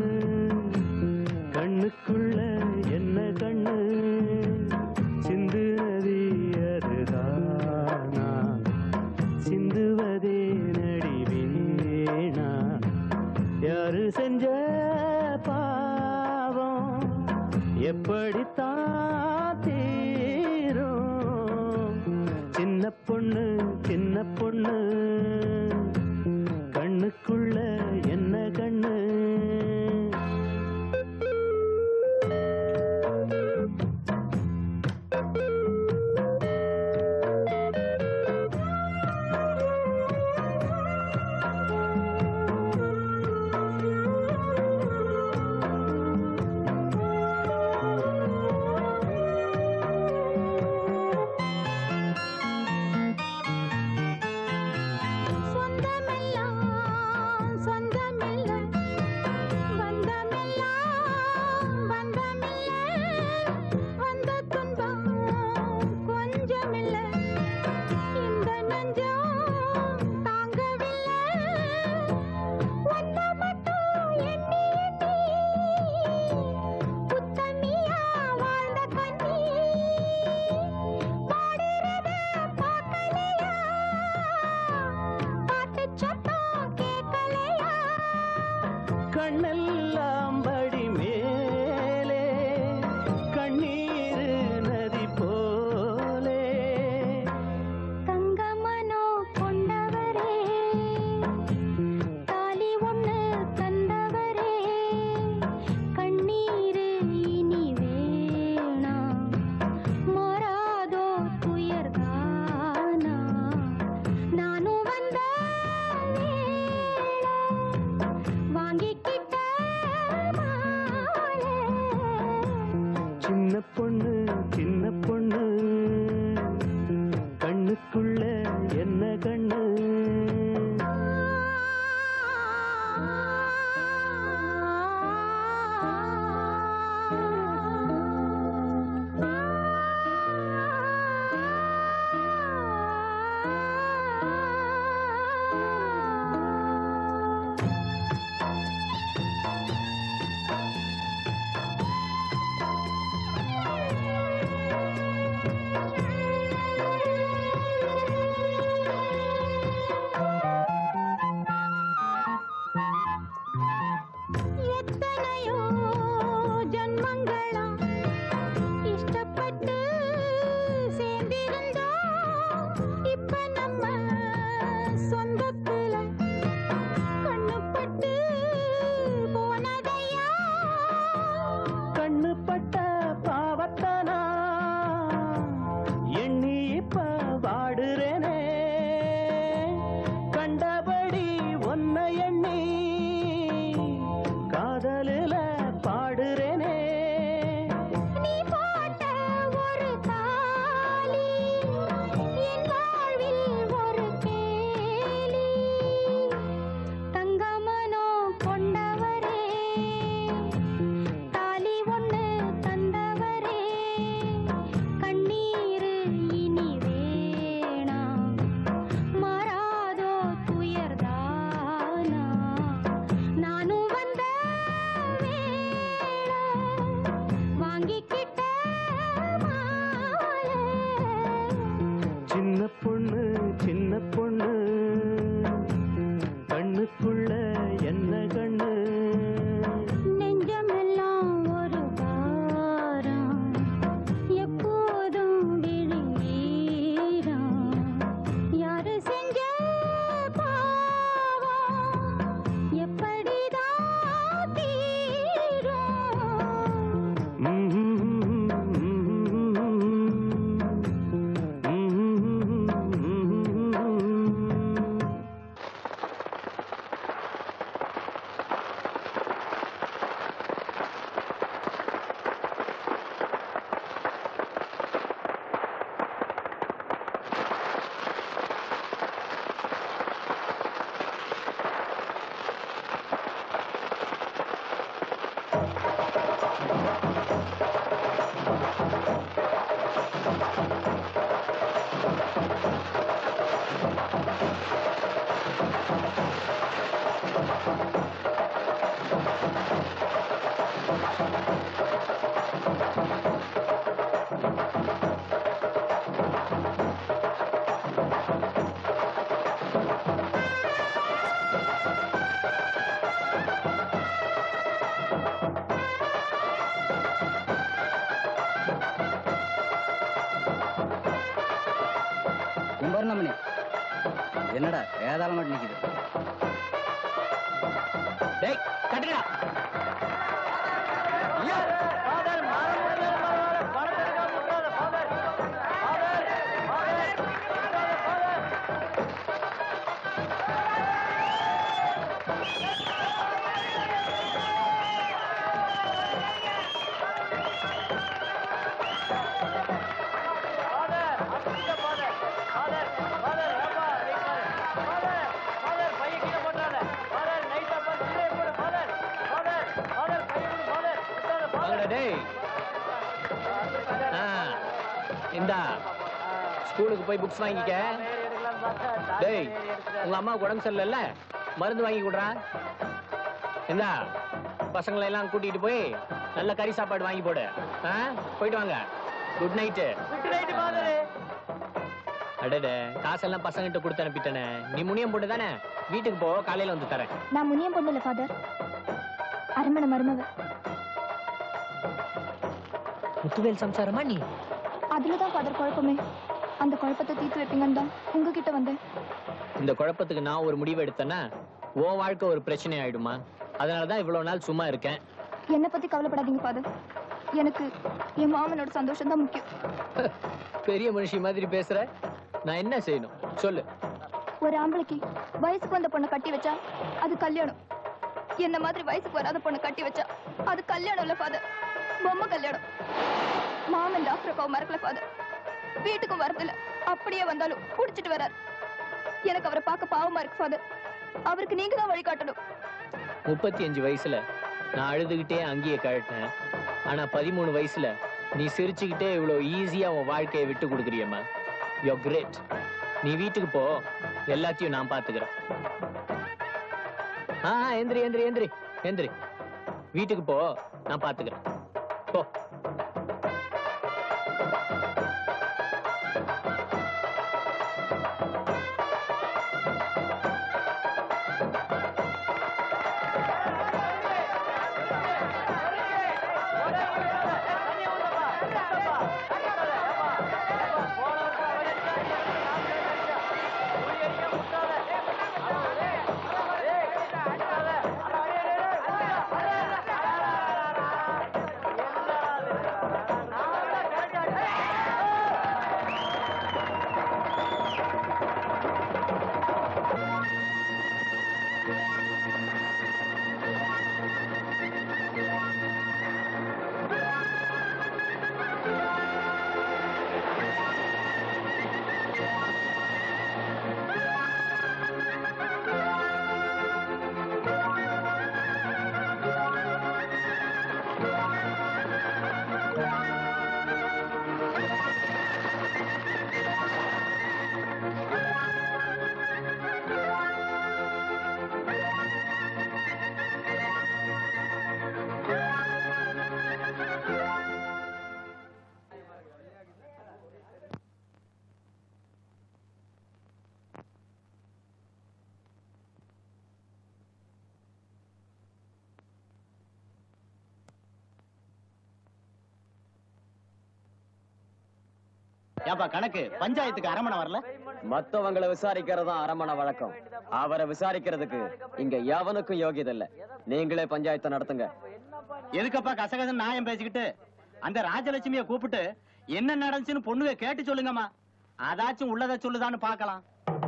A: கண்ணுக்குள்ள என்ன கண்ணு சிந்து நதி அதுதானா சிந்துவதே நடிவேனா யாரு செஞ்ச பாவம் எப்படித்தான் தீரும். சின்ன பொண்ணு சின்ன பொண்ணு கண்ணுக்குள்ள என்ன கண்ணு.
O: வாங்கிக்கிட்ட மாலை.
A: சின்ன பொண்ணு சின்ன பொண்ணு கண்ணுக்குள்ள என்ன கண்ணு
O: நெஞ்சமெல்லாம் ஒரு வாரம் எப்போதும் விழியீரம். யாரு செஞ்ச பாவம் எப்படிதான் தீரும்.
Q: கும்பர்ணமணி என்னடா வேதாளம் மட்டும் நிக்குது.
K: டேய் கட்டுடா. இந்தா ஸ்கூலுக்கு போய் புக்ஸ் வாங்கிக்க. டேய் உங்க அம்மாவுக்கு உடம்பு சரியில்லைல்ல, மருந்து வாங்கி கொடுறா. இந்தா பசங்களை எல்லாம் கூட்டிட்டு போய் நல்ல கறி சாப்பாடு வாங்கி போடு. போயிட்டு வாங்க. Good night. அடடே காசெல்லாம் பசங்கிட்ட கொடுத்து அனுப்பிட்டேனே. நீ முனியம் போட்டு தானே, வீட்டுக்கு போ, காலையில வந்து தரேன்.
L: நான் முனியம் பொண்ணு இல்ல ஃபாதர், அரண்மனை மருமவ.
I: முத்துவேல் சம்சாரமா நீ?
L: அதுலதான் ஃபாதர் குழப்பமே. அந்த குழப்பத்தை தீர்த்து வைப்பீங்கன்னு தான் உங்ககிட்ட வந்தேன்.
K: இந்த குழப்பத்துக்கு நான் ஒரு முடிவு எடுத்தேன்னா உன் வாழ்க்கை ஒரு பிரச்சனை ஆயிடுமா? அதனாலதான் இவ்வளவு நாள் சும்மா இருக்கேன்.
L: என்னை பத்தி கவலைப்படாதீங்க ஃபாதர், எனக்கு என் மாமனோட சந்தோஷம் தான் முக்கியம்.
K: பெரிய மனுஷி மாதிரி பேசுற. நான் என்ன செய்யணும் சொல்லு.
L: ஒரு ஆம்பளைக்கு வயசுக்கு வந்த பொண்ணை கட்டி வச்சா அது கல்யாணம். என்ன மாதிரி வயசுக்கு வராத பொண்ணை கட்டி வச்சா அது கல்யாணம் இல்ல ஃபாதர், பொம்மை கல்யாணம். மாமன் டாக்டர் அப்பாவை மறக்கல ஃபாதர், வீட்டுக்கும் வரதில்ல. அப்படியே வந்தாலும் குடிச்சிட்டு வர்றார். எனக்கு அவரை பார்க்க பாவமா இருக்கு ஃபாதர், அவருக்கு நீங்க தான் வழிகாட்டணும்.
K: முப்பத்தி அஞ்சு வயசுல நான் அழுதுகிட்டே அங்கேயே கழட்டினேன். ஆனா பதிமூணு வயசுல நீ சிரிச்சுக்கிட்டே இவ்வளவு ஈஸியா உன் வாழ்க்கையை விட்டு கொடுக்குறியம்மா. You are great. நீ வீட்டுக்கு போ, எல்லாத்தையும் நான் பாத்துக்கிறேன். ஆ எந்திரி எந்திரி எந்திரி எந்திரி. வீட்டுக்கு போ, நான் பாத்துக்கிறேன். போ.
R: ஏப்பா கணக்கு பஞ்சாயத்துக்கு அரமணை வரல?
D: மத்தவங்களை விசாரிக்கிறதா அரமணை வழக்கம். அவரை விசாரிக்கிறதுக்கு இங்க எவனுக்கும் யோகியது இல்ல. நீங்களே பஞ்சாயத்தை நடத்துங்க.
R: எதுக்கப்பா கசகசன் நியாயம் பேசிக்கிட்டு? அந்த ராஜலட்சுமிய கூப்பிட்டு என்ன நடந்துச்சுன்னு பொண்ணுங்க கேட்டு சொல்லுங்கம்மா. அதாச்சும் உள்ளதை சொல்லுதான்னு பாக்கலாம்.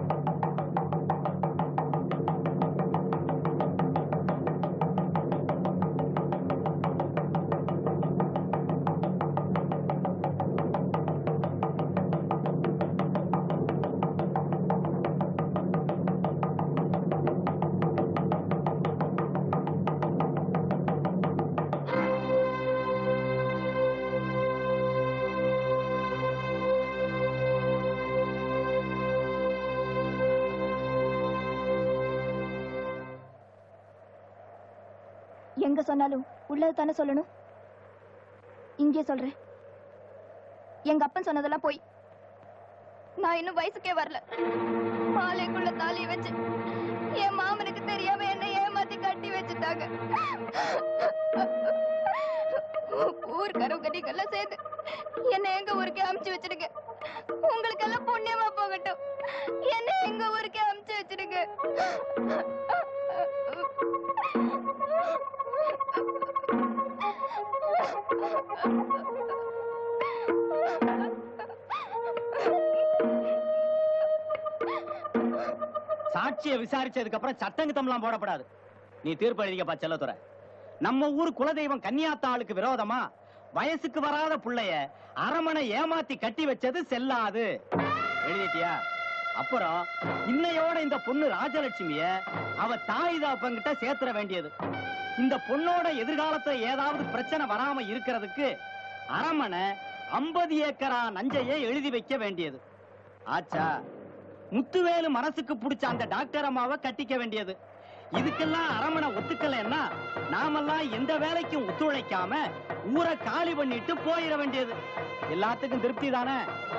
L: எங்க சொன்னாலும் உள்ளது தானே சொல்லணும். இங்கே சொல்றேன். எங்க அப்பன் சொன்னதெல்லாம் போய். நான் இன்னும் வயசுக்கே வரல. மாலைக்குள்ள தாலி வச்சு என் மாமனுக்கு தெரியாம என்ன ஏமாத்தி கட்டி வச்சுட்டாங்க. ஊருக்காரவங்க நீங்க எல்லாம் சேர்ந்து என்ன எங்க ஊருக்கே அமுச்சு வச்சிருங்க. உங்களுக்கு எல்லாம் புண்ணியமா போகட்டும். என்ன எங்க ஊருக்கே அமுச்சு வச்சிருங்க.
R: சாட்சியை விசாரிச்சதுக்கு அப்புறம் சட்டங்கிட்டம்லாம் போடப்படாது. நீ தீர்ப்பு எழுதிக்கப்பா செல்லத்துறை. நம்ம ஊர் குலதெய்வம் கன்னியாத்தாளுக்கு விரோதமா வயசுக்கு வராத புள்ளைய அரமனை ஏமாத்தி கட்டி வச்சது செல்லாது. எழுதிட்டியா? அப்புறம் இன்னையோட இந்த பொண்ணு ராஜலட்சுமிய அவ தாய் தாப்பங்கிட்ட சேர்த்துற வேண்டியது. இந்த பொண்ணோட எதிர்காலத்துல ஏதாவது பிரச்சனை வராம இருக்கிறதுக்கு அரமனை ஐம்பது ஏக்கரா நஞ்சையே எழுதி வைக்க வேண்டியது. ஆச்சா? முத்துவேலு மனசுக்கு பிடிச்ச அந்த டாக்டர் அம்மாவை கட்டிக்க வேண்டியது. இதுக்கெல்லாம் அரமனை ஒத்துக்கலன்னா நாமெல்லாம் எந்த வேலைக்கும் ஒத்துழைக்காம ஊரை காலி பண்ணிட்டு போயிட வேண்டியது. எல்லாத்துக்கும் திருப்தி தானே?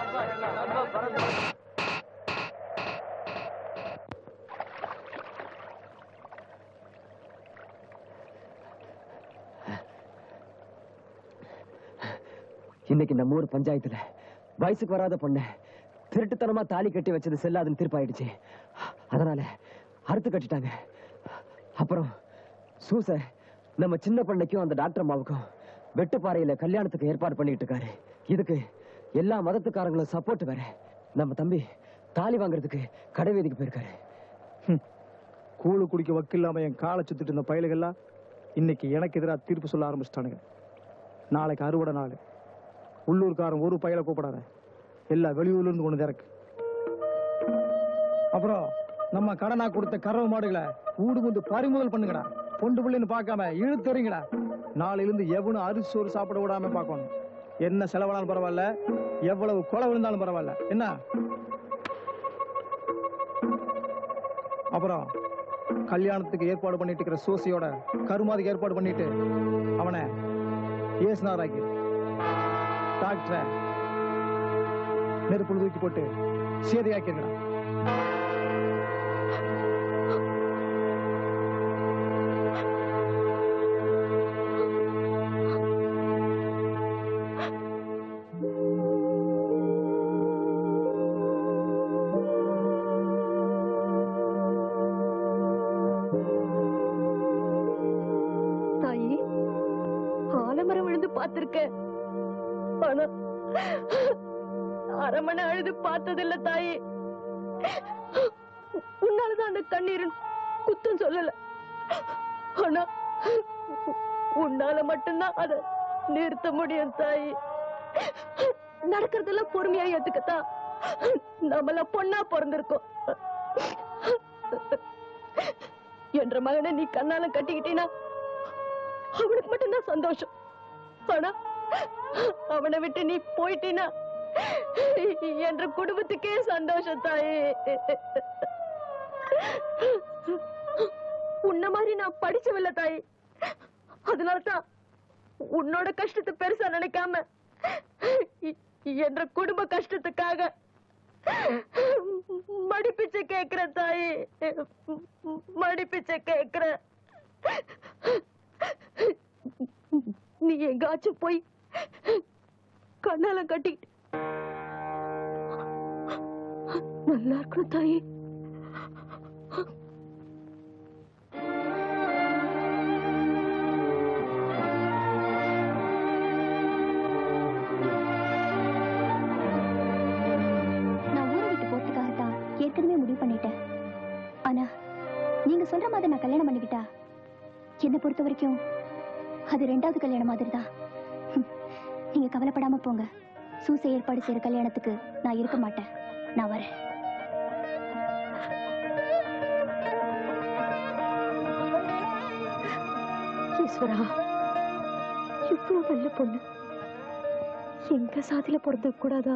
D: இன்னைக்கு நம்ம ஊர் பஞ்சாயத்துல வயசுக்கு வராத பொண்ணு திருட்டுத்தனமா தாலி கட்டி வச்சது செல்லாதுன்னு தீர்ப்பாயிடுச்சு. அதனால அறுத்து கட்டிட்டாங்க. அப்புறம் சூசை நம்ம சின்ன பொண்ணுக்கும் அந்த டாக்டர் அம்மாவுக்கும் வெட்டுப்பாறையில கல்யாணத்துக்கு ஏற்பாடு பண்ணிட்டு இருக்காரு. இதுக்கு எல்லா மதத்துக்காரங்களும் சப்போர்ட் வேற. நம்ம தம்பி தாலி வாங்குறதுக்கு கடை வீதிக்கு போயிருக்காரு.
C: கூழு குடிக்க வக்கில்லாம என் காலை சுத்திட்டு இருந்த பயலுகள்லாம் இன்னைக்கு எனக்கு எதிராக தீர்ப்பு சொல்ல ஆரம்பிச்சிட்டானுங்க. நாளைக்கு அறுவடை நாள். உள்ளூர்காரன் ஒரு பயலை கூப்பிடாத, எல்லா வெளியூர்ல இருந்து கொண்டு இறக்கு. அப்புறம் நம்ம கடனா கொடுத்த கறவை மாடுகளை ஊடு வந்து பறிமுதல் பண்ணுங்கடா. பொண்டு பிள்ளைன்னு பார்க்காம இழுத்தறிங்கடா. நாளிலிருந்து எவனும் அரிசி சோறு சாப்பிட விடாம பார்க்கணும். என்ன செலவானாலும் பரவாயில்ல, எவ்வளவு கொலை விழுந்தாலும் பரவாயில்ல. என்ன? அப்புறம் கல்யாணத்துக்கு ஏற்பாடு பண்ணிட்டு இருக்கிற சோசியோட கருமாதிக்கு ஏற்பாடு பண்ணிட்டு அவனை ஏசுனாராக்கி டாக்டரை நெருப்புல தூக்கி போட்டு சேதையாக்கிருக்கா.
L: தாயி, ஆலமரம் விழுந்து பார்த்திருக்கேன். ஆனா அரமனை அழுது பார்த்ததில்ல தாயி. உன்னாலதான் அந்த கண்ணீரன் குத்தம் சொல்லல. ஆனா உன்னால மட்டும்தான் அதை நிறுத்த முடியும் தாயி. நடக்கிறதெல்லாம் பொறுமையா ஏத்துக்கத்தான் நம்மள பொண்ணா பிறந்திருக்கோம். என்ற மகனை நீ கண்ணால கட்டிக்கிட்டீனா அவனுக்கு மட்டும்தான் சந்தோஷம். ஆனா அவனை விட்டு நீ போயிட்டீனா என்ற குடும்பத்துக்கே சந்தோஷம் தாயே. உன்ன மாதிரி நான் படிச்சவில்லை தாயே. அதனாலதான் உன்னோட கஷ்டத்தை பெருசா நினைக்காம என்ற குடும்ப கஷ்டத்துக்காக மடிப்பிச்சை கேக்குற தாயே, மடிப்பிச்சை கேக்குற. நீ எங்காச்சும் போய் கண்ணால கட்டிட்டு
B: நல்லா இருக்கணும் தாயே.
L: நான் ஊரை விட்டு போறதுக்காகத்தான் ஏற்கனவே முடிவு பண்ணிட்டேன். ஆனா நீங்க சொல்ற மாதிரி நான் கல்யாணம் பண்ணிக்கிட்டா என்னை பொறுத்த வரைக்கும் அது ரெண்டாவது கல்யாணம் மாதிரி தான். நீங்க கவலைப்படாம போங்க. சூசை ஏற்பாடு செய்யற கல்யாணத்துக்கு நான் இருக்க மாட்டேன். நான் வரேன்.
B: ஈஸ்வரா, இவ்வளவு நல்ல பொண்ணு எங்க சாதியில பிறந்த கூடாதா?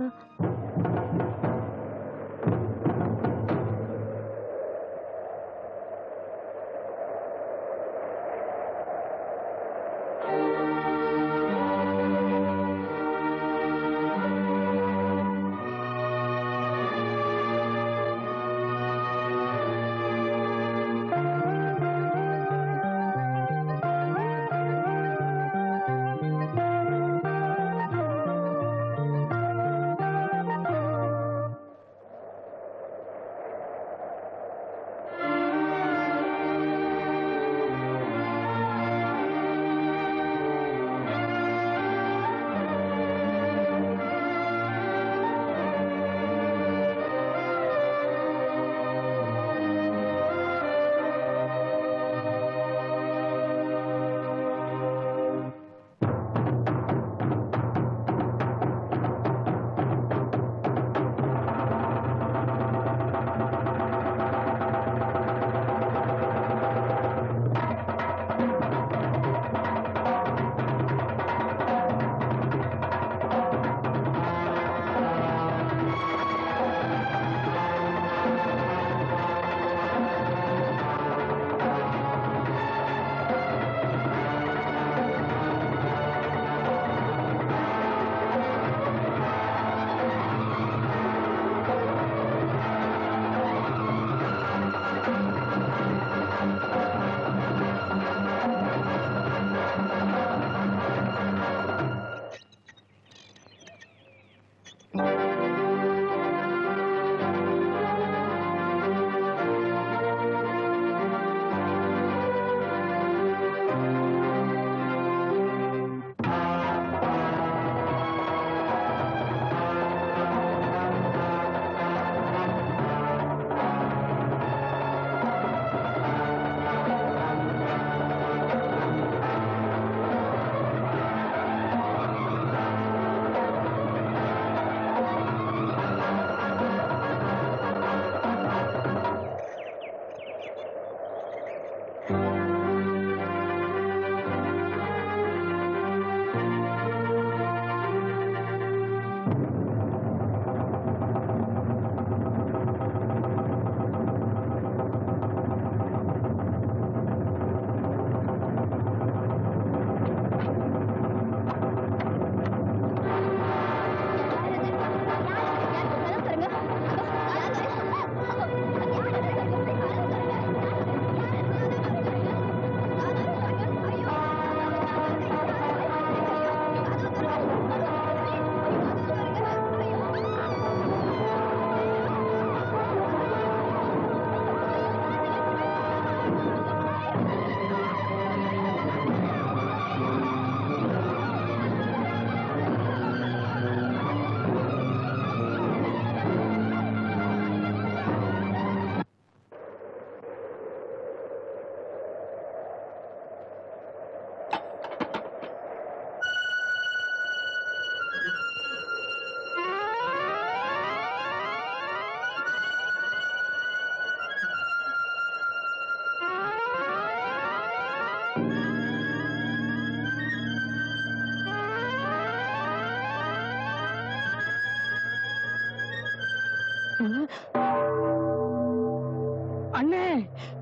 I: அண்ணே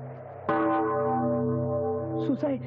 I: சூசைட்.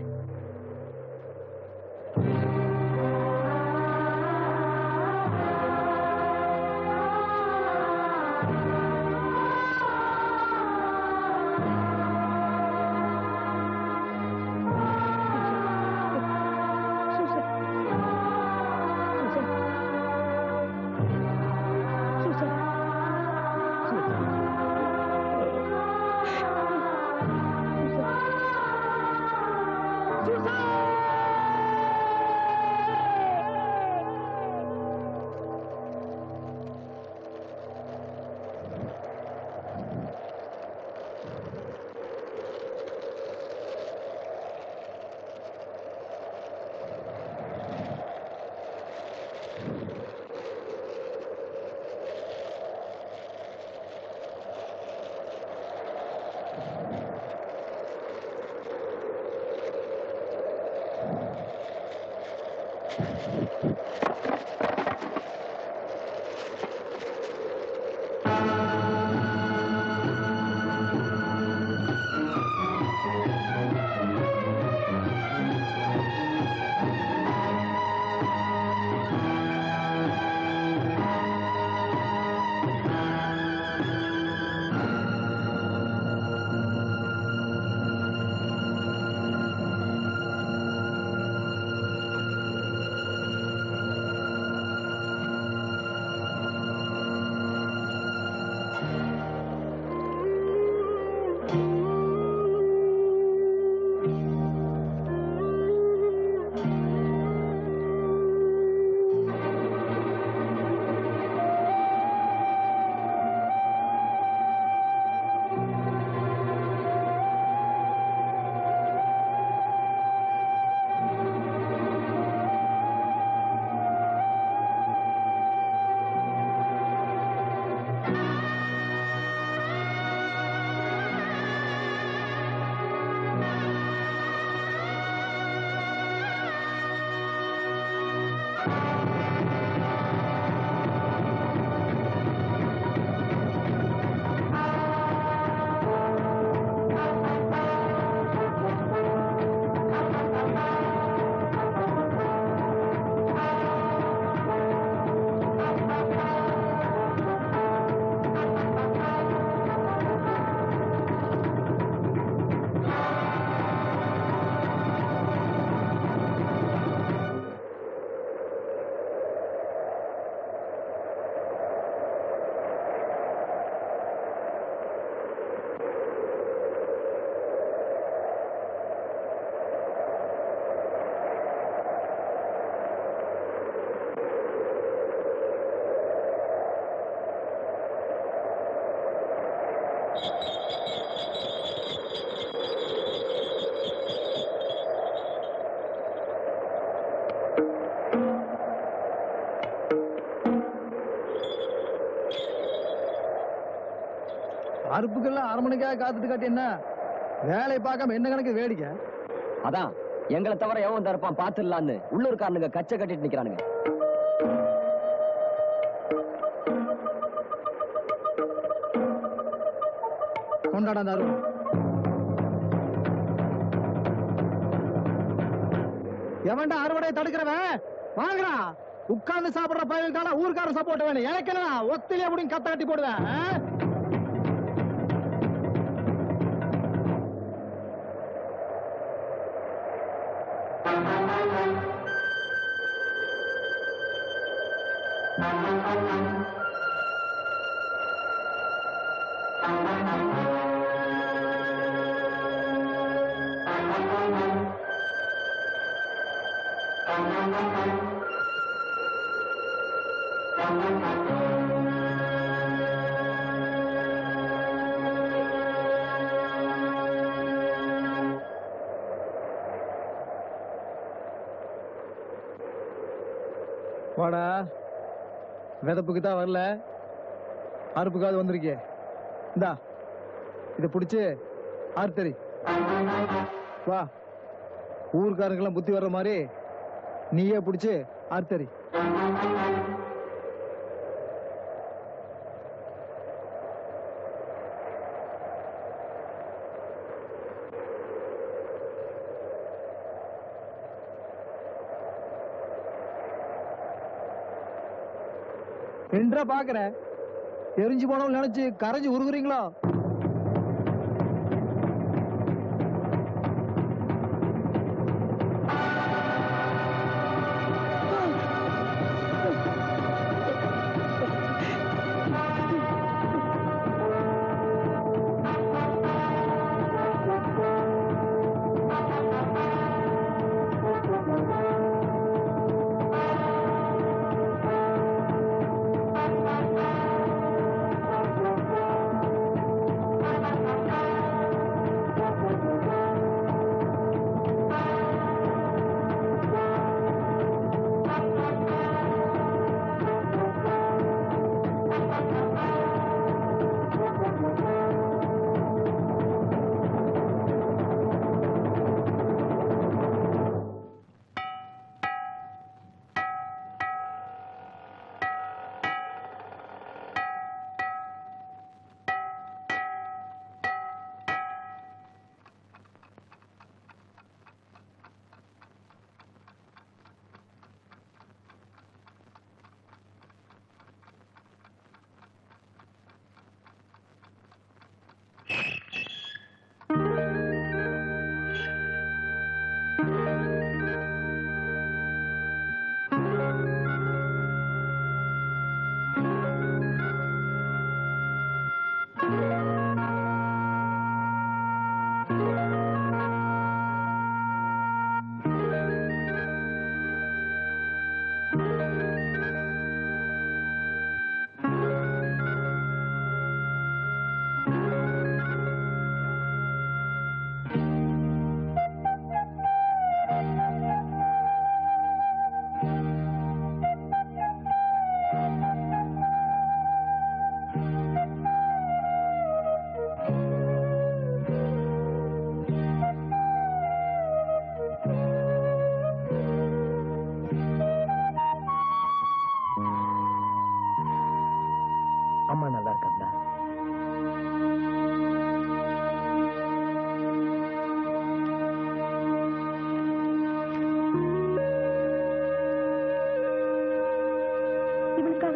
C: அறுப்புக்கெல்லாம் அரமனைக்காக காத்துட்டு காட்டி என்ன வேலையை பார்க்காம என்ன கணக்கு வேடிக்கை?
D: அதான் எங்களை தவிர எவன் தரப்பான் பாத்துடலான்னு உள்ளூர்காரனுங்க கச்சை கட்டிட்டு நிக்கிறானுங்க.
C: கொண்டாடா அந்த அருவம். எவன்டா அறுவடையை தடுக்கிறவன் வாங்குறா. உட்கார்ந்து சாப்பிடுற பயிலுக்கான ஊருக்காரன் சப்போர்ட் வேணும். எனக்கு என்ன ஒத்திலே அப்படின்னு கத்த கட்டி போடுவேன். வாடா, விதப்புக்கு தான் வரல, அறுப்புக்காவது வந்திருக்கே. இந்தா இதை பிடிச்சு ஆர்த்தரி வா. ஊருக்காரங்கெல்லாம் புத்தி வர்ற மாதிரி நீயே பிடிச்சு ஆர்த்தரி. என்றா பாக்குற எரிஞ்சு போனவங்க நினைச்சு கரைஞ்சு உருகுறீங்களோ?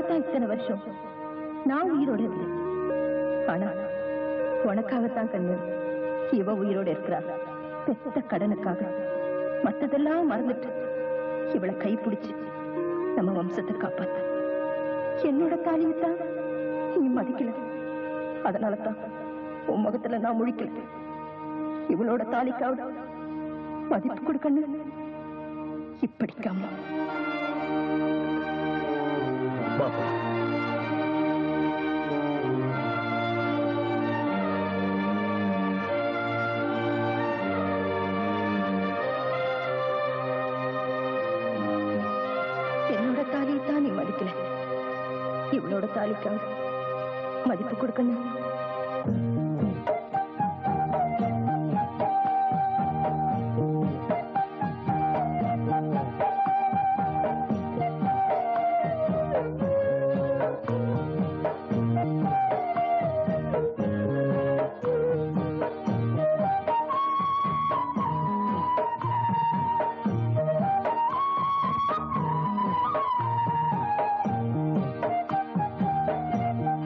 S: தான் இத்தனை வருஷம் நான் உயிரோட இருந்தேன். ஆனா உனக்காகத்தான் கண்ணு இவ உயிரோட இருக்கிறா. பெத்த கடனுக்காக மத்ததெல்லாம் மறந்துட்டு இவளை கைப்பிடிச்சு நம்ம வம்சத்தை காப்பாத்த. என்னோட தாலியத்தான் நீ மதிக்கல, அதனாலதான் உன் முகத்துல நான் முழிக்கல. இவளோட தாலிக்காவது மதிப்பு கொடுக்கணும். இப்படிக்காம
I: பாப்பா
S: என்னோட தாலியைத்தான் நீ மதிக்கல, இவளோட தாலிக்காவது மதிப்பு கொடுக்கணும்.